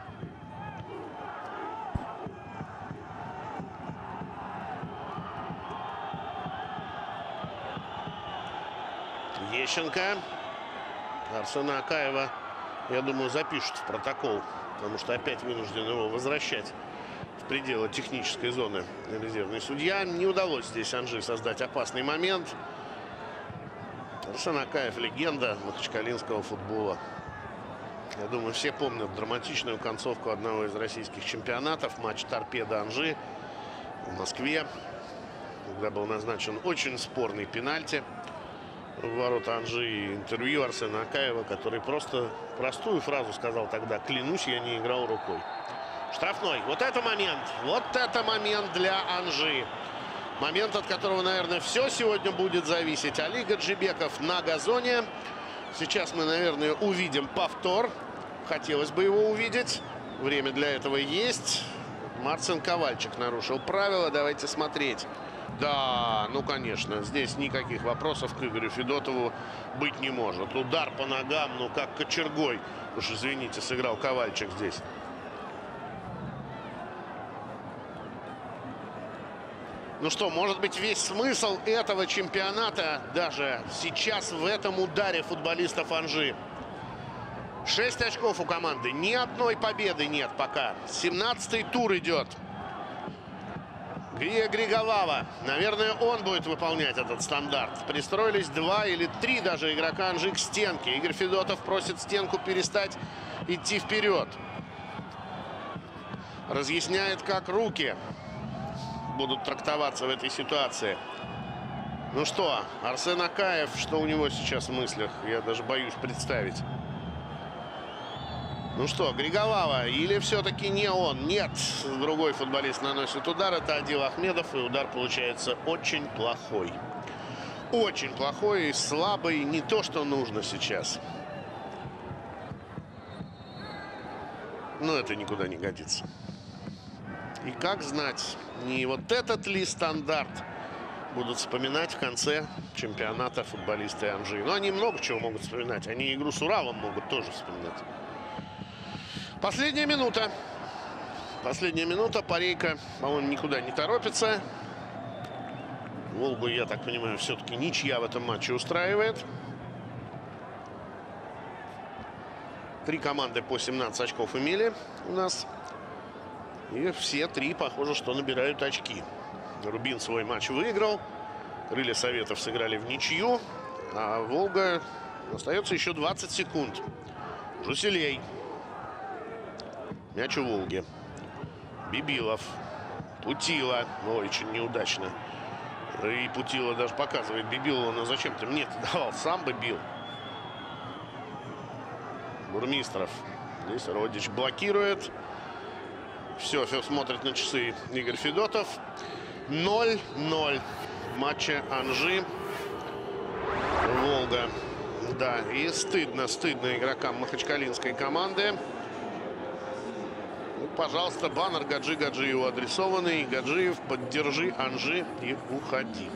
Ещенко. Арсена Акаева, я думаю, запишут в протокол, потому что опять вынужден его возвращать в пределы технической зоны резервный судья. Не удалось здесь Анжи создать опасный момент. Арсен Акаев — легенда махачкалинского футбола. Я думаю, все помнят драматичную концовку одного из российских чемпионатов. Матч «Торпедо-Анжи» в Москве, когда был назначен очень спорный пенальти в ворота Анжи. И интервью Арсена Акаева, который просто простую фразу сказал тогда: «Клянусь, я не играл рукой». Штрафной. Вот это момент. Вот это момент для Анжи. Момент, от которого, наверное, все сегодня будет зависеть. Али Гаджибеков на газоне. Сейчас мы, наверное, увидим повтор. Хотелось бы его увидеть. Время для этого есть. Марцин Ковальчик нарушил правила. Давайте смотреть. Да, ну, конечно, здесь никаких вопросов к Игорю Федотову быть не может. Удар по ногам, ну, как кочергой. Уж, извините, сыграл Ковальчик здесь. Ну что, может быть, весь смысл этого чемпионата даже сейчас в этом ударе футболистов Анжи. Шесть очков у команды. Ни одной победы нет пока. семнадцатый тур идет. Грия Григолава. Наверное, он будет выполнять этот стандарт. Пристроились два или три даже игрока Анжи к стенке. Игорь Федотов просит стенку перестать идти вперед. Разъясняет, как руки будут трактоваться в этой ситуации. Ну что, Арсен Акаев, что у него сейчас в мыслях, я даже боюсь представить. Ну что, Григолава или все-таки не он? Нет, другой футболист наносит удар, это Адил Ахмедов, и удар получается очень плохой. Очень плохой и слабый, не то, что нужно сейчас. Но это никуда не годится. И как знать, не вот этот ли стандарт будут вспоминать в конце чемпионата футболисты Анжи. Но они много чего могут вспоминать. Они игру с Уралом могут тоже вспоминать. Последняя минута. Последняя минута. Парейка, по-моему, никуда не торопится. Волгу, я так понимаю, все-таки ничья в этом матче устраивает. Три команды по семнадцать очков имели у нас. И все три, похоже, что набирают очки. Рубин свой матч выиграл. Крылья Советов сыграли в ничью. А Волга, остается еще двадцать секунд. Жуселей. Мяч у Волги. Бибилов. Путила. Ой, очень неудачно. И Путила даже показывает Бибилова. Но зачем ты мне это давал? Сам бы бил. Бурмистров. Здесь Родич блокирует. Все, все смотрит на часы Игорь Федотов. ноль ноль в матче Анжи. Волга. Да, и стыдно, стыдно игрокам махачкалинской команды. Ну, пожалуйста, баннер Гаджи Гаджиеву адресованный. Гаджиев, поддержи Анжи и уходи.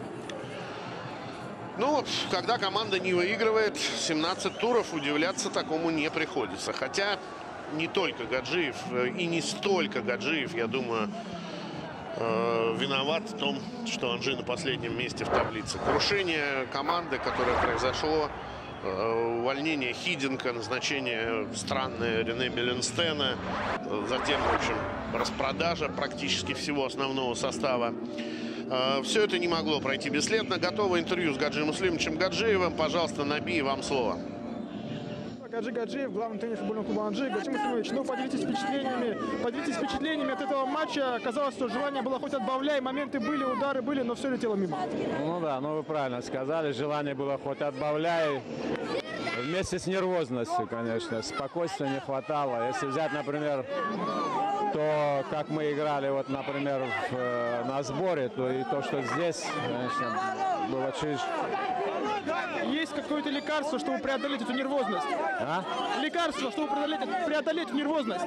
Ну, когда команда не выигрывает семнадцать туров, удивляться такому не приходится. Хотя не только Гаджиев и не столько Гаджиев, я думаю, э, виноват в том, что Анжи на последнем месте в таблице. Крушение команды, которое произошло, э, увольнение Хиденко, назначение странное Рене Беленстена, э, затем, в общем, распродажа практически всего основного состава. Э, все это не могло пройти бесследно. Готово интервью с Гаджи Муслимовичем Гаджиевым. Пожалуйста, Наби, вам слово. Гаджи Гаджиев, главный тренер футбольного клуба Анжи. Гаджи Муслимович, ну поделитесь впечатлениями, поделитесь впечатлениями от этого матча. Казалось, что желание было хоть отбавляй, моменты были, удары были, но все летело мимо. Ну да, ну вы правильно сказали, желание было хоть отбавляй. Вместе с нервозностью, конечно, спокойствия не хватало. Если взять, например, то, как мы играли, вот, например, в, э, на сборе, то и то, что здесь, конечно, было чуть... Есть какое-то лекарство, чтобы преодолеть эту нервозность? А? Лекарство, чтобы преодолеть, преодолеть нервозность?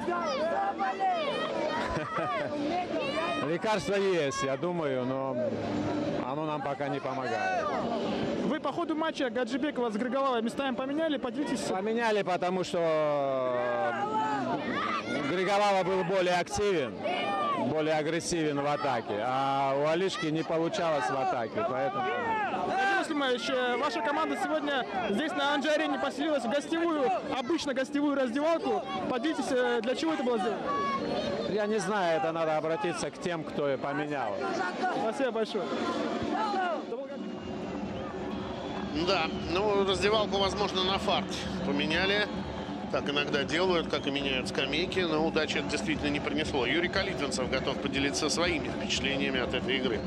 Лекарство есть, я думаю, но оно нам пока не помогает. Вы по ходу матча Гаджибекова с Григоловой местами поменяли? Поделитесь. Поменяли, потому что Григолова был более активен, более агрессивен в атаке, а у Алишки не получалось в атаке, поэтому... Ваша команда сегодня здесь на Анжи-арене поселилась в гостевую, обычно гостевую раздевалку. Поделитесь, для чего это было сделано? Я не знаю, это надо обратиться к тем, кто поменял. Спасибо большое. Да, ну раздевалку, возможно, на фарт поменяли. Так иногда делают, как и меняют скамейки, но удачи это действительно не принесло. Юрий Калитвинцев готов поделиться своими впечатлениями от этой игры.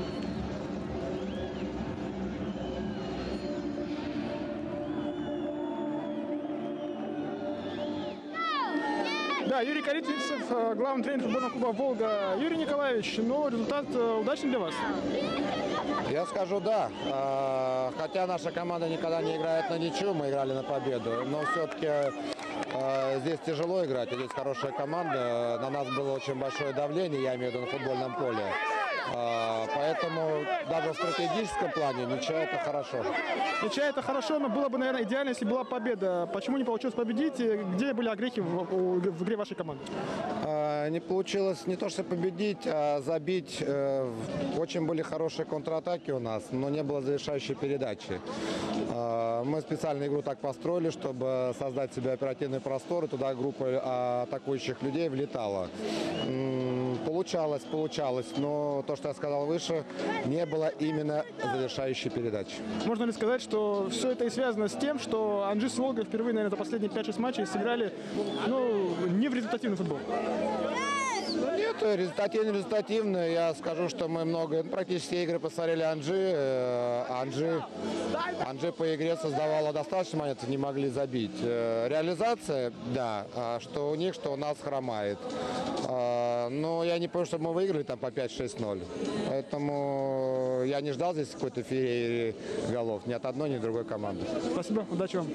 Да, Юрий Калитвинцев, главный тренер футбольного клуба «Волга». Юрий Николаевич, ну, результат удачный для вас? Я скажу да. Хотя наша команда никогда не играет на ничью, мы играли на победу. Но все-таки здесь тяжело играть, здесь хорошая команда. На нас было очень большое давление, я имею в виду на футбольном поле. Поэтому даже в стратегическом плане ничья — это хорошо. Ничья — это хорошо, но было бы, наверное, идеально, если была победа. Почему не получилось победить? Где были огрехи в, в игре вашей команды? Не получилось не то что победить, а забить. Очень были хорошие контратаки у нас, но не было завершающей передачи. Мы специально игру так построили, чтобы создать себе оперативный простор, и туда группа атакующих людей влетала. Получалось, получалось, но то, что я сказал выше, не было именно завершающей передачи. Можно ли сказать, что все это и связано с тем, что Анжи с Волгой впервые, наверное, за последние пять-шесть матчей сыграли, ну, не в результативный футбол? Нет, результативно, результативно. Я скажу, что мы много, практически все игры посмотрели Анжи. Анжи, Анжи по игре создавала достаточно моментов, не могли забить. Реализация, да, что у них, что у нас хромает. Но я не помню, чтобы мы выиграли там по пять-шесть ноль. Поэтому я не ждал здесь какой-то феерии голов ни от одной, ни от другой команды. Спасибо, удачи вам.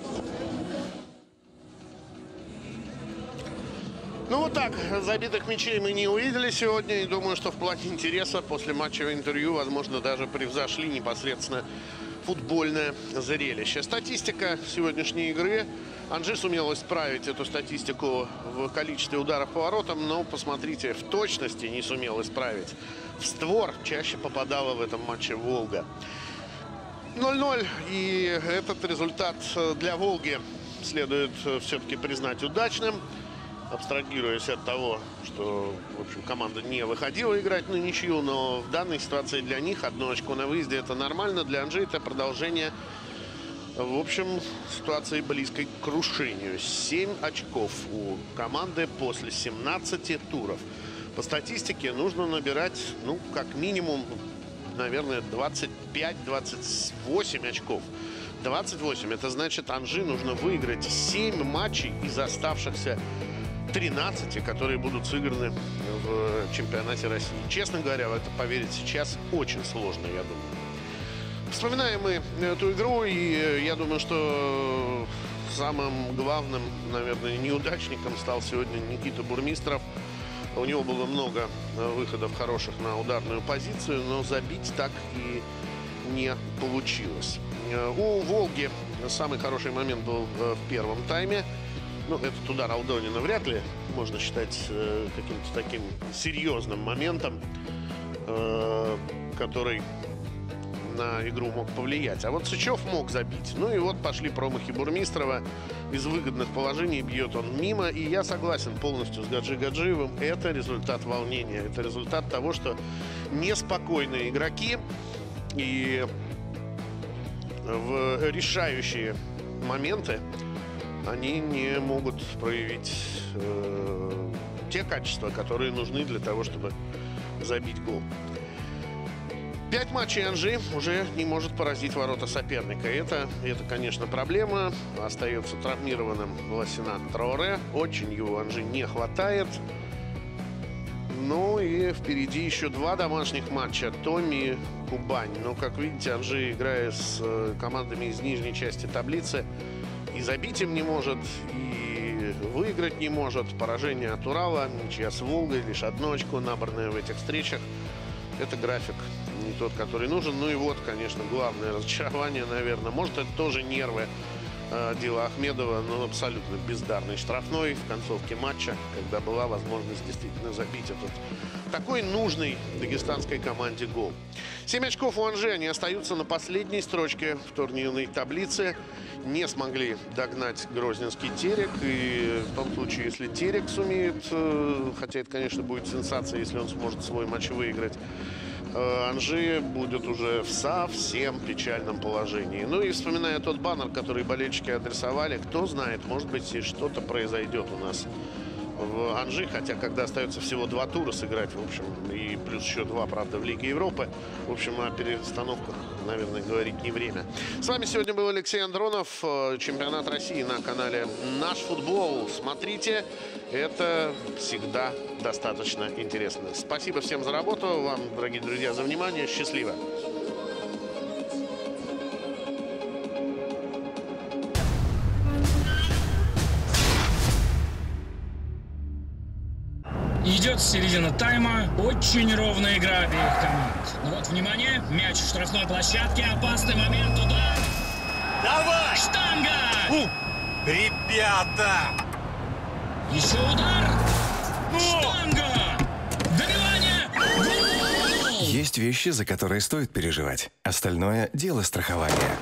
Ну вот так, забитых мячей мы не увидели сегодня. И думаю, что в плане интереса после матчевого интервью, возможно, даже превзошли непосредственно футбольное зрелище. Статистика сегодняшней игры. Анжи сумел исправить эту статистику в количестве ударов по воротам, но, посмотрите, в точности не сумел исправить. В створ чаще попадала в этом матче Волга. ноль ноль, и этот результат для Волги следует все-таки признать удачным. Абстрагируясь от того, что, в общем, команда не выходила играть на ничью, но в данной ситуации для них одно очко на выезде — это нормально. Для Анжи это продолжение, в общем, ситуации близкой к крушению. семь очков у команды после семнадцати туров. По статистике нужно набирать, ну, как минимум, наверное, двадцать пять — двадцать восемь очков. двадцать восемь — это значит, Анжи нужно выиграть семь матчей из оставшихся тринадцати, которые будут сыграны в чемпионате России. Честно говоря, в это поверить сейчас очень сложно, я думаю. Вспоминаем мы эту игру, и я думаю, что самым главным, наверное, неудачником стал сегодня Никита Бурмистров. У него было много выходов хороших на ударную позицию, но забить так и не получилось. У Волги самый хороший момент был в первом тайме. Ну, этот удар Алдонина вряд ли можно считать э, каким-то таким серьезным моментом, э, который на игру мог повлиять. А вот Сычев мог забить. Ну и вот пошли промахи Бурмистрова. Из выгодных положений бьет он мимо. И я согласен полностью с Гаджи Гаджиевым. Это результат волнения. Это результат того, что неспокойные игроки и в решающие моменты они не могут проявить э, те качества, которые нужны для того, чтобы забить гол. Пять матчей Анжи уже не может поразить ворота соперника. Это, это, конечно, проблема. Остается травмированным Ласинат Траоре. Очень его Анжи не хватает. Ну и впереди еще два домашних матча. Томи, Кубань. Но, как видите, Анжи, играя с командами из нижней части таблицы, и забить им не может, и выиграть не может. Поражение от Урала, ничья с Волгой, лишь одно очко, набранное в этих встречах. Это график не тот, который нужен. Ну и вот, конечно, главное разочарование, наверное. Может, это тоже нервы э, дела Ахмедова, но абсолютно бездарный штрафной в концовке матча, когда была возможность действительно забить этот такой нужный дагестанской команде гол. семь очков у Анжи, они остаются на последней строчке в турнирной таблице. Не смогли догнать грозненский Терек. И в том случае, если Терек сумеет, хотя это, конечно, будет сенсация, если он сможет свой матч выиграть, Анжи будет уже в совсем печальном положении. Ну и вспоминая тот баннер, который болельщики адресовали, кто знает, может быть, и что-то произойдет у нас в Анжи, хотя когда остается всего два тура сыграть, в общем, и плюс еще два, правда, в Лиге Европы, в общем, о перестановках, наверное, говорить не время. С вами сегодня был Алексей Андронов, чемпионат России на канале «Наш футбол». Смотрите, это всегда достаточно интересно. Спасибо всем за работу, вам, дорогие друзья, за внимание. Счастливо! Идет середина тайма. Очень ровная игра обеих команд. Ну вот, внимание, мяч в штрафной площадке. Опасный момент, удар. Давай! Штанга! У, ребята! Еще удар. Ну! Штанга! Добивание! Есть вещи, за которые стоит переживать. Остальное – дело страхования.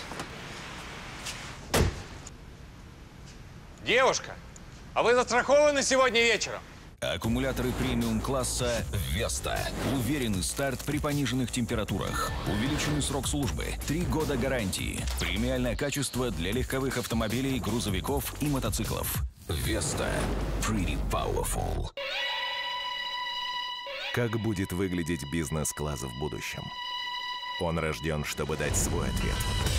Девушка, а вы застрахованы сегодня вечером? Аккумуляторы премиум-класса «Веста». Уверенный старт при пониженных температурах. Увеличенный срок службы. Три года гарантии. Премиальное качество для легковых автомобилей, грузовиков и мотоциклов. «Веста». Pretty powerful. Как будет выглядеть бизнес-класс в будущем? Он рожден, чтобы дать свой ответ.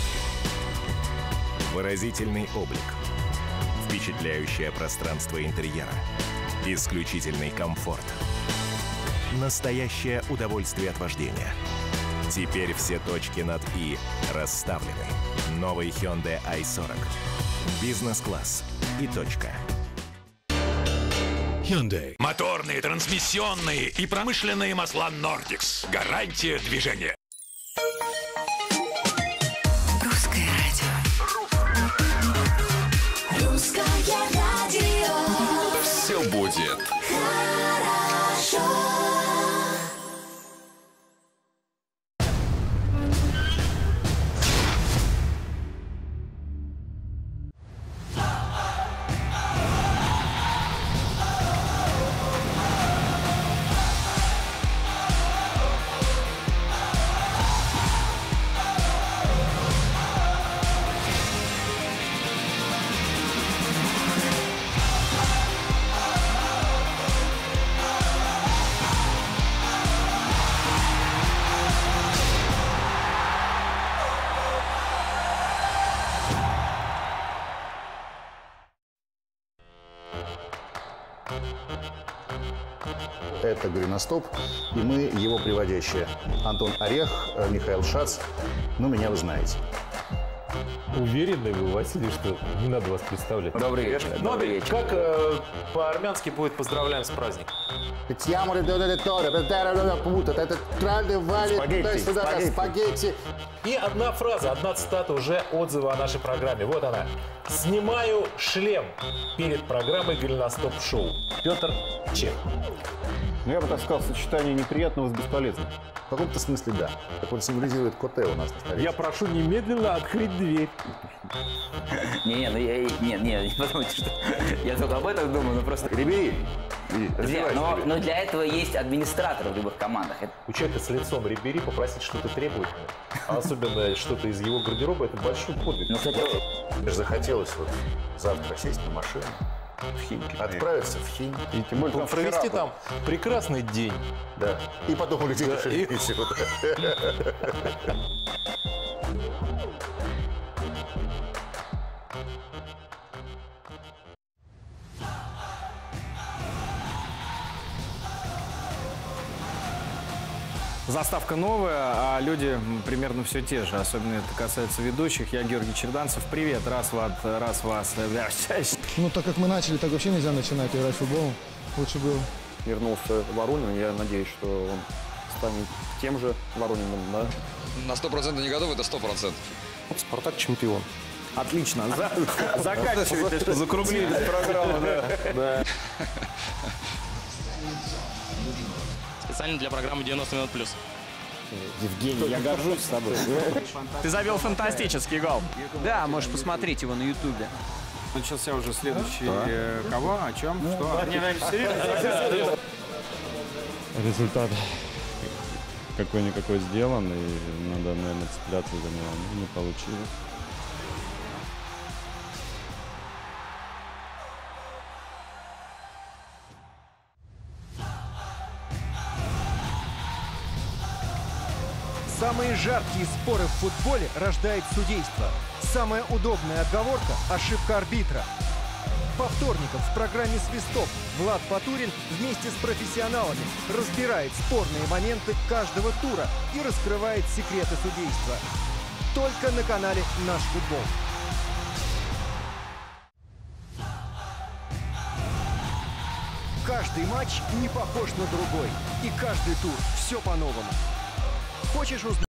Выразительный облик. Впечатляющее пространство интерьера. Исключительный комфорт. Настоящее удовольствие от вождения. Теперь все точки над «и» расставлены. Новый Hyundai ай сорок. Бизнес-класс и точка. Hyundai. Моторные, трансмиссионные и промышленные масла Nordics. Гарантия движения. Русское радио. Русское радио. Все будет хорошо. Это «Голеностоп», и мы его приводящие. Антон Орех, Михаил Шац. Ну, меня вы знаете. Уверены вы, Василий, что не надо вас представлять? Добрый вечер. Добрый вечер. Как э, по-армянски будет «поздравляем с праздником»? Спагетти. Спагетти. И одна фраза, одна цитата уже отзыва о нашей программе. Вот она. «Снимаю шлем перед программой «Голеностоп-шоу». Петр Чех. Ну, я бы так сказал, сочетание неприятного с бесполезным. В каком-то смысле, да. Так он символизирует Коте у нас на столе. Я прошу немедленно открыть дверь. Не, ну я... Не, не, не подумайте, что я только об этом думаю, но просто... Ребери. Друзья, но, но для этого есть администратор в любых командах. У человека с лицом Рибери попросить что-то требовательное, а особенно что-то из его гардероба, это большой подвиг. Ну, кстати, мне же захотелось вот завтра сесть на машину, в Химки, отправиться в Хим. И тем более провести там прекрасный день. Да. И потом улететь да, в Шереметьево. Заставка новая, а люди примерно все те же. Особенно это касается ведущих. Я Георгий Черданцев. Привет, раз вас, раз вас. Ну, так как мы начали, так вообще нельзя начинать играть в футбол. Лучше было. Вернулся Воронин. Я надеюсь, что он станет тем же Ворониным, да? На сто процентов не готов, это сто процентов. Спартак чемпион. Отлично. Заканчивайте. Закруглили программу, да. Специально для программы девяносто минут плюс. Евгений, я горжусь тобой. Ты завел фантастический гол. Да, можешь посмотреть его на ютубе. Начался уже следующий. Кого? О чем? Что? Результат какой-никакой сделан, и надо, наверное, цепляться за него. Ну, не получилось. Самые жаркие споры в футболе рождает судейство. Самая удобная отговорка – ошибка арбитра. По вторникам в программе «Свисток» Влад Батурин вместе с профессионалами разбирает спорные моменты каждого тура и раскрывает секреты судейства. Только на канале «Наш футбол». Каждый матч не похож на другой. И каждый тур все по-новому. Хочешь узнать?